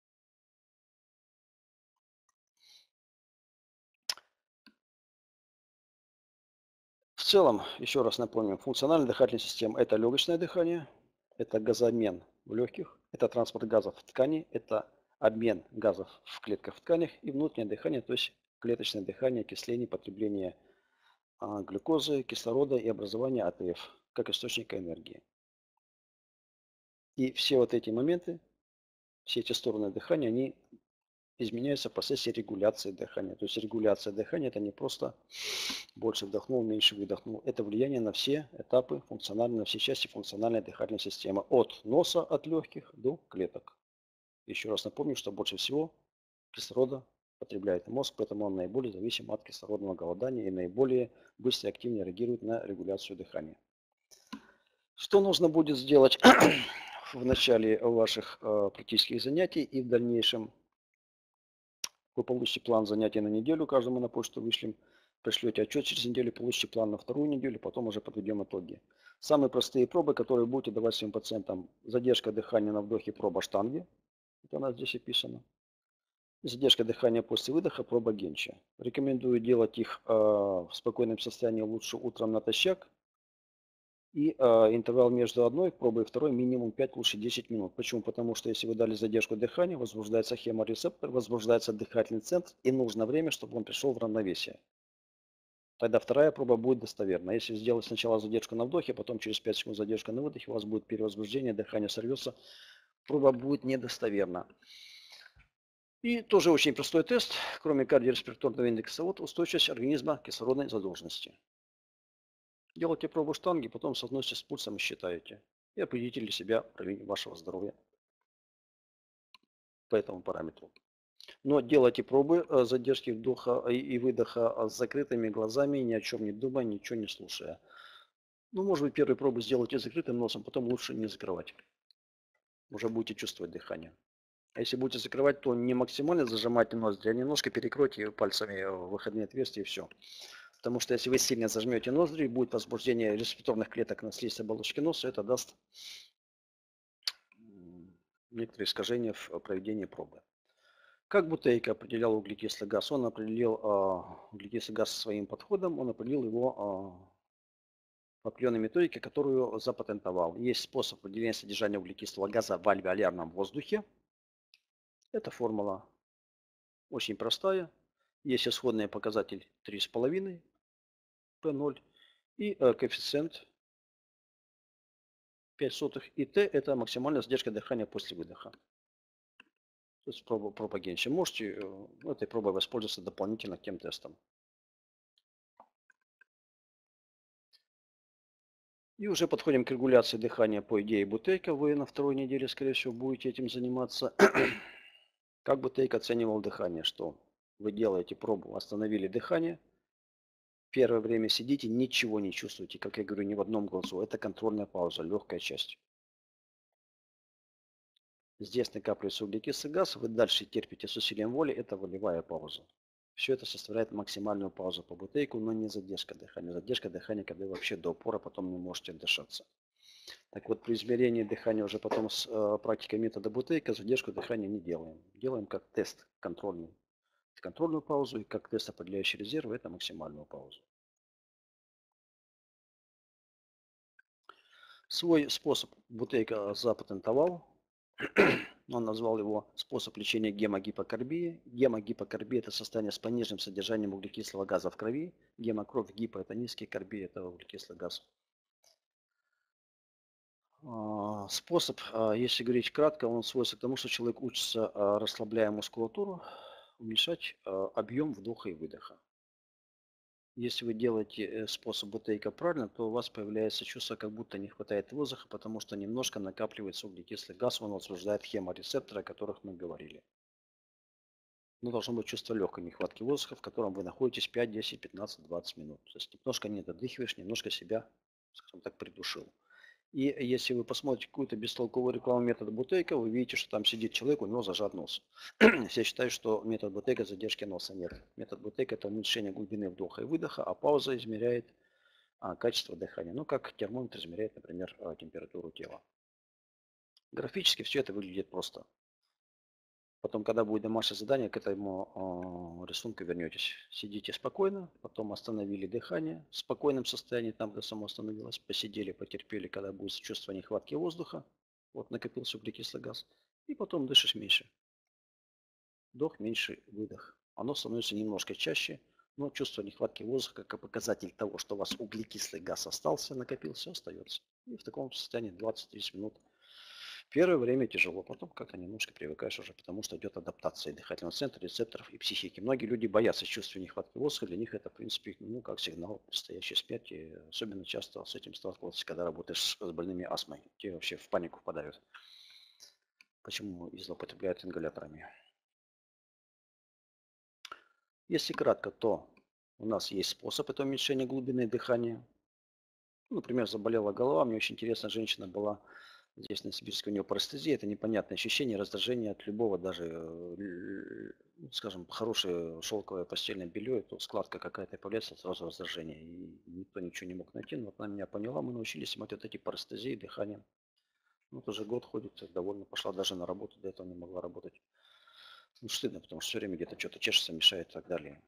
В целом, еще раз напомню, функциональная дыхательная система – это легочное дыхание, это газообмен в легких, это транспорт газов в ткани, это обмен газов в клетках в тканях и внутреннее дыхание, то есть клеточное дыхание, окисление, потребление глюкозы, кислорода и образование АТФ как источника энергии. И все вот эти моменты, все эти стороны дыхания, они изменяются в процессе регуляции дыхания. То есть регуляция дыхания – это не просто больше вдохнул, меньше выдохнул. Это влияние на все этапы функциональной, на все части функциональной дыхательной системы. От носа, от легких до клеток. Еще раз напомню, что больше всего кислорода потребляет мозг, поэтому он наиболее зависим от кислородного голодания и наиболее быстро и активно реагирует на регуляцию дыхания. Что нужно будет сделать в начале ваших практических занятий и в дальнейшем? Вы получите план занятий на неделю, каждому на почту вышлем. Пришлете отчет через неделю, получите план на вторую неделю, потом уже подведем итоги. Самые простые пробы, которые будете давать своим пациентам. Задержка дыхания на вдохе, проба штанги. Это у нас здесь описано. Задержка дыхания после выдоха, проба Генча. Рекомендую делать их в спокойном состоянии, лучше утром натощак. И интервал между одной пробой и второй минимум 5, лучше 10 минут. Почему? Потому что если вы дали задержку дыхания, возбуждается хеморецептор, возбуждается дыхательный центр, и нужно время, чтобы он пришел в равновесие. Тогда вторая проба будет достоверна. Если сделать сначала задержку на вдохе, потом через 5 секунд задержка на выдохе, у вас будет перевозбуждение, дыхание сорвется, проба будет недостоверна. И тоже очень простой тест, кроме кардиореспираторного индекса, вот устойчивость организма к кислородной задолженности. Делайте пробу штанги, потом соотносите с пульсом и считаете. И определите для себя уровень вашего здоровья по этому параметру. Но делайте пробы задержки вдоха и выдоха с закрытыми глазами, ни о чем не думая, ничего не слушая. Ну, может быть, первые пробы сделайте закрытым носом, потом лучше не закрывать. Уже будете чувствовать дыхание. А если будете закрывать, то не максимально зажимайте ноздри, а немножко перекройте пальцами выходные отверстия и все. Потому что если вы сильно зажмете ноздри, будет возбуждение респираторных клеток на слизистой оболочке носа, это даст некоторые искажения в проведении пробы. Как Бутейко определял углекислый газ? Он определил углекислый газ своим подходом, он определил его по определенной методике, которую запатентовал. Есть способ определения содержания углекислого газа в альвеолярном воздухе. Эта формула очень простая. Есть исходный показатель 3,5 P0 и коэффициент 0,05. И Т – это максимальная задержка дыхания после выдоха. То есть проба Генча. Можете этой пробой воспользоваться дополнительно тем тестом. И уже подходим к регуляции дыхания по идее Бутейко. Вы на второй неделе, скорее всего, будете этим заниматься. Как Бутейко оценивал дыхание? Что вы делаете пробу, остановили дыхание. Первое время сидите, ничего не чувствуете, как я говорю, ни в одном глазу. Это контрольная пауза, легкая часть. Здесь накапливается углекислый газ, вы дальше терпите с усилием воли, это волевая пауза. Все это составляет максимальную паузу по Бутейку, но не задержка дыхания. Задержка дыхания, когда вы вообще до упора потом не можете отдышаться. Так вот, при измерении дыхания уже потом с практикой метода Бутейка задержку дыхания не делаем. Делаем как тест контрольный. Контрольную паузу и как тест, определяющий резервы, это максимальную паузу. Свой способ Бутейко запатентовал. Он назвал его способ лечения гемогипокарбии. Гемогипокарбия – это состояние с пониженным содержанием углекислого газа в крови. Гемокровь, гипо – это низкий, карбия – это углекислый газ. Способ, если говорить кратко, он сводится к тому, что человек учится, расслабляя мускулатуру, уменьшать объем вдоха и выдоха. Если вы делаете способ бутейка правильно, то у вас появляется чувство, как будто не хватает воздуха, потому что немножко накапливается углекислый газ, он возбуждает хеморецепторы, о которых мы говорили. Но должно быть чувство легкой нехватки воздуха, в котором вы находитесь 5, 10, 15, 20 минут. То есть немножко не додыхиваешь, немножко себя, скажем так, придушил. И если вы посмотрите какую-то бестолковую рекламу метода Бутейка, вы видите, что там сидит человек, у него зажат нос. Все считают, что метод Бутейка задержки носа нет. Метод Бутейка – это уменьшение глубины вдоха и выдоха, а пауза измеряет качество дыхания. Ну, как термометр измеряет, например, температуру тела. Графически все это выглядит просто. Потом, когда будет домашнее задание, к этому рисунку вернетесь. Сидите спокойно, потом остановили дыхание в спокойном состоянии, там, где само остановилось, посидели, потерпели, когда будет чувство нехватки воздуха, вот накопился углекислый газ, и потом дышишь меньше. Вдох меньше, выдох. Оно становится немножко чаще, но чувство нехватки воздуха, как показатель того, что у вас углекислый газ остался, накопился, остается. И в таком состоянии 20-30 минут. Первое время тяжело, потом как-то немножко привыкаешь уже, потому что идет адаптация дыхательного центра, рецепторов и психики. Многие люди боятся чувства нехватки воздуха, для них это, в принципе, ну, как сигнал предстоящей смерти. Особенно часто с этим сталкивался, когда работаешь с больными астмой. Те вообще в панику впадают. Почему и злоупотребляют ингаляторами. Если кратко, то у нас есть способ это уменьшения глубины дыхания. Например, заболела голова, мне очень интересная женщина была. Здесь на Сибирской у нее парестезия, это непонятное ощущение раздражения от любого, даже, скажем, хорошее шелковое постельное белье, то складка какая-то появляется, сразу раздражение. И никто ничего не мог найти, но вот она меня поняла, мы научились снимать вот эти парестезии дыханием. Вот уже год ходит, довольно пошла даже на работу, до этого не могла работать. Ну, стыдно, потому что все время где-то что-то чешется, мешает и так далее.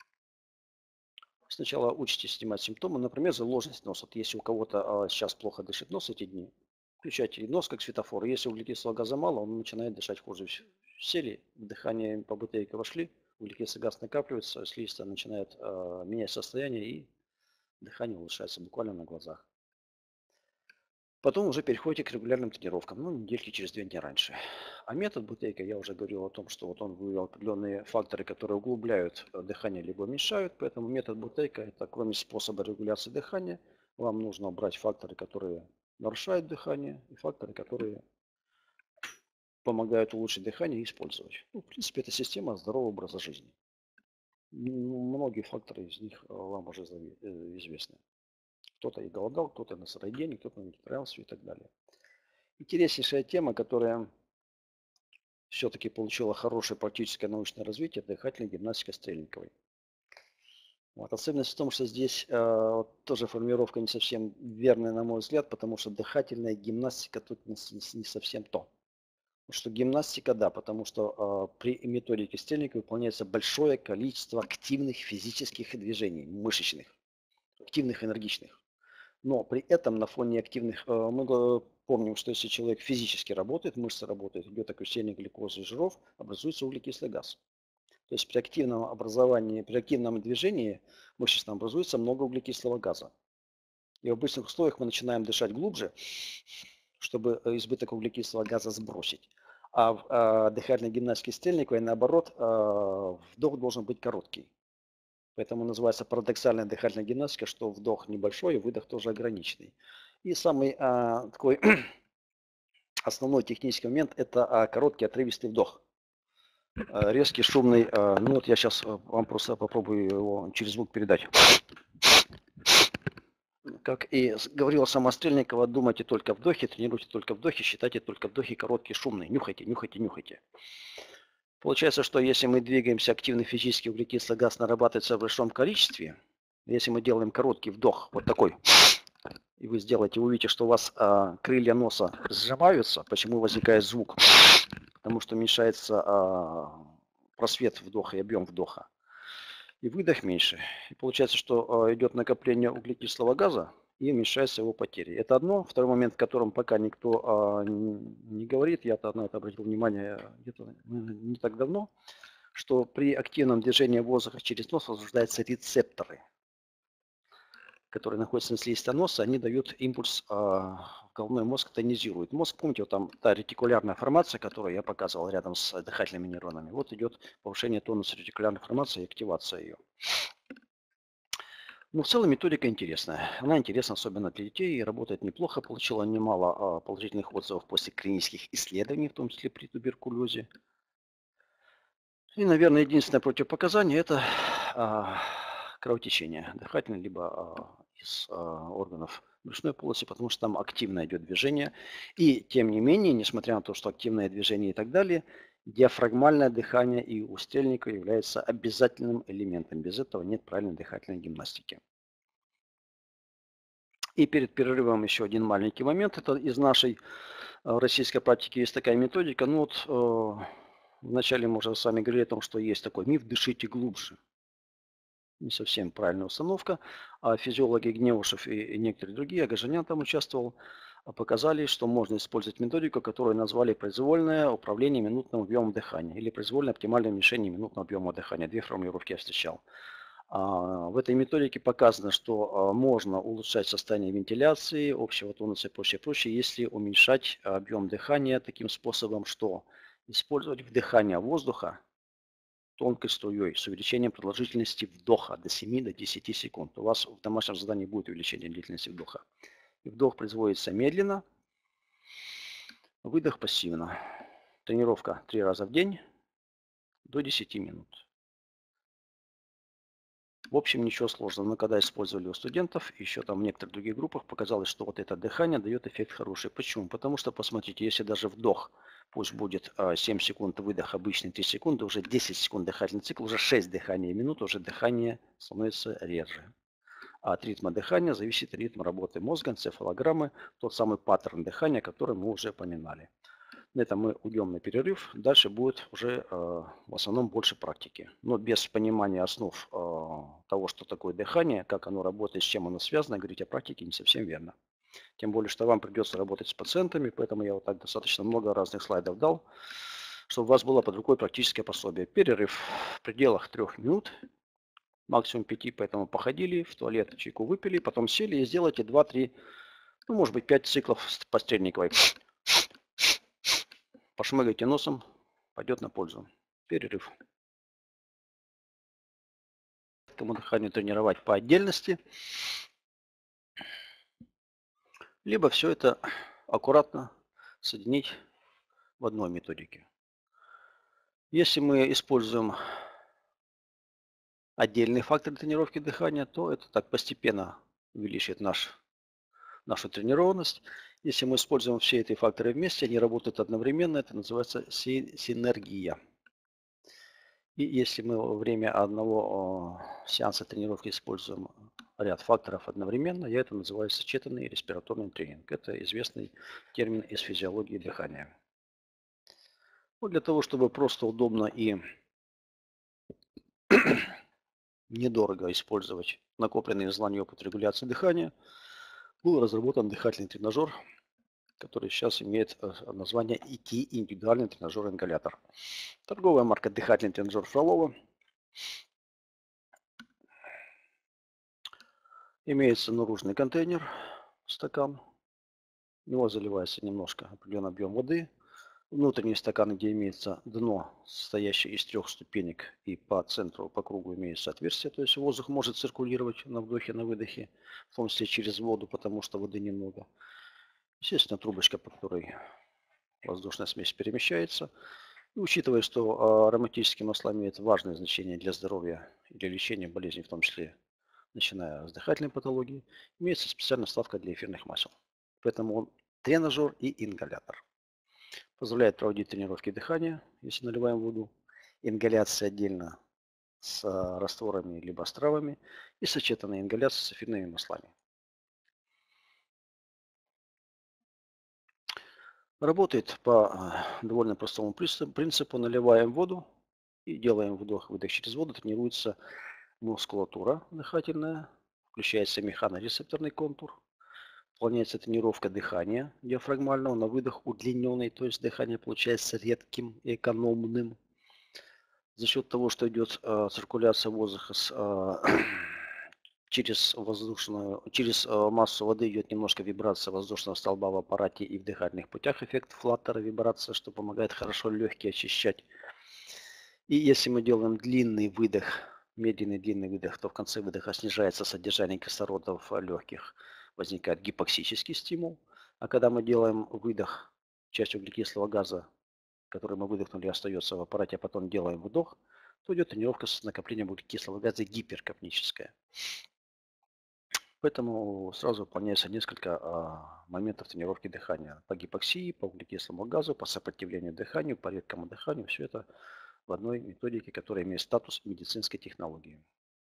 Сначала учитесь снимать симптомы, например, заложенность носа. Вот если у кого-то сейчас плохо дышит нос эти дни, включайте нос как светофор. Если углекислого газа мало, он начинает дышать хуже. Сели, дыхание по бутылке вошли, углекислый газ накапливается, слизистая начинает менять состояние и дыхание улучшается буквально на глазах. Потом уже переходите к регулярным тренировкам, ну, недельки через 2 дня раньше. А метод Бутейка, я уже говорил о том, что вот он вывел определенные факторы, которые углубляют дыхание, либо мешают. Поэтому метод Бутейка – это кроме способа регуляции дыхания, вам нужно убрать факторы, которые нарушают дыхание, и факторы, которые помогают улучшить дыхание и использовать. Ну, в принципе, это система здорового образа жизни. Многие факторы из них вам уже известны. Кто-то и голодал, кто-то на сыроедении, кто-то на вегетарианстве и так далее. Интереснейшая тема, которая все-таки получила хорошее практическое научное развитие, дыхательная гимнастика Стрельниковой. Вот. Особенность в том, что здесь тоже формулировка не совсем верная, на мой взгляд, потому что дыхательная гимнастика тут не совсем то. Потому что гимнастика, да, потому что при методике Стрельниковой выполняется большое количество активных физических движений, мышечных, активных, энергичных. Но при этом на фоне активных, мы помним, что если человек физически работает, мышцы работают, идет окисление глюкозы и жиров, образуется углекислый газ. То есть при активном образовании, при активном движении мышечно образуется много углекислого газа. И в обычных условиях мы начинаем дышать глубже, чтобы избыток углекислого газа сбросить. А в дыхательной гимнастике Стрельниковой, наоборот, вдох должен быть короткий. Поэтому называется парадоксальная дыхательная гимнастика, что вдох небольшой, и выдох тоже ограниченный. И самый такой основной технический момент – это короткий отрывистый вдох. Резкий, шумный. Ну вот я сейчас вам просто попробую его через звук передать. Как и говорила сама Стрельникова, думайте только вдохе, тренируйте только вдохе, считайте только вдохи короткие, шумные. Нюхайте, нюхайте, нюхайте. Получается, что если мы двигаемся активно физически, углекислый газ нарабатывается в большом количестве. Если мы делаем короткий вдох, вот такой, и вы сделаете, вы увидите, что у вас крылья носа сжимаются. Почему возникает звук? Потому что уменьшается просвет вдоха и объем вдоха. И выдох меньше. И получается, что идет накопление углекислого газа, и уменьшаются его потери. Это одно. Второй момент, о котором пока никто не говорит, я-то на это обратил внимание где-то не так давно, что при активном движении воздуха через нос возбуждаются рецепторы, которые находятся на слизистой носа, они дают импульс в головной мозг, тонизирует мозг. Помните, вот там та ретикулярная формация, которую я показывал рядом с дыхательными нейронами. Вот идет повышение тонуса ретикулярной формации и активация ее. Ну, в целом методика интересная. Она интересна особенно для детей и работает неплохо. Получила немало положительных отзывов после клинических исследований, в том числе при туберкулезе. И, наверное, единственное противопоказание – это кровотечение дыхательное, либо из органов брюшной полости, потому что там активно идет движение. И, тем не менее, несмотря на то, что активное движение и так далее, диафрагмальное дыхание и у стрельника является обязательным элементом. Без этого нет правильной дыхательной гимнастики. И перед перерывом еще один маленький момент. Это из нашей российской практики есть такая методика. Ну вот вначале мы уже с вами говорили о том, что есть такой миф «дышите глубже». Не совсем правильная установка. А физиологи Гневушев и некоторые другие, Агажанян там участвовал, показали, что можно использовать методику, которую назвали произвольное управление минутным объемом дыхания или произвольное оптимальное уменьшение минутного объема дыхания. Две формулировки я встречал. В этой методике показано, что можно улучшать состояние вентиляции, общего тонуса и прочее, если уменьшать объем дыхания таким способом, что использовать вдыхание воздуха тонкой струей с увеличением продолжительности вдоха до 7 до 10 секунд. У вас в домашнем задании будет увеличение длительности вдоха. И вдох производится медленно, выдох пассивно. Тренировка 3 раза в день до 10 минут. В общем, ничего сложного. Мы когда использовали у студентов, еще там в некоторых других группах, показалось, что вот это дыхание дает эффект хороший. Почему? Потому что, посмотрите, если даже вдох, пусть будет 7 секунд, выдох обычный 3 секунды, уже 10 секунд дыхательный цикл, уже 6 дыханий в минуту, уже дыхание становится реже. А от ритма дыхания зависит ритм работы мозга, энцефалограммы, тот самый паттерн дыхания, который мы уже поминали. На этом мы уйдем на перерыв. Дальше будет уже в основном больше практики. Но без понимания основ того, что такое дыхание, как оно работает, с чем оно связано, говорить о практике не совсем верно. Тем более, что вам придется работать с пациентами, поэтому я вот так достаточно много разных слайдов дал, чтобы у вас было под рукой практическое пособие. Перерыв в пределах 3 минут, максимум 5, поэтому походили, в туалет чайку выпили, потом сели и сделайте 2-3, ну может быть 5 циклов по Стрельниковой. Пошмыгайте носом, пойдет на пользу. Перерыв. Кому дыхание тренировать по отдельности, либо все это аккуратно соединить в одной методике. Если мы используем отдельные факторы тренировки дыхания, то это так постепенно увеличит нашу тренированность. Если мы используем все эти факторы вместе, они работают одновременно, это называется синергия. И если мы во время одного сеанса тренировки используем ряд факторов одновременно, я это называю сочетанный респираторный тренинг. Это известный термин из физиологии дыхания. Вот для того, чтобы просто удобно и недорого использовать накопленные знания и опыт регуляции дыхания, был разработан дыхательный тренажер, который сейчас имеет название ИТ, индивидуальный тренажер-ингалятор. Торговая марка дыхательный тренажер Фролова. Имеется наружный контейнер, стакан. В него заливается немножко определенный объем воды. Внутренний стакан, где имеется дно, состоящее из 3 ступенек, и по центру, по кругу имеется отверстие, то есть воздух может циркулировать на вдохе, на выдохе, в том числе через воду, потому что воды немного. Естественно, трубочка, по которой воздушная смесь перемещается. И учитывая, что ароматические масла имеют важное значение для здоровья и для лечения болезней, в том числе начиная с дыхательной патологии, имеется специальная вставка для эфирных масел. Поэтому он тренажер и ингалятор. Позволяет проводить тренировки дыхания, если наливаем воду, ингаляция отдельно с растворами либо с травами и сочетанная ингаляция с эфирными маслами. Работает по довольно простому принципу. Наливаем воду и делаем вдох-выдох через воду. Тренируется мускулатура дыхательная, включается механорецепторный контур, Выполняется тренировка дыхания диафрагмального на выдох удлиненный, то есть дыхание получается редким и экономным. За счет того, что идет циркуляция воздуха через массу воды идет немножко вибрация воздушного столба в аппарате и в дыхательных путях, эффект флаттера, вибрация, что помогает хорошо легкие очищать. И если мы делаем длинный выдох, медленный длинный выдох, то в конце выдоха снижается содержание кислорода в легких, возникает гипоксический стимул. А когда мы делаем выдох, часть углекислого газа, который мы выдохнули, остается в аппарате, а потом делаем вдох, то идет тренировка с накоплением углекислого газа гиперкапническая. Поэтому сразу выполняется несколько моментов тренировки дыхания. По гипоксии, по углекислому газу, по сопротивлению дыханию, по редкому дыханию. Все это в одной методике, которая имеет статус медицинской технологии.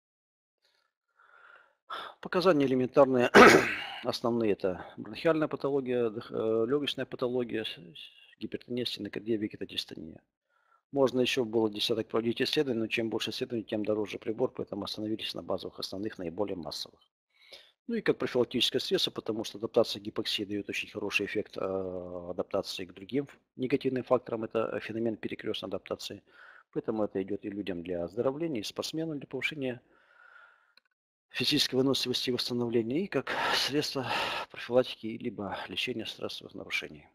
Показания элементарные. Основные это бронхиальная патология, легочная патология, гипертония, стенокардия, вегетодистония. Можно еще было десяток проводить исследований, но чем больше исследований, тем дороже прибор, поэтому остановились на базовых, основных, наиболее массовых. Ну и как профилактическое средство, потому что адаптация к гипоксии дает очень хороший эффект адаптации к другим негативным факторам. Это феномен перекрестной адаптации. Поэтому это идет и людям для оздоровления, и спортсменам для повышения физической выносливости и восстановления, и как средство профилактики либо лечения стрессовых нарушений.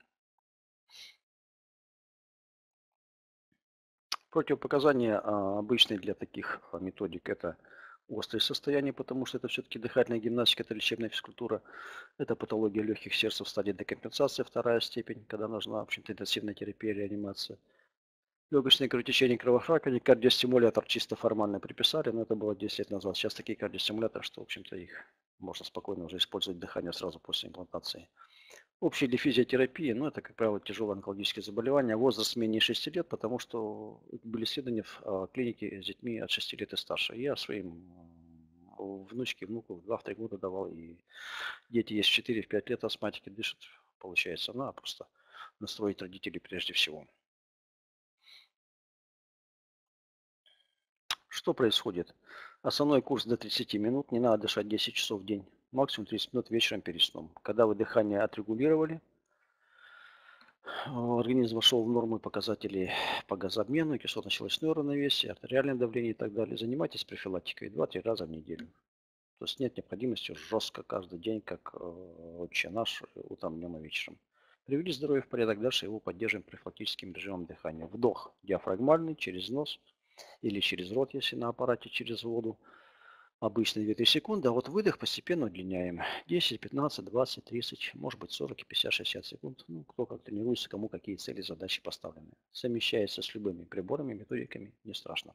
Противопоказания обычные для таких методик – это острые состояния, потому что это все-таки дыхательная гимнастика, это лечебная физкультура, это патология легких сердца в стадии декомпенсации, вторая степень, когда нужна, в общем-то, интенсивная терапия, реанимация. Легочное кровотечение, кровохарканье, кардиостимулятор чисто формально приписали, но это было 10 лет назад. Сейчас такие кардиостимуляторы, что, в общем-то, их можно спокойно уже использовать дыхание сразу после имплантации. Общая или физиотерапия, ну, это, как правило, тяжелые онкологические заболевания. Возраст менее 6 лет, потому что были исследования в клинике с детьми от 6 лет и старше. Я своим внучке, внуку в 2-3 года давал, и дети есть в 4-5 лет, астматики дышат, получается. Надо просто настроить родителей прежде всего. Что происходит? Основной курс до 30 минут, не надо дышать 10 часов в день, максимум 30 минут вечером перед сном. Когда вы дыхание отрегулировали, организм вошел в нормы показателей по газообмену, кислотно-щелочное равновесие, артериальное давление и так далее. Занимайтесь профилактикой 2-3 раза в неделю. То есть нет необходимости жестко каждый день, как отче наш, утром, днем и вечером. Привели здоровье в порядок, дальше его поддерживаем профилактическим режимом дыхания. Вдох диафрагмальный через нос или через рот, если на аппарате через воду. Обычно 2-3 секунды, а вот выдох постепенно удлиняем. 10, 15, 20, 30, может быть 40, 50, 60 секунд. Ну, кто как тренируется, кому какие цели, задачи поставлены. Совмещается с любыми приборами, методиками, не страшно.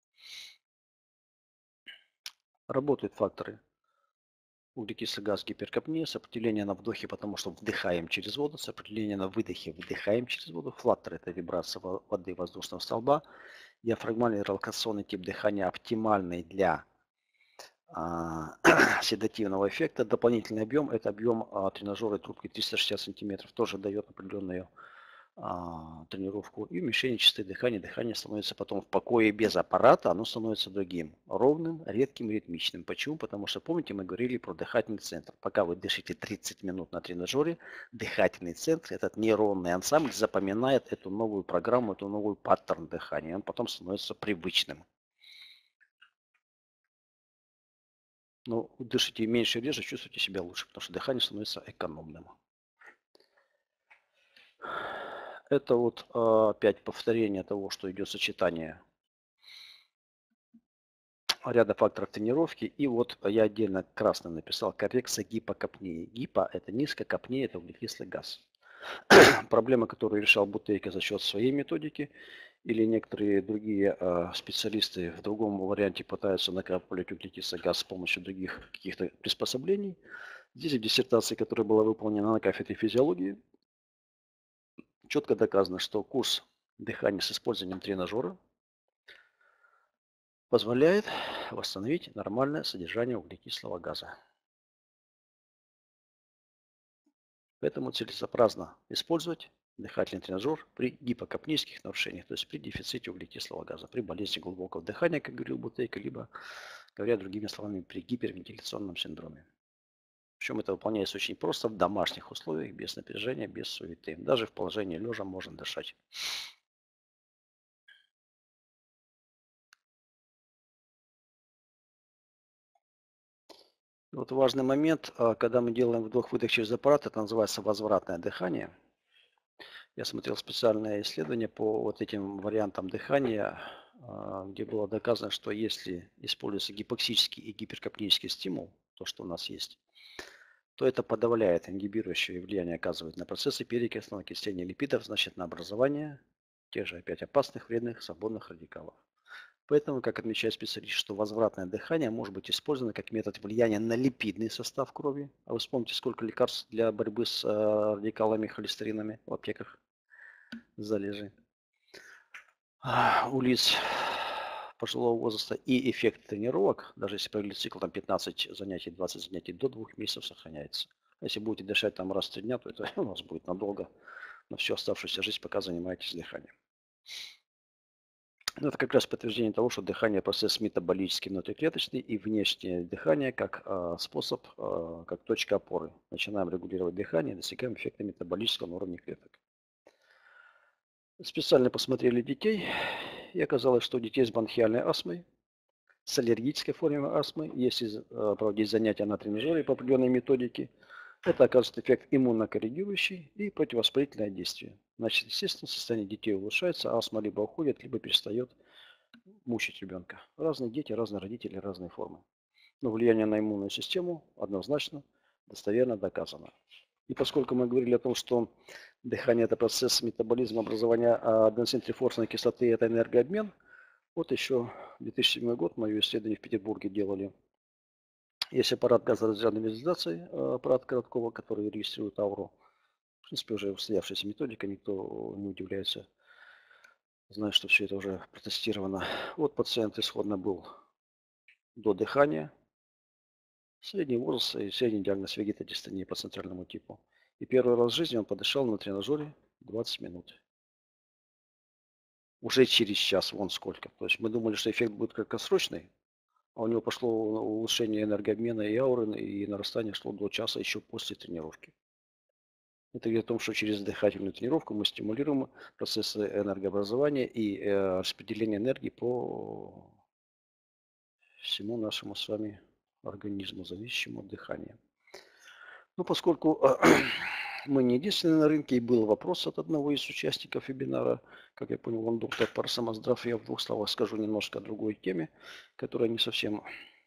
Работают факторы. Углекислый газ, гиперкапния, сопротивление на вдохе, потому что вдыхаем через воду, сопротивление на выдохе, вдыхаем через воду. Флаттер – это вибрация воды воздушного столба. Диафрагмальный релаксационный тип дыхания оптимальный для седативного эффекта. Дополнительный объем – это объем тренажера трубки 360 сантиметров. Тоже дает определенную тренировку. И уменьшение частоты дыхания. Дыхание становится потом в покое без аппарата. Оно становится другим. Ровным, редким, ритмичным. Почему? Потому что, помните, мы говорили про дыхательный центр. Пока вы дышите 30 минут на тренажере, дыхательный центр, этот нейронный ансамбль запоминает эту новую программу, эту новую паттерн дыхания. Он потом становится привычным. Но дышите меньше и реже, чувствуете себя лучше, потому что дыхание становится экономным. Это вот опять повторение того, что идет сочетание ряда факторов тренировки. И вот я отдельно красным написал коррекция гипокапнии. Гипо – это низко, капния – это углекислый газ. Проблема, которую решал Бутейко за счет своей методики, или некоторые другие специалисты в другом варианте пытаются накапливать углекислый газ с помощью других каких-то приспособлений. Здесь в диссертации, которая была выполнена на кафедре физиологии, четко доказано, что курс дыхания с использованием тренажера позволяет восстановить нормальное содержание углекислого газа. Поэтому целесообразно использовать дыхательный тренажер при гипокапнических нарушениях, то есть при дефиците углекислого газа, при болезни глубокого дыхания, как говорил Бутейко, либо, говоря другими словами, при гипервентиляционном синдроме. Причем это выполняется очень просто в домашних условиях, без напряжения, без суеты. Даже в положении лежа можно дышать. Вот важный момент, когда мы делаем вдох-выдох через аппарат, это называется возвратное дыхание. Я смотрел специальное исследование по вот этим вариантам дыхания, где было доказано, что если используется гипоксический и гиперкапнический стимул, то, что у нас есть, то это подавляет, ингибирующее влияние оказывает на процессы перекисного окисления липидов, значит на образование тех же опять опасных, вредных, свободных радикалов. Поэтому, как отмечает специалист, что возвратное дыхание может быть использовано как метод влияния на липидный состав крови. А вы вспомните, сколько лекарств для борьбы с радикалами, холестеринами в аптеках залежи. У лиц пожилого возраста и эффект тренировок, даже если провели цикл там 15 занятий, 20 занятий, до 2 месяцев сохраняется. Если будете дышать там раз в 3 дня, то это у вас будет надолго, на всю оставшуюся жизнь, пока занимаетесь дыханием. Ну, это как раз подтверждение того, что дыхание – процесс метаболический внутриклеточный и внешнее дыхание как способ, как точка опоры. Начинаем регулировать дыхание, достигаем эффекта метаболического на уровне клеток. Специально посмотрели детей, и оказалось, что у детей с бронхиальной астмой, с аллергической формой астмы, если проводить занятия на тренажере по определенной методике, это оказывает эффект иммунокоррегирующий и противовоспалительное действие. Значит, естественно, состояние детей улучшается, астма либо уходит, либо перестает мучить ребенка. Разные дети, разные родители, разные формы. Но влияние на иммунную систему однозначно, достоверно доказано. И поскольку мы говорили о том, что дыхание – это процесс метаболизма образования аденосин-трифосфорной кислоты, это энергообмен, вот еще 2007 год, мое исследование в Петербурге делали. Есть аппарат газоразрядной визуализации, аппарат Короткова, который регистрирует ауру. В принципе, уже устоявшаяся методика, никто не удивляется. Знаю, что все это уже протестировано. Вот пациент исходно был до дыхания, средний возраст и средний диагноз вегетодистония по центральному типу. И первый раз в жизни он подышал на тренажере 20 минут. Уже через час, вон сколько. То есть мы думали, что эффект будет краткосрочный, а у него пошло улучшение энергообмена и ауры, и нарастание шло до часа еще после тренировки. Это говорит о том, что через дыхательную тренировку мы стимулируем процессы энергообразования и распределения энергии по всему нашему с вами организму, зависящему от дыхания. Ну, поскольку мы не единственные на рынке, и был вопрос от одного из участников вебинара, как я понял, он доктор по самоздрав, я в двух словах скажу немножко о другой теме, которая не совсем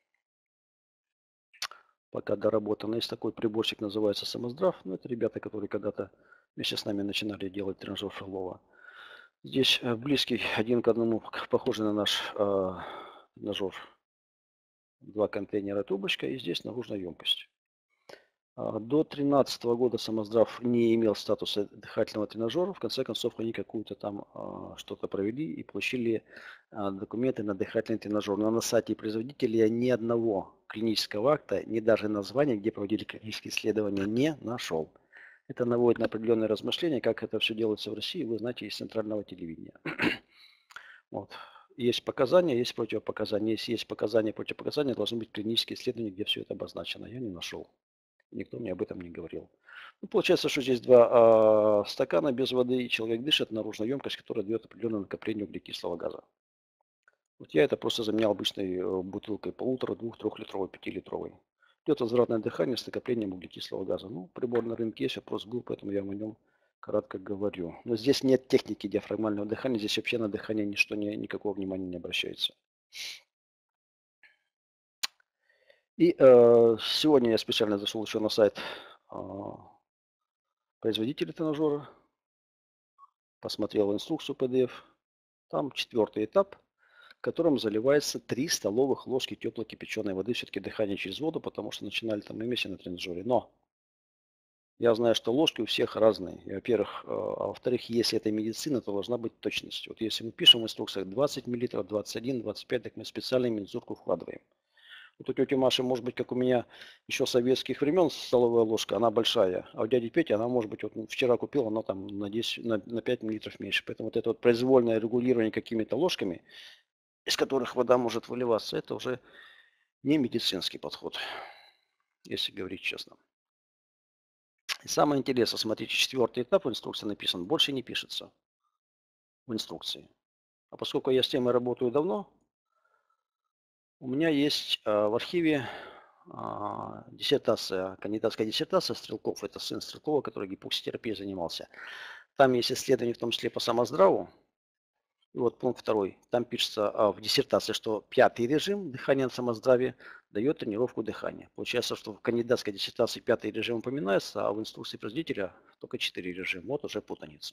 пока доработана. Есть такой приборчик, называется самоздрав. Ну, это ребята, которые когда-то вместе с нами начинали делать тренажер Фролова. Здесь близкий один к одному, похожий на наш тренажер. Два контейнера трубочка, и здесь наружная емкость. До 2013 года самоздрав не имел статуса дыхательного тренажера. В конце концов, они какую-то там что-то провели и получили документы на дыхательный тренажер. Но на сайте производителя ни одного клинического акта, ни даже названия, где проводили клинические исследования, не нашел. Это наводит на определенные размышления, как это все делается в России, вы знаете, из центрального телевидения. Вот. Есть показания, есть противопоказания. Если есть показания, противопоказания, должны быть клинические исследования, где все это обозначено. Я не нашел. Никто мне об этом не говорил. Ну, получается, что здесь два стакана без воды, и человек дышит, наружная емкость, которая дает определенное накопление углекислого газа. Вот я это просто заменял обычной бутылкой 1,5, 2, 3-литровой, 5-литровой. Идет возвратное дыхание с накоплением углекислого газа. Ну, прибор на рынке есть, вопрос был, поэтому я о нем кратко говорю. Но здесь нет техники диафрагмального дыхания, здесь вообще на дыхание никакого внимания не обращается. И сегодня я специально зашел еще на сайт производителя тренажера, посмотрел инструкцию PDF. Там 4-й этап, в котором заливается 3 столовых ложки теплой кипяченой воды. Все-таки дыхание через воду, потому что начинали там мы вместе на тренажере. Но я знаю, что ложки у всех разные. И, во-первых, а во-вторых, если это медицина, то должна быть точность. Вот если мы пишем в инструкциях 20 мл, 21, 25, так мы специально мензурку вкладываем. Вот у тети Маши, может быть, как у меня еще советских времен столовая ложка, она большая. А у дяди Пети она, может быть, вот вчера купил, она там на 10, на 5 миллилитров меньше. Поэтому вот это вот произвольное регулирование какими-то ложками, из которых вода может выливаться, это уже не медицинский подход. если говорить честно. И самое интересное, смотрите, 4-й этап в инструкции написан, больше не пишется в инструкции. А поскольку я с темой работаю давно, у меня есть в архиве диссертация, кандидатская диссертация Стрелков. Это сын Стрелкова, который гипокситерапией занимался. Там есть исследования, в том числе по самоздраву. И вот пункт второй. Там пишется в диссертации, что 5-й режим дыхания на самоздраве дает тренировку дыхания. Получается, что в кандидатской диссертации 5-й режим упоминается, а в инструкции производителя только 4 режима. Вот уже путаница.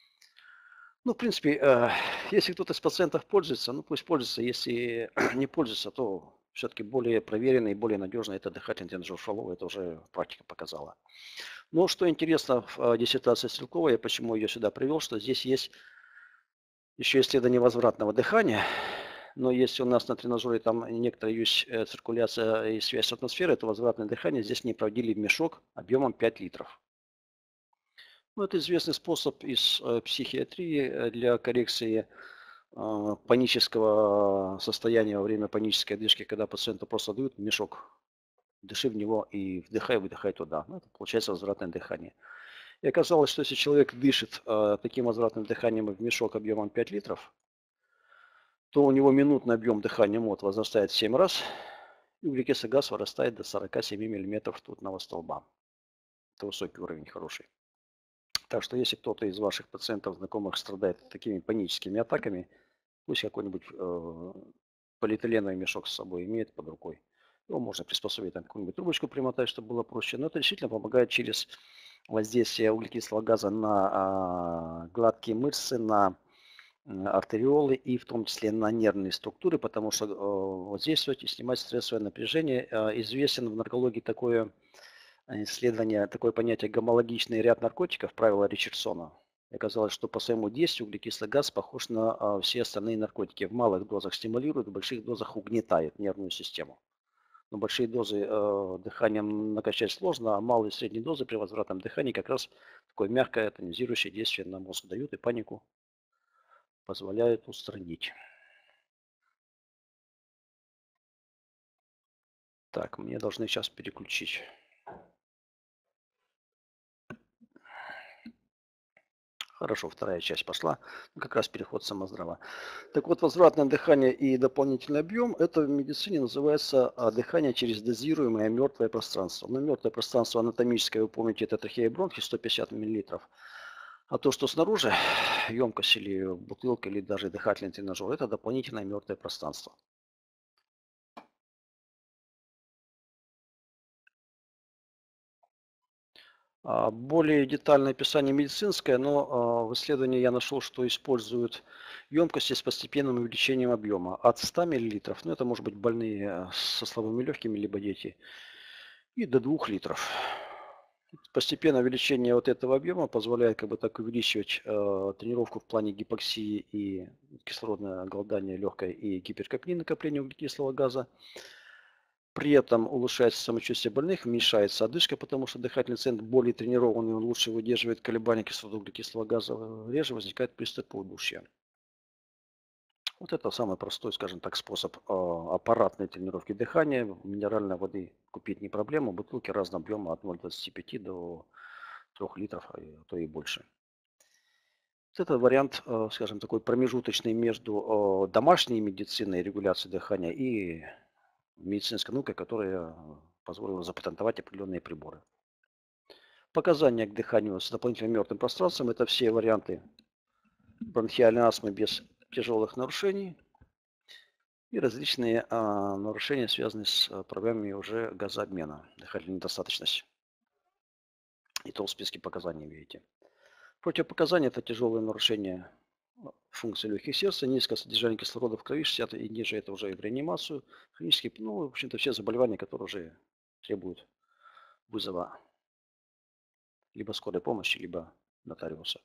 Ну, в принципе, если кто-то из пациентов пользуется, ну пусть пользуется. Если не пользуется, то все-таки более проверенный и более надежный это дыхательный тренажер Фролова. Это уже практика показала. Но что интересно в диссертации Стрелкова, я почему ее сюда привел, что здесь есть еще исследование возвратного дыхания. Но если у нас на тренажере там некоторая есть циркуляция и связь с атмосферой, то возвратное дыхание здесь не проводили в мешок объемом 5 литров. Ну, это известный способ из психиатрии для коррекции панического состояния во время панической одышки, когда пациенту просто дают мешок, дыши в него и вдыхай, выдыхай туда. Ну, это получается возвратное дыхание. И оказалось, что если человек дышит таким возвратным дыханием в мешок объемом 5 литров, то у него минутный объем дыхания МОД возрастает в 7 раз, и углекислый газ вырастает до 47 мм ртутного столба. Это высокий уровень, хороший. Так что если кто-то из ваших пациентов, знакомых страдает такими паническими атаками, пусть какой-нибудь полиэтиленовый мешок с собой имеет под рукой. Его можно приспособить, там какую-нибудь трубочку примотать, чтобы было проще. Но это действительно помогает через воздействие углекислого газа на гладкие мышцы, на артериолы и в том числе на нервные структуры, потому что воздействовать и снимать стрессовое напряжение. Известен в наркологии такое исследование, такое понятие гомологичный ряд наркотиков, правило Ричардсона. И оказалось, что по своему действию углекислый газ похож на все остальные наркотики. В малых дозах стимулирует, в больших дозах угнетает нервную систему. Но большие дозы дыханием накачать сложно, а малые и средние дозы при возвратном дыхании как раз такое мягкое тонизирующее действие на мозг дают и панику позволяют устранить. Так, мне должны сейчас переключить. Хорошо, вторая часть пошла. Как раз переход самоздрава. Так вот, возвратное дыхание и дополнительный объем, это в медицине называется дыхание через дозируемое мертвое пространство. Но мертвое пространство анатомическое, вы помните, это трахея бронхи 150 мл. А то, что снаружи, емкость или бутылка, или даже дыхательный тренажер, это дополнительное мертвое пространство. Более детальное описание медицинское, но в исследовании я нашел, что используют емкости с постепенным увеличением объема от 100 мл, ну это может быть больные со слабыми легкими, либо дети, и до 2 литров. Постепенное увеличение вот этого объема позволяет как бы так увеличивать тренировку в плане гипоксии и кислородное голодание легкое и гиперкапнии, накопления углекислого газа. При этом улучшается самочувствие больных, уменьшается одышка, потому что дыхательный центр более тренированный, он лучше выдерживает колебания кислорода углекислого газа, реже возникает приступ удушья. Вот это самый простой, скажем так, способ аппаратной тренировки дыхания. Минеральной воды купить не проблема, бутылки разного объема от 0,25 до 3 литров, а то и больше. Вот это вариант, скажем, такой промежуточный между домашней медициной и регуляцией дыхания и медицинской наукой, которая позволила запатентовать определенные приборы. Показания к дыханию с дополнительным мертвым пространством – это все варианты бронхиальной астмы без тяжелых нарушений и различные нарушения, связанные с проблемами уже газообмена, дыхательной недостаточности. И то в списке показаний видите. Противопоказания – это тяжелые нарушения функции легких сердца, низкое содержание кислорода в крови, 60 и ниже это уже в реанимацию, хронические, ну, в общем-то, все заболевания, которые уже требуют вызова либо скорой помощи, либо нотариуса.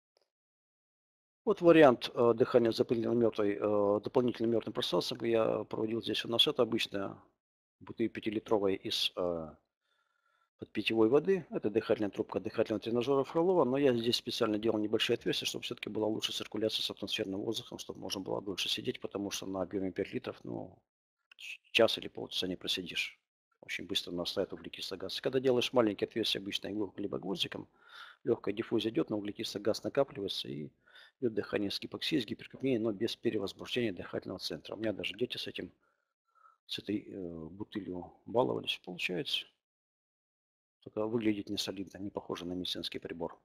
Вот вариант дыхания с дополнительным мертвым пространством я проводил здесь у нас. Это обычно бутыль 5-литровая из под питьевой воды. Это дыхательная трубка дыхательного тренажера Фролова. Но я здесь специально делал небольшие отверстия, чтобы все-таки была лучше циркуляция с атмосферным воздухом, чтобы можно было дольше сидеть, потому что на объеме 5 литров, ну, час или полчаса не просидишь. очень быстро нарастает углекислый газ. Когда делаешь маленькие отверстия обычно иголкой либо гвоздиком, легкая диффузия идет, но углекислый газ накапливается и идет дыхание с гипоксией, с гиперкапнией, но без перевозбуждения дыхательного центра. У меня даже дети с этой бутылью баловались. Получается, только выглядит не солидно, не похоже на медицинский прибор.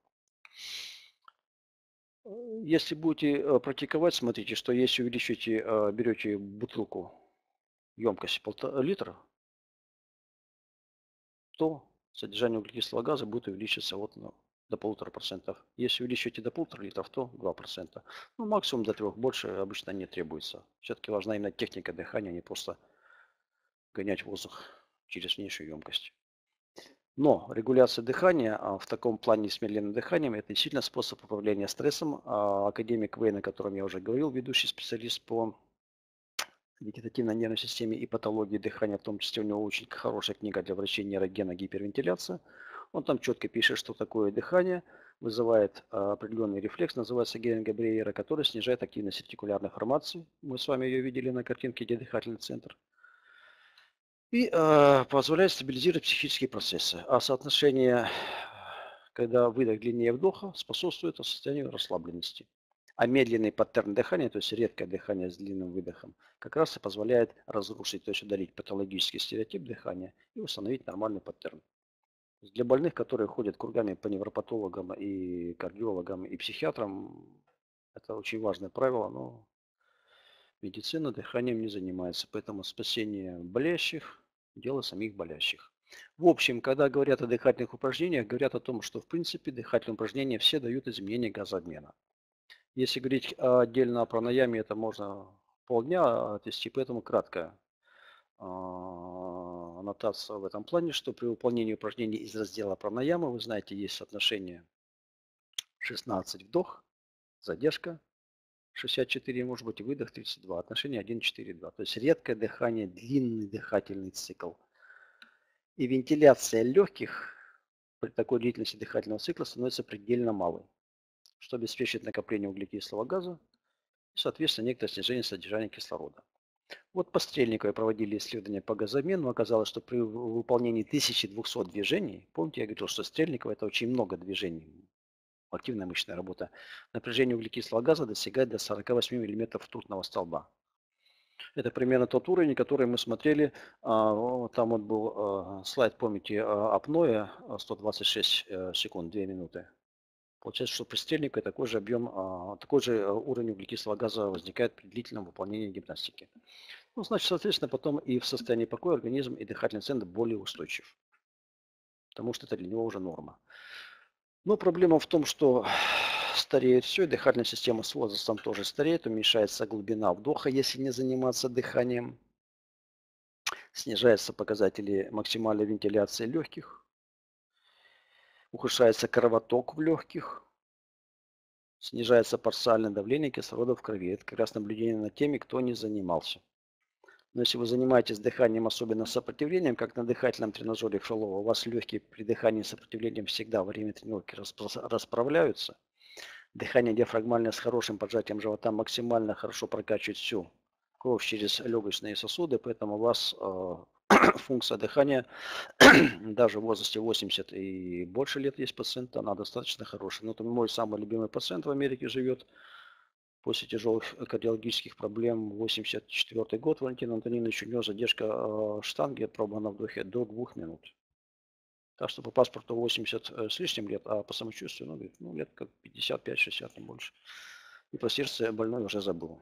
Если будете практиковать, смотрите, что если увеличите, берете бутылку емкости 1,5 литра, то содержание углекислого газа будет увеличиться до 1,5%. Если увеличиваете до 1,5 литров, то 2%. Ну, максимум до 3, больше обычно не требуется. Все-таки важна именно техника дыхания, а не просто гонять воздух через внешнюю емкость. Но регуляция дыхания в таком плане с медленным дыханием – это действительно способ управления стрессом. Академик Вейн, о котором я уже говорил, ведущий специалист по вегетативной нервной системе и патологии дыхания, в том числе у него очень хорошая книга для врачей нейрогена гипервентиляция. Он там четко пишет, что такое дыхание вызывает определенный рефлекс, называется Геринга-Брейера, который снижает активность ретикулярной формации. Мы с вами ее видели на картинке, где дыхательный центр. И позволяет стабилизировать психические процессы. А соотношение, когда выдох длиннее вдоха, способствует состоянию расслабленности. А медленный паттерн дыхания, то есть редкое дыхание с длинным выдохом, как раз и позволяет разрушить, то есть удалить патологический стереотип дыхания и установить нормальный паттерн. Для больных, которые ходят кругами по невропатологам и кардиологам и психиатрам, это очень важное правило, но медицина дыханием не занимается, поэтому спасение болящих – дело самих болящих. В общем, когда говорят о дыхательных упражнениях, говорят о том, что в принципе дыхательные упражнения все дают изменение газообмена. Если говорить отдельно о пранаяме, это можно полдня отвести, поэтому краткая аннотация в этом плане, что при выполнении упражнений из раздела пранаямы, вы знаете, есть соотношение 16 вдох, задержка 64, может быть, и выдох 32, отношение 1,4,2. То есть редкое дыхание, длинный дыхательный цикл. И вентиляция легких при такой длительности дыхательного цикла становится предельно малой, что обеспечивает накопление углекислого газа и, соответственно, некоторое снижение содержания кислорода. Вот по Стрельниковой проводили исследования по газообмену. Оказалось, что при выполнении 1200 движений, помните, я говорил, что Стрельникова это очень много движений, активная мышечная работа, напряжение углекислого газа достигает до 48 мм ртутного столба. Это примерно тот уровень, который мы смотрели. Там вот был слайд, помните, апноэ 126 секунд, 2 минуты. Получается, что при Стрельниковой такой же объем, такой же уровень углекислого газа возникает при длительном выполнении гимнастики. Ну, значит, соответственно, потом и в состоянии покоя организм и дыхательный центр более устойчив, потому что это для него уже норма. Но проблема в том, что стареет все, и дыхательная система с возрастом тоже стареет, уменьшается глубина вдоха, если не заниматься дыханием, снижаются показатели максимальной вентиляции легких, ухудшается кровоток в легких, снижается парциальное давление кислорода в крови. Это как раз наблюдение над теми, кто не занимался. Но если вы занимаетесь дыханием, особенно с сопротивлением, как на дыхательном тренажере Фролова, у вас легкие при дыхании с сопротивлением всегда во время тренировки расправляются. Дыхание диафрагмальное с хорошим поджатием живота максимально хорошо прокачивает всю кровь через легочные сосуды, поэтому у вас функция дыхания даже в возрасте 80 и больше лет есть пациент, она достаточно хорошая. Но мой самый любимый пациент в Америке живет. После тяжелых кардиологических проблем, 84 год, Валентин Антонинович, у него задержка штанги, проба на вдохе до 2 минут. Так что по паспорту 80 с лишним лет, а по самочувствию, лет как 55-60, не больше. И про сердце больной уже забыл.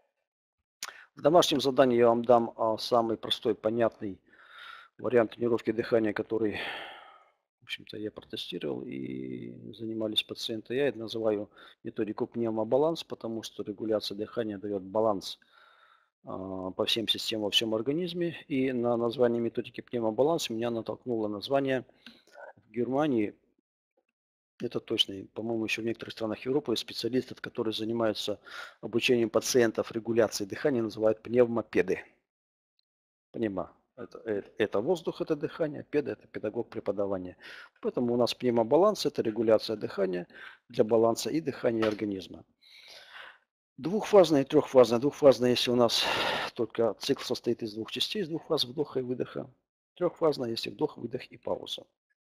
В домашнем задании я вам дам самый простой, понятный вариант тренировки дыхания, который, в общем-то, я протестировал и занимались пациенты. Я это называю методику пневмобаланс, потому что регуляция дыхания дает баланс по всем системам во всем организме. И на название методики пневмобаланс меня натолкнуло название в Германии. Это точно, по-моему, еще в некоторых странах Европы специалистов, которые занимаются обучением пациентов регуляции дыхания, называют пневмопеды. Пневмо это воздух, это дыхание, педа – это педагог преподавания. Поэтому у нас пневмобаланс – это регуляция дыхания для баланса и дыхания организма. Двухфазная и трехфазная. Двухфазная, если у нас только цикл состоит из двух частей, из двух фаз вдоха и выдоха. Трехфазная, если вдох, выдох и пауза.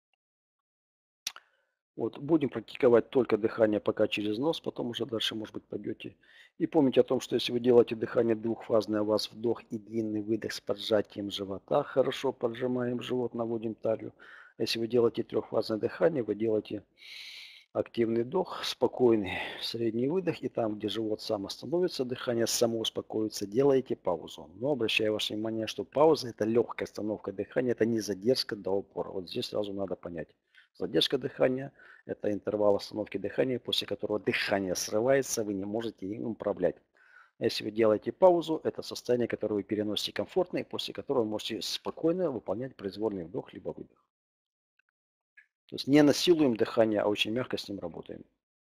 Вот, будем практиковать только дыхание пока через нос, потом уже дальше, может быть, пойдете. И помните о том, что если вы делаете дыхание двухфазное, у вас вдох и длинный выдох с поджатием живота, хорошо поджимаем живот, наводим талию. Если вы делаете трехфазное дыхание, вы делаете активный вдох, спокойный средний выдох, и там, где живот сам остановится, дыхание само успокоится, делаете паузу. Но обращаю ваше внимание, что пауза – это легкая остановка дыхания, это не задержка до упора. Вот здесь сразу надо понять. Задержка дыхания – это интервал остановки дыхания, после которого дыхание срывается, вы не можете им управлять. Если вы делаете паузу, это состояние, которое вы переносите комфортно, и после которого вы можете спокойно выполнять произвольный вдох либо выдох. То есть не насилуем дыхание, а очень мягко с ним работаем.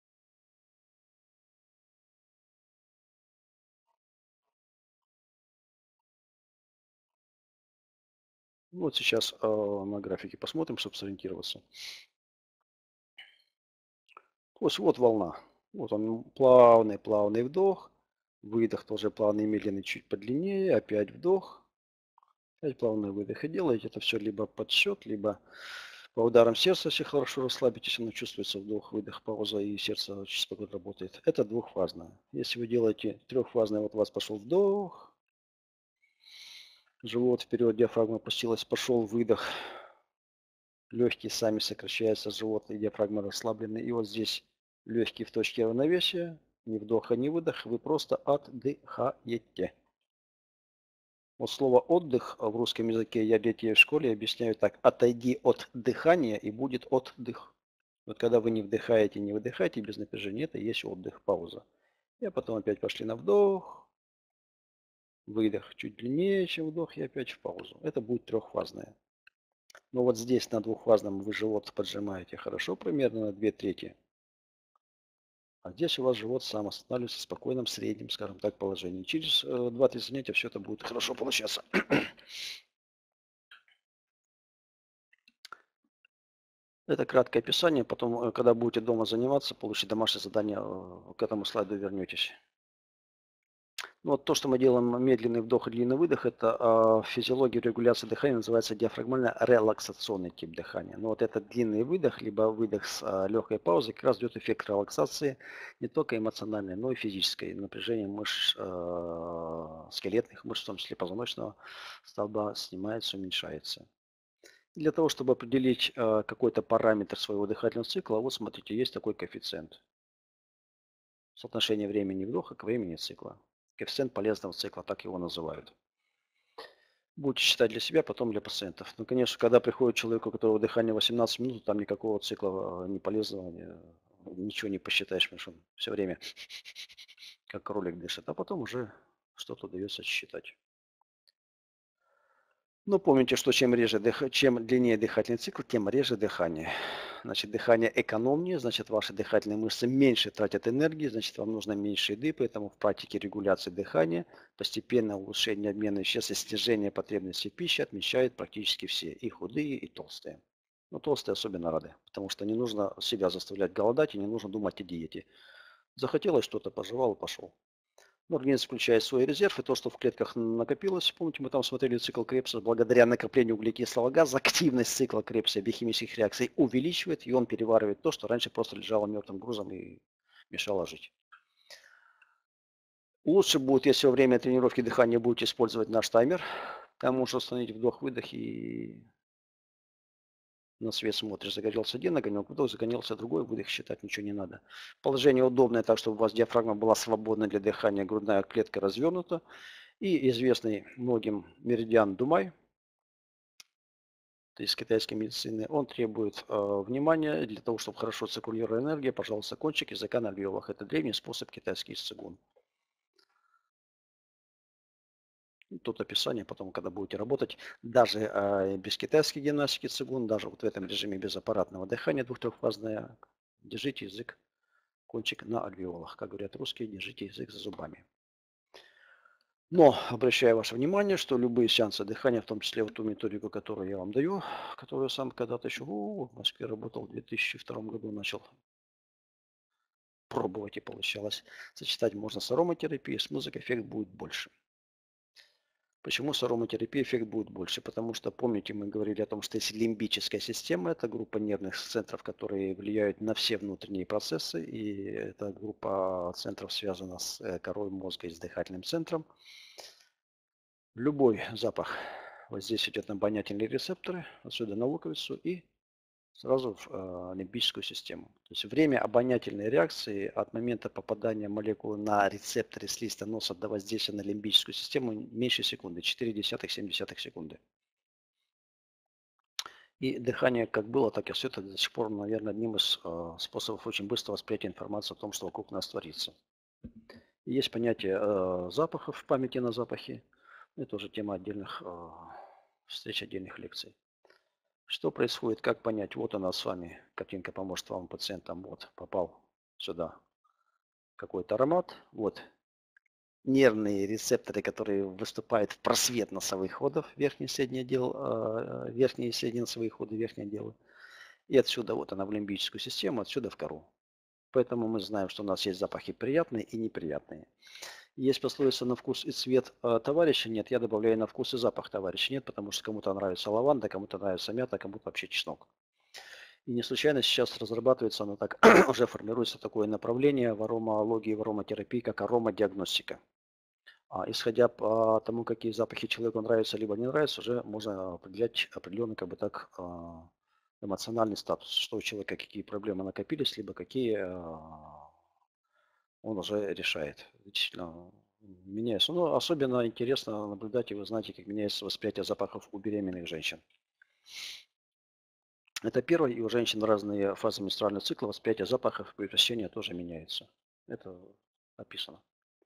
Вот сейчас на графике посмотрим, чтобы сориентироваться. То есть вот волна. Вот он плавный, плавный вдох. Выдох тоже плавный, медленный, чуть подлиннее. Опять вдох. Опять плавный выдох. И делаете это все либо под счет, либо по ударам сердца, если хорошо расслабитесь, оно чувствуется вдох, выдох, пауза, и сердце очень спокойно работает. Это двухфазное. Если вы делаете трехфазное, вот у вас пошел вдох, живот вперед, диафрагма опустилась, пошел выдох, легкие сами сокращаются, живот и диафрагма расслаблены. И вот здесь легкие в точке равновесия, ни вдоха, ни выдох, вы просто отдыхаете. Вот слово «отдых» в русском языке я детей в школе объясняю так: отойди от дыхания и будет отдых. Вот когда вы не вдыхаете, не выдыхаете без напряжения, это и есть отдых, пауза. И потом опять пошли на вдох, выдох чуть длиннее, чем вдох, и опять в паузу. Это будет трехфазное. Но вот здесь на двухфазном вы живот поджимаете хорошо, примерно на 2/3. А здесь у вас живот сам останавливается в спокойном среднем, скажем так, положении. Через 2-3 занятия все это будет хорошо получаться. Это краткое описание. Потом, когда будете дома заниматься, получите домашнее задание, к этому слайду вернетесь. Ну, вот то, что мы делаем медленный вдох и длинный выдох, это физиология регуляции дыхания называется диафрагмально-релаксационный тип дыхания. Но вот этот длинный выдох, либо выдох с легкой паузой, как раз дает эффект релаксации не только эмоциональной, но и физической. Напряжение мышц, скелетных мышц, в том числе позвоночного столба, снимается, уменьшается. Для того, чтобы определить какой-то параметр своего дыхательного цикла, вот смотрите, есть такой коэффициент. Соотношение времени вдоха к времени цикла. Коэффициент полезного цикла, так его называют. Будете считать для себя, потом для пациентов. Ну, конечно, когда приходит человек, у которого дыхание 18 минут, там никакого цикла не полезного, ничего не посчитаешь, потому что он все время как кролик дышит. А потом уже что-то удается считать. Но помните, что чем длиннее дыхательный цикл, тем реже дыхание. Значит, дыхание экономнее, значит, ваши дыхательные мышцы меньше тратят энергии, значит, вам нужно меньше еды, поэтому в практике регуляции дыхания постепенное улучшение обмена веществ и снижение потребности в пище отмечают практически все, и худые, и толстые. Но толстые особенно рады, потому что не нужно себя заставлять голодать и не нужно думать о диете. Захотелось что-то, пожевал и пошел. Ну, организм включает свой резерв, и то, что в клетках накопилось, помните, мы там смотрели цикл Кребса, благодаря накоплению углекислого газа, активность цикла Кребса биохимических реакций увеличивает, и он переваривает то, что раньше просто лежало мертвым грузом и мешало жить. Лучше будет, если во время тренировки дыхания будете использовать наш таймер. Там можно установить вдох-выдох и на свет смотришь. Загорелся один огонек, вдох, загорелся другой, выдох считать ничего не надо. Положение удобное, так, чтобы у вас диафрагма была свободна для дыхания, грудная клетка развернута. И известный многим меридиан Думай, то есть китайской медицины, он требует внимания для того, чтобы хорошо циркулировала энергия. Пожалуйста, кончик языка на альвеолах. Это древний способ китайский цигун. Тут описание потом, когда будете работать, даже без китайской гимнастики цигун, даже вот в этом режиме без аппаратного дыхания двух-трехфазное, держите язык, кончик на альвеолах. Как говорят русские, держите язык за зубами. Но обращаю ваше внимание, что любые сеансы дыхания, в том числе вот ту методику, которую я вам даю, которую я сам когда-то еще в Москве работал, в 2002 году начал пробовать и получалось. Сочетать можно с ароматерапией, с музыкой, эффект будет больше. Почему с ароматерапией эффект будет больше? Потому что, помните, мы говорили о том, что есть лимбическая система, это группа нервных центров, которые влияют на все внутренние процессы, и эта группа центров связана с корой мозга и с дыхательным центром. Любой запах воздействует на обонятельные рецепторы, отсюда на луковицу и сразу в лимбическую систему. То есть время обонятельной реакции от момента попадания молекулы на рецепторы слизистого носа до воздействия на лимбическую систему меньше секунды, 0,4-0,7 секунды. И дыхание как было, так и все это до сих пор, наверное, одним из способов очень быстрого восприятия информации о том, что вокруг нас творится. И есть понятие запахов в памяти на запахи. Это уже тема отдельных встреч, отдельных лекций. Что происходит, как понять? Вот она с вами, картинка поможет вам, пациентам. Вот, попал сюда какой-то аромат. Вот нервные рецепторы, которые выступают в просвет носовых ходов, верхний и средний отдел, верхние и средние носовые ходы, верхние отделы. И отсюда вот она в лимбическую систему, отсюда в кору. Поэтому мы знаем, что у нас есть запахи приятные и неприятные. Есть пословица «на вкус и цвет товарища нет», я добавляю «на вкус и запах товарища нет», потому что кому-то нравится лаванда, кому-то нравится мята, кому-то вообще чеснок. И не случайно сейчас разрабатывается, оно так уже формируется такое направление в аромаологии, в ароматерапии, как аромадиагностика. Исходя по тому, какие запахи человеку нравятся либо не нравятся, уже можно определять определенный как бы так эмоциональный статус, что у человека какие проблемы накопились, либо какие он уже решает. Действительно, меняется. Но особенно интересно наблюдать, и вы знаете, как меняется восприятие запахов у беременных женщин. Это первое, и у женщин разные фазы менструального цикла, восприятие запахов, превращения тоже меняется. Это описано.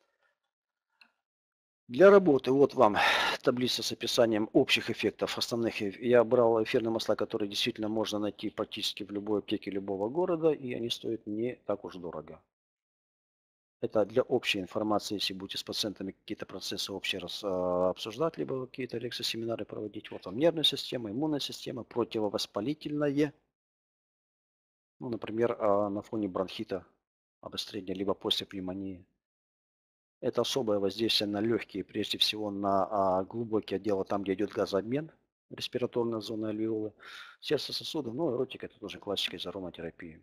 Для работы вот вам таблица с описанием общих эффектов основных. Я брал эфирные масла, которые действительно можно найти практически в любой аптеке любого города, и они стоят не так уж дорого. Это для общей информации, если будете с пациентами какие-то процессы общие обсуждать, либо какие-то лекции, семинары проводить. Вот вам нервная система, иммунная система, противовоспалительное. Ну, например, на фоне бронхита, обострения, либо после пневмонии. Это особое воздействие на легкие, прежде всего на глубокие отделы, там, где идет газообмен, респираторная зона альвеолы, сердце сосудов, ну, эротика, это тоже классика из ароматерапии.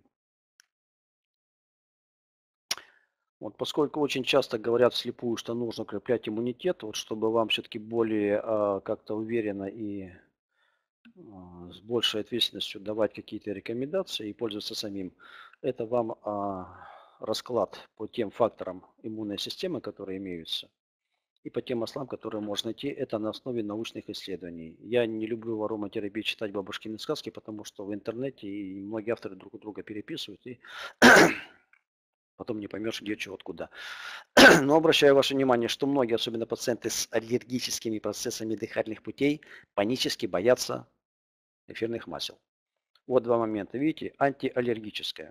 Вот поскольку очень часто говорят вслепую, что нужно укреплять иммунитет, вот чтобы вам все-таки более как-то уверенно и с большей ответственностью давать какие-то рекомендации и пользоваться самим, это вам расклад по тем факторам иммунной системы, которые имеются, и по тем маслам, которые можно найти, это на основе научных исследований. Я не люблю в ароматерапии читать бабушкины сказки, потому что в интернете и многие авторы друг у друга переписывают, и потом не поймешь, где чего откуда. Но обращаю ваше внимание, что многие, особенно пациенты с аллергическими процессами дыхательных путей, панически боятся эфирных масел. Вот два момента. Видите, антиаллергическое.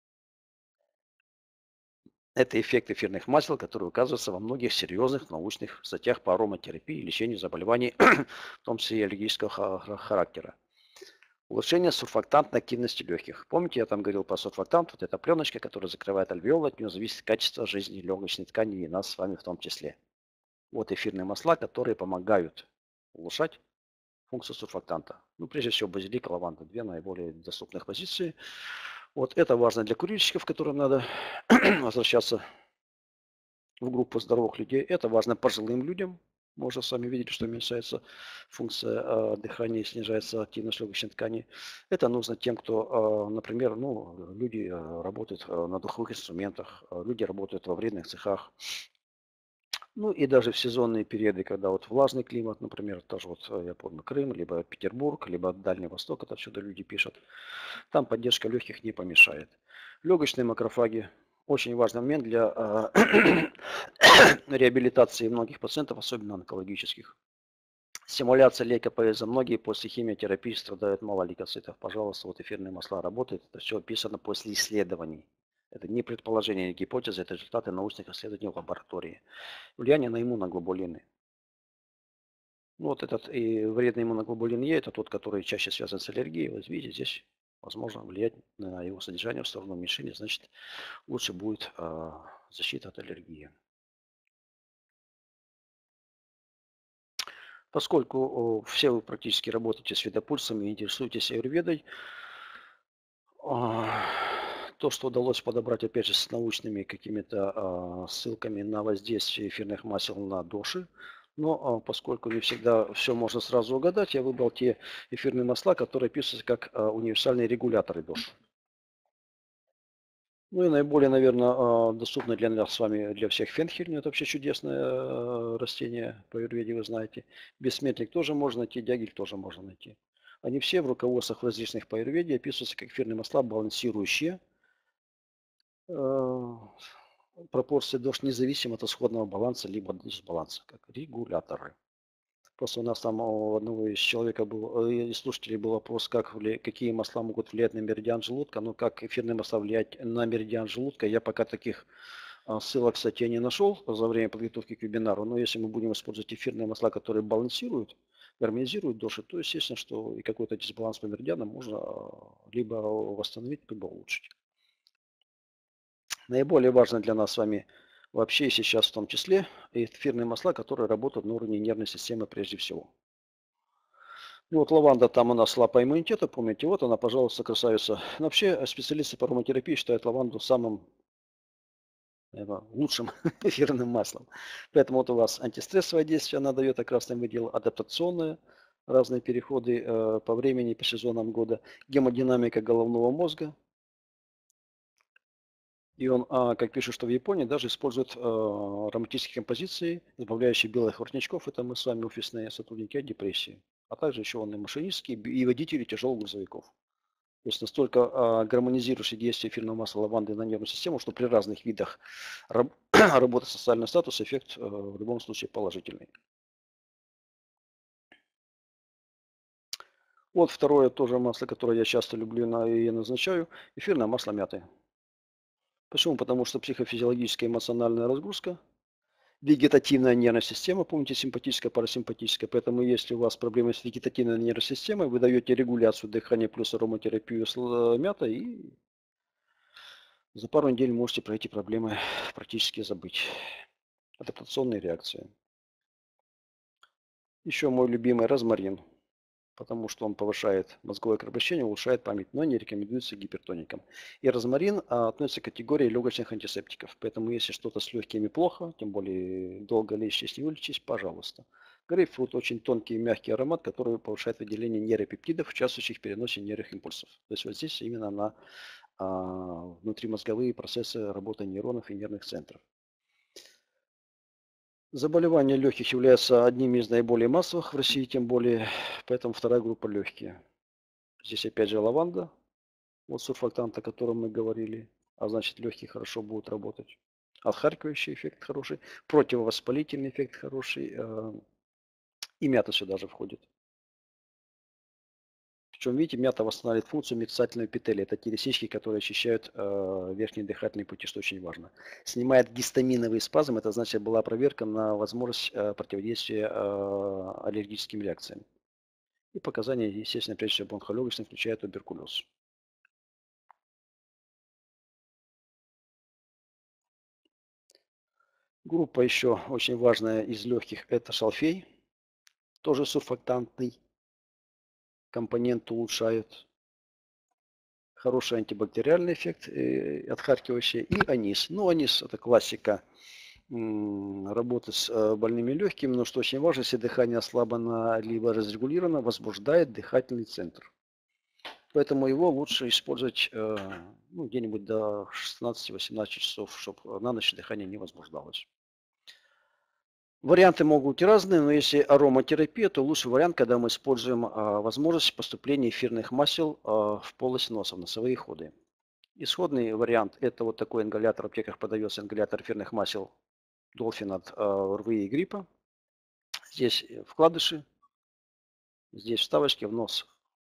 Это эффект эфирных масел, который указывается во многих серьезных научных статьях по ароматерапии и лечению заболеваний, в том числе и аллергического характера. Улучшение сурфактантной активности легких. Помните, я там говорил про сурфактант, вот эта пленочка, которая закрывает альвеолы, от нее зависит качество жизни легочной ткани и нас с вами в том числе. Вот эфирные масла, которые помогают улучшать функцию сурфактанта. Ну, прежде всего, базилик, лаванда, две наиболее доступных позиции. Вот это важно для курильщиков, которым надо возвращаться в группу здоровых людей. Это важно пожилым людям. Мы уже с вами видели, что уменьшается функция дыхания и снижается активность легочной ткани. Это нужно тем, кто, например, ну, люди работают на духовых инструментах, люди работают во вредных цехах. Ну и даже в сезонные периоды, когда вот влажный климат, например, тоже вот я помню Крым, либо Петербург, либо Дальний Восток, это отсюда люди пишут, там поддержка легких не помешает. Легочные макрофаги. Очень важный момент для реабилитации многих пациентов, особенно онкологических. Стимуляция лейкопоэза. Многие после химиотерапии страдают мало лейкоцитов. Пожалуйста, вот эфирные масла работают. Это все описано после исследований. Это не предположение, не гипотеза, это результаты научных исследований в лаборатории. Влияние на иммуноглобулины. Ну, вот этот и вредный иммуноглобулин Е, это тот, который чаще связан с аллергией. Вот видите, здесь возможно влиять на его содержание в сторону уменьшения, значит, лучше будет защита от аллергии. Поскольку все вы практически работаете с видопульсами и интересуетесь аюрведой, а, то, что удалось подобрать, опять же, с научными какими-то ссылками на воздействие эфирных масел на доши, но поскольку не всегда все можно сразу угадать, я выбрал те эфирные масла, которые описываются как универсальные регуляторы доши. Ну и наиболее, наверное, доступно для нас с вами, для всех фенхель. Ну, это вообще чудесное растение по аюрведе, вы знаете. Бессмертник тоже можно найти, дягель тоже можно найти. Они все в руководствах различных по аюрведе описываются как эфирные масла, балансирующие э, пропорции ДОЖ независимо от исходного баланса либо дисбаланса, как регуляторы. Просто у нас там у одного из человека был, из слушателей был вопрос, какие масла могут влиять на меридиан желудка. Ну, как эфирные масла влиять на меридиан желудка, я пока таких ссылок, кстати, я не нашел за время подготовки к вебинару. Но если мы будем использовать эфирные масла, которые балансируют, гармонизируют доши, то естественно, что и какой-то дисбаланс по меридианам можно либо восстановить, либо улучшить. Наиболее важно для нас с вами вообще сейчас в том числе эфирные масла, которые работают на уровне нервной системы прежде всего. Ну вот лаванда там у нас слабая иммунитета, помните, вот она, пожалуйста, красавица. Но вообще специалисты по ароматерапии считают лаванду самым, наверное, лучшим эфирным маслом. Поэтому вот у вас антистрессовое действие она дает, окрасное выдело, адаптационное, разные переходы по времени, по сезонам года, гемодинамика головного мозга. И он, как пишут, что в Японии даже используют ароматические композиции, избавляющие белых воротничков, это мы с вами офисные сотрудники, от депрессии. А также еще он и машинистские, и водители тяжелых грузовиков. То есть настолько гармонизирующее действие эфирного масла лаванды на нервную систему, что при разных видах работы социального статуса эффект в любом случае положительный. Вот второе тоже масло, которое я часто люблю и назначаю, эфирное масло мяты. Почему? Потому что психофизиологическая эмоциональная разгрузка, вегетативная нервная система, помните, симпатическая, парасимпатическая. Поэтому если у вас проблемы с вегетативной нервной системой, вы даете регуляцию дыхания плюс ароматерапию с мятой, и за пару недель можете про эти проблемы практически забыть. Адаптационные реакции. Еще мой любимый розмарин, потому что он повышает мозговое кровообращение, улучшает память, но не рекомендуется гипертоникам. И розмарин относится к категории легочных антисептиков. Поэтому если что-то с легкими плохо, тем более долго лечитесь, не вылечитесь, пожалуйста. Грейпфрут очень тонкий и мягкий аромат, который повышает выделение нейропептидов, участвующих в переносе нервных импульсов. То есть вот здесь именно на внутримозговые процессы работы нейронов и нервных центров. Заболевания легких являются одними из наиболее массовых в России, тем более, поэтому вторая группа легкие. Здесь опять же лаванда, вот сурфактант, о котором мы говорили, а значит легкие хорошо будут работать. Отхаркивающий эффект хороший, противовоспалительный эффект хороший, и мята сюда же входит. Причем, видите, мята восстанавливает функцию мерцательной эпителия. Это те реснички, которые очищают верхние дыхательные пути, что очень важно. Снимает гистаминовый спазм, это значит была проверка на возможность противодействия аллергическим реакциям. И показания, естественно, прежде всего бронхолегочных, включая туберкулез. Группа еще очень важная из легких – это шалфей, тоже сурфактантный компонент улучшает. Хороший антибактериальный эффект, отхаркивающий, и анис. Ну, анис – это классика работы с больными легкими, но что очень важно, если дыхание ослаблено либо разрегулировано, возбуждает дыхательный центр. Поэтому его лучше использовать ну, где-нибудь до 16-18 часов, чтобы на ночь дыхание не возбуждалось. Варианты могут быть разные, но если ароматерапия, то лучший вариант, когда мы используем возможность поступления эфирных масел в полость носа, в носовые ходы. Исходный вариант – это вот такой ингалятор, в аптеках подается ингалятор эфирных масел Dolphin от ОРВИ и гриппа. Здесь вкладыши, здесь вставочки в нос.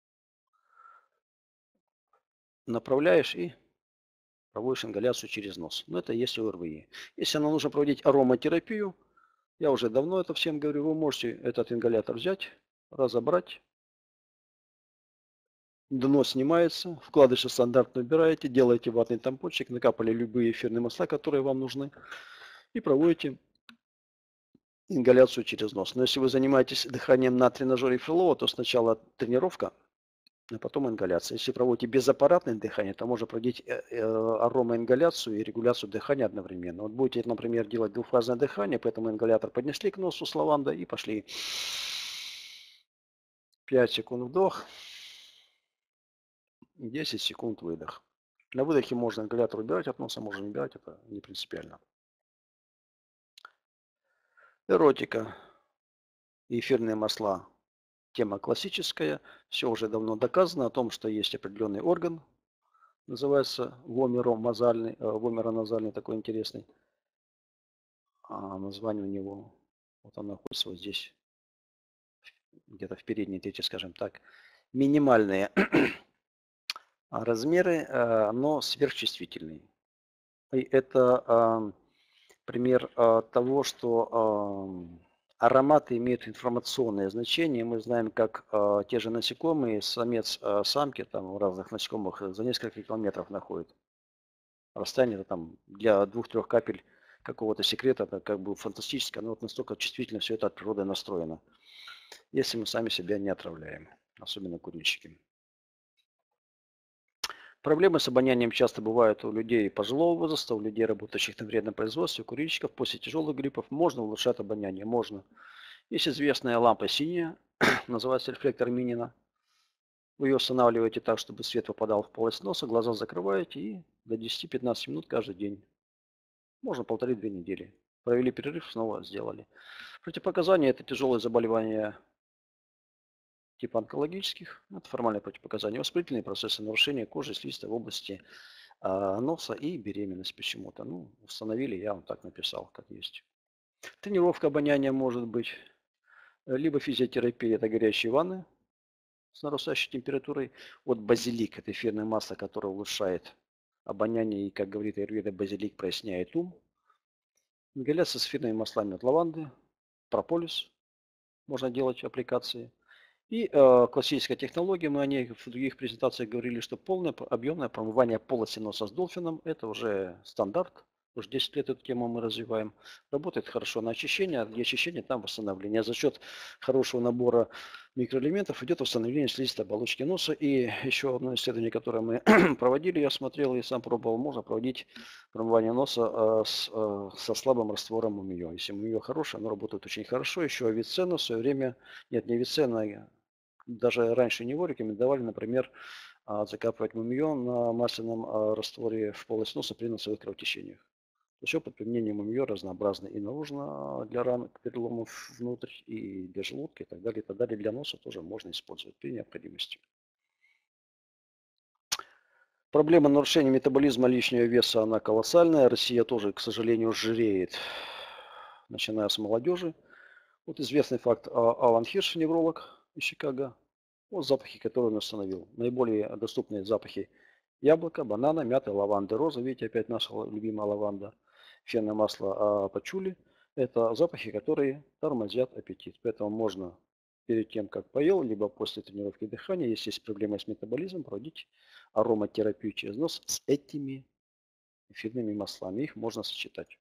Направляешь и проводишь ингаляцию через нос. Но это если ОРВИ. Если нам нужно проводить ароматерапию, я уже давно это всем говорю, вы можете этот ингалятор взять, разобрать. Дно снимается, вкладыши стандартно убираете, делаете ватный тампончик, накапали любые эфирные масла, которые вам нужны, и проводите ингаляцию через нос. Но если вы занимаетесь дыханием на тренажере Фрилова, то сначала тренировка, а потом ингаляция. Если проводите безаппаратное дыхание, то можно проводить аромаингаляцию и регуляцию дыхания одновременно. Вот будете, например, делать двухфазное дыхание, поэтому ингалятор поднесли к носу с лавандой и пошли. 5 секунд вдох, 10 секунд выдох. На выдохе можно ингалятор убирать от носа, можно не убирать, это не принципиально. Эротика и эфирные масла. Тема классическая. Все уже давно доказано о том, что есть определенный орган, называется вомероназальный, такой интересный. Название у него, вот оно находится вот здесь, где-то в передней трети, скажем так. Минимальные размеры, но сверхчувствительный. И это пример того, что ароматы имеют информационное значение. Мы знаем, как те же насекомые, самец самки там у разных насекомых за несколько километров находят. Расстояние там для 2-3 капель какого-то секрета, это как бы фантастическое, но вот настолько чувствительно все это от природы настроено. Если мы сами себя не отравляем, особенно курильщики. Проблемы с обонянием часто бывают у людей пожилого возраста, у людей, работающих на вредном производстве, у курильщиков. После тяжелых гриппов можно улучшать обоняние, можно. Есть известная лампа синяя, называется рефлектор Минина. Вы ее устанавливаете так, чтобы свет попадал в полость носа, глаза закрываете и до 10-15 минут каждый день. Можно 1,5-2 недели. Провели перерыв, снова сделали. Противопоказания – это тяжелые заболевания типа онкологических, это формальные противопоказания, воспалительные процессы, нарушения кожи, слизистой в области носа и беременность почему-то. Ну, установили, я вам так написал, как есть. Тренировка обоняния может быть, либо физиотерапия, это горячие ванны с нарастающей температурой. Вот базилик, это эфирное масло, которое улучшает обоняние и, как говорит аюрведа, базилик проясняет ум. Ингаляция с эфирными маслами от лаванды, прополис, можно делать аппликации. И классическая технология, мы о ней в других презентациях говорили, что полное объемное промывание полости носа с долфином – это уже стандарт. Уже 10 лет эту тему мы развиваем. Работает хорошо на очищение, а где очищение, там восстановление. За счет хорошего набора микроэлементов идет восстановление слизистой оболочки носа. И еще одно исследование, которое мы проводили, я смотрел и сам пробовал, можно проводить промывание носа со слабым раствором мумиё. Если мумиё хорошее, оно работает очень хорошо. Еще Авиценна в свое время, нет, не Авиценна, даже раньше него рекомендовали, например, закапывать мумиё на масляном растворе в полость носа при носовых кровотечениях. То есть опыт применения мумиё разнообразный и наружно для ранок, переломов внутрь, и для желудка, и так далее, и так далее. Для носа тоже можно использовать при необходимости. Проблема нарушения метаболизма лишнего веса, она колоссальная. Россия тоже, к сожалению, жиреет, начиная с молодежи. Вот известный факт. Алан Хирш, невролог из Чикаго. Вот запахи, которые он установил. Наиболее доступные запахи: яблоко, банана, мята, лаванды, роза. Видите, опять наша любимая лаванда. Эфирное масло пачули. Это запахи, которые тормозят аппетит. Поэтому можно перед тем, как поел, либо после тренировки дыхания, если есть проблемы с метаболизмом, проводить ароматерапию через нос с этими эфирными маслами. Их можно сочетать.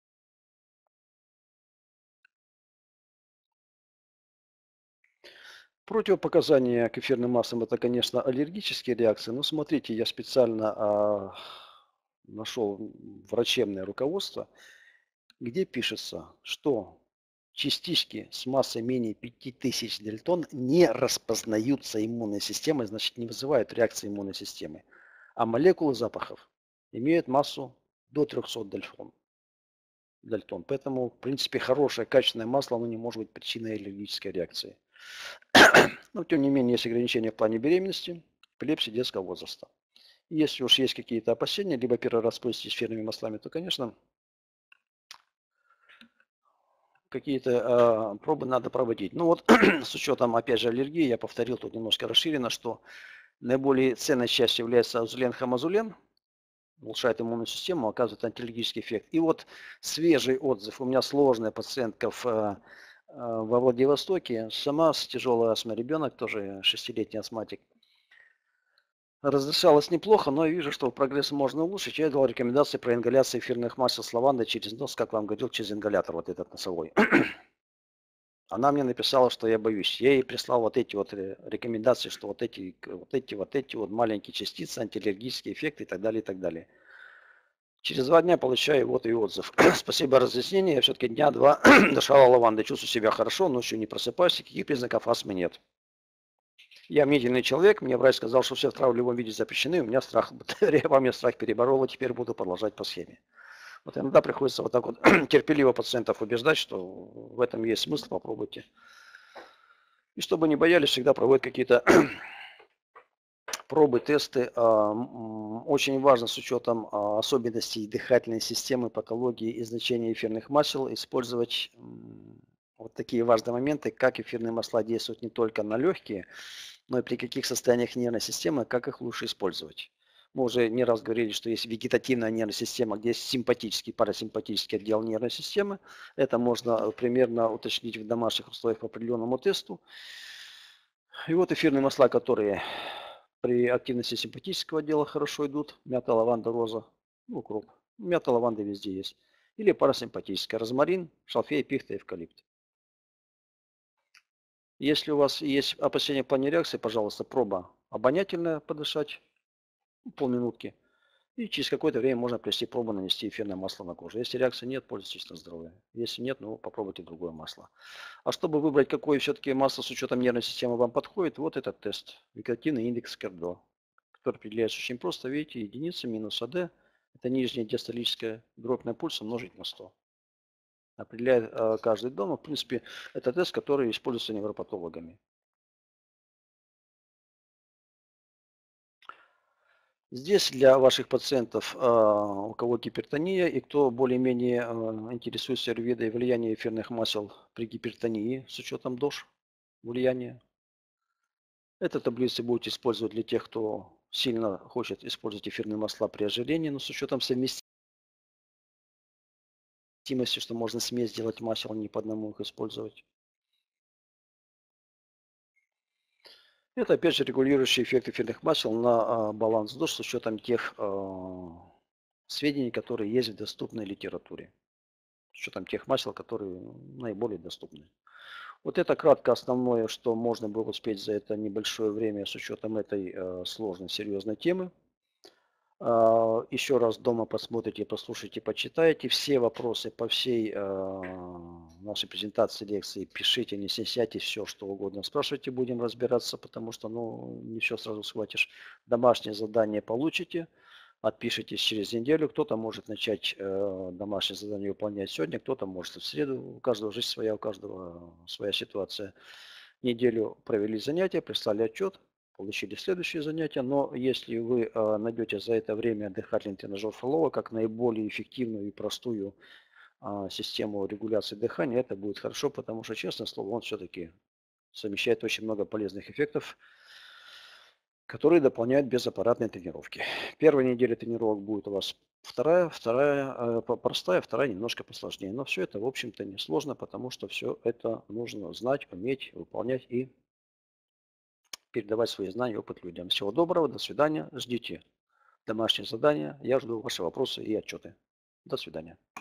Противопоказания к эфирным маслам – это, конечно, аллергические реакции. Но смотрите, я специально нашел врачебное руководство, где пишется, что частички с массой менее 5000 дельтон не распознаются иммунной системой, значит, не вызывают реакции иммунной системы. А молекулы запахов имеют массу до 300 дельтон. Поэтому, в принципе, хорошее качественное масло, оно не может быть причиной аллергической реакции. Но, тем не менее, есть ограничения в плане беременности, эпилепсии детского возраста. И если уж есть какие-то опасения, либо первый раз пользуетесь эфирными маслами, то, конечно, какие-то пробы надо проводить. Ну вот, с учетом, опять же, аллергии, я повторил тут немножко расширенно, что наиболее ценной частью является азулен-хамазулен, улучшает иммунную систему, оказывает антиаллергический эффект. И вот свежий отзыв. У меня сложная пациентка во Владивостоке, сама с тяжелой астмой ребенок, тоже 6-летний астматик. Разрешалось неплохо, но я вижу, что прогресс можно улучшить. Я дал рекомендации про ингаляцию эфирных масел с лавандой через нос, как вам говорил, через ингалятор вот этот носовой. Она мне написала, что я боюсь. Я ей прислал вот эти вот рекомендации, что вот эти вот маленькие частицы, антиаллергические эффекты и так далее, и так далее. Через 2 дня получаю вот и отзыв. Спасибо за разъяснение. Я все-таки дня 2 дышала лавандой, чувствую себя хорошо, ночью не просыпаюсь, никаких признаков астмы нет. Я мнительный человек, мне врач сказал, что все травы в любом виде запрещены, у меня страх, я во мне страх переборол, и теперь буду продолжать по схеме. Вот иногда приходится вот так вот терпеливо пациентов убеждать, что в этом есть смысл, попробуйте. И чтобы не боялись, всегда проводят какие-то пробы, тесты. Очень важно с учетом особенностей дыхательной системы, патологии и значения эфирных масел использовать вот такие важные моменты, как эфирные масла действуют не только на легкие, но и при каких состояниях нервной системы, как их лучше использовать. Мы уже не раз говорили, что есть вегетативная нервная система, где есть симпатический, парасимпатический отдел нервной системы. Это можно примерно уточнить в домашних условиях по определенному тесту. И вот эфирные масла, которые при активности симпатического отдела хорошо идут. Мята, лаванда, роза, ну, укроп. Мята, лаванда везде есть. Или парасимпатическая. Розмарин, шалфей, пихта, эвкалипт. Если у вас есть опасения в плане реакции, пожалуйста, проба обонятельная подышать, полминутки. И через какое-то время можно провести пробу нанести эфирное масло на кожу. Если реакции нет, пользуйтесь на здоровье. Если нет, ну попробуйте другое масло. А чтобы выбрать, какое все-таки масло с учетом нервной системы вам подходит, вот этот тест. Вегетативный индекс Кердо, который определяется очень просто. Видите, единица минус АД. Это нижняя диастолическая дробь на пульс умножить на 100. Определяет каждый дом. В принципе, это тест, который используется невропатологами. Здесь для ваших пациентов, у кого гипертония и кто более-менее интересуется аюрведой, влияние эфирных масел при гипертонии с учетом ДОЖ влияния. Эту таблицу будете использовать для тех, кто сильно хочет использовать эфирные масла при ожирении, но с учетом совместимости, что можно смесь сделать масел, не по одному их использовать. Это опять же регулирующий эффект эфирных масел на баланс ДОЖ с учетом тех сведений, которые есть в доступной литературе. С учетом тех масел, которые наиболее доступны. Вот это кратко основное, что можно было успеть за это небольшое время с учетом этой сложной, серьезной темы. Еще раз дома посмотрите, послушайте, почитайте. Все вопросы по всей нашей презентации, лекции пишите, не стесняйтесь, все что угодно спрашивайте, будем разбираться, потому что не все сразу схватишь. Домашнее задание получите. Отпишитесь через неделю. Кто-то может начать домашнее задание выполнять сегодня, кто-то может в среду. У каждого жизнь своя, у каждого своя ситуация. Неделю провели занятия, прислали отчет, получили следующее занятие. Но если вы найдете за это время дыхательный тренажер Фролова как наиболее эффективную и простую систему регуляции дыхания, это будет хорошо, потому что, честное слово, он все-таки совмещает очень много полезных эффектов, которые дополняют безаппаратные тренировки. Первая неделя тренировок будет у вас вторая простая, вторая немножко посложнее. Но все это, в общем-то, не сложно, потому что все это нужно знать, уметь, выполнять и передавать свои знания и опыт людям. Всего доброго, до свидания, ждите домашние задания. Я жду ваши вопросы и отчеты. До свидания.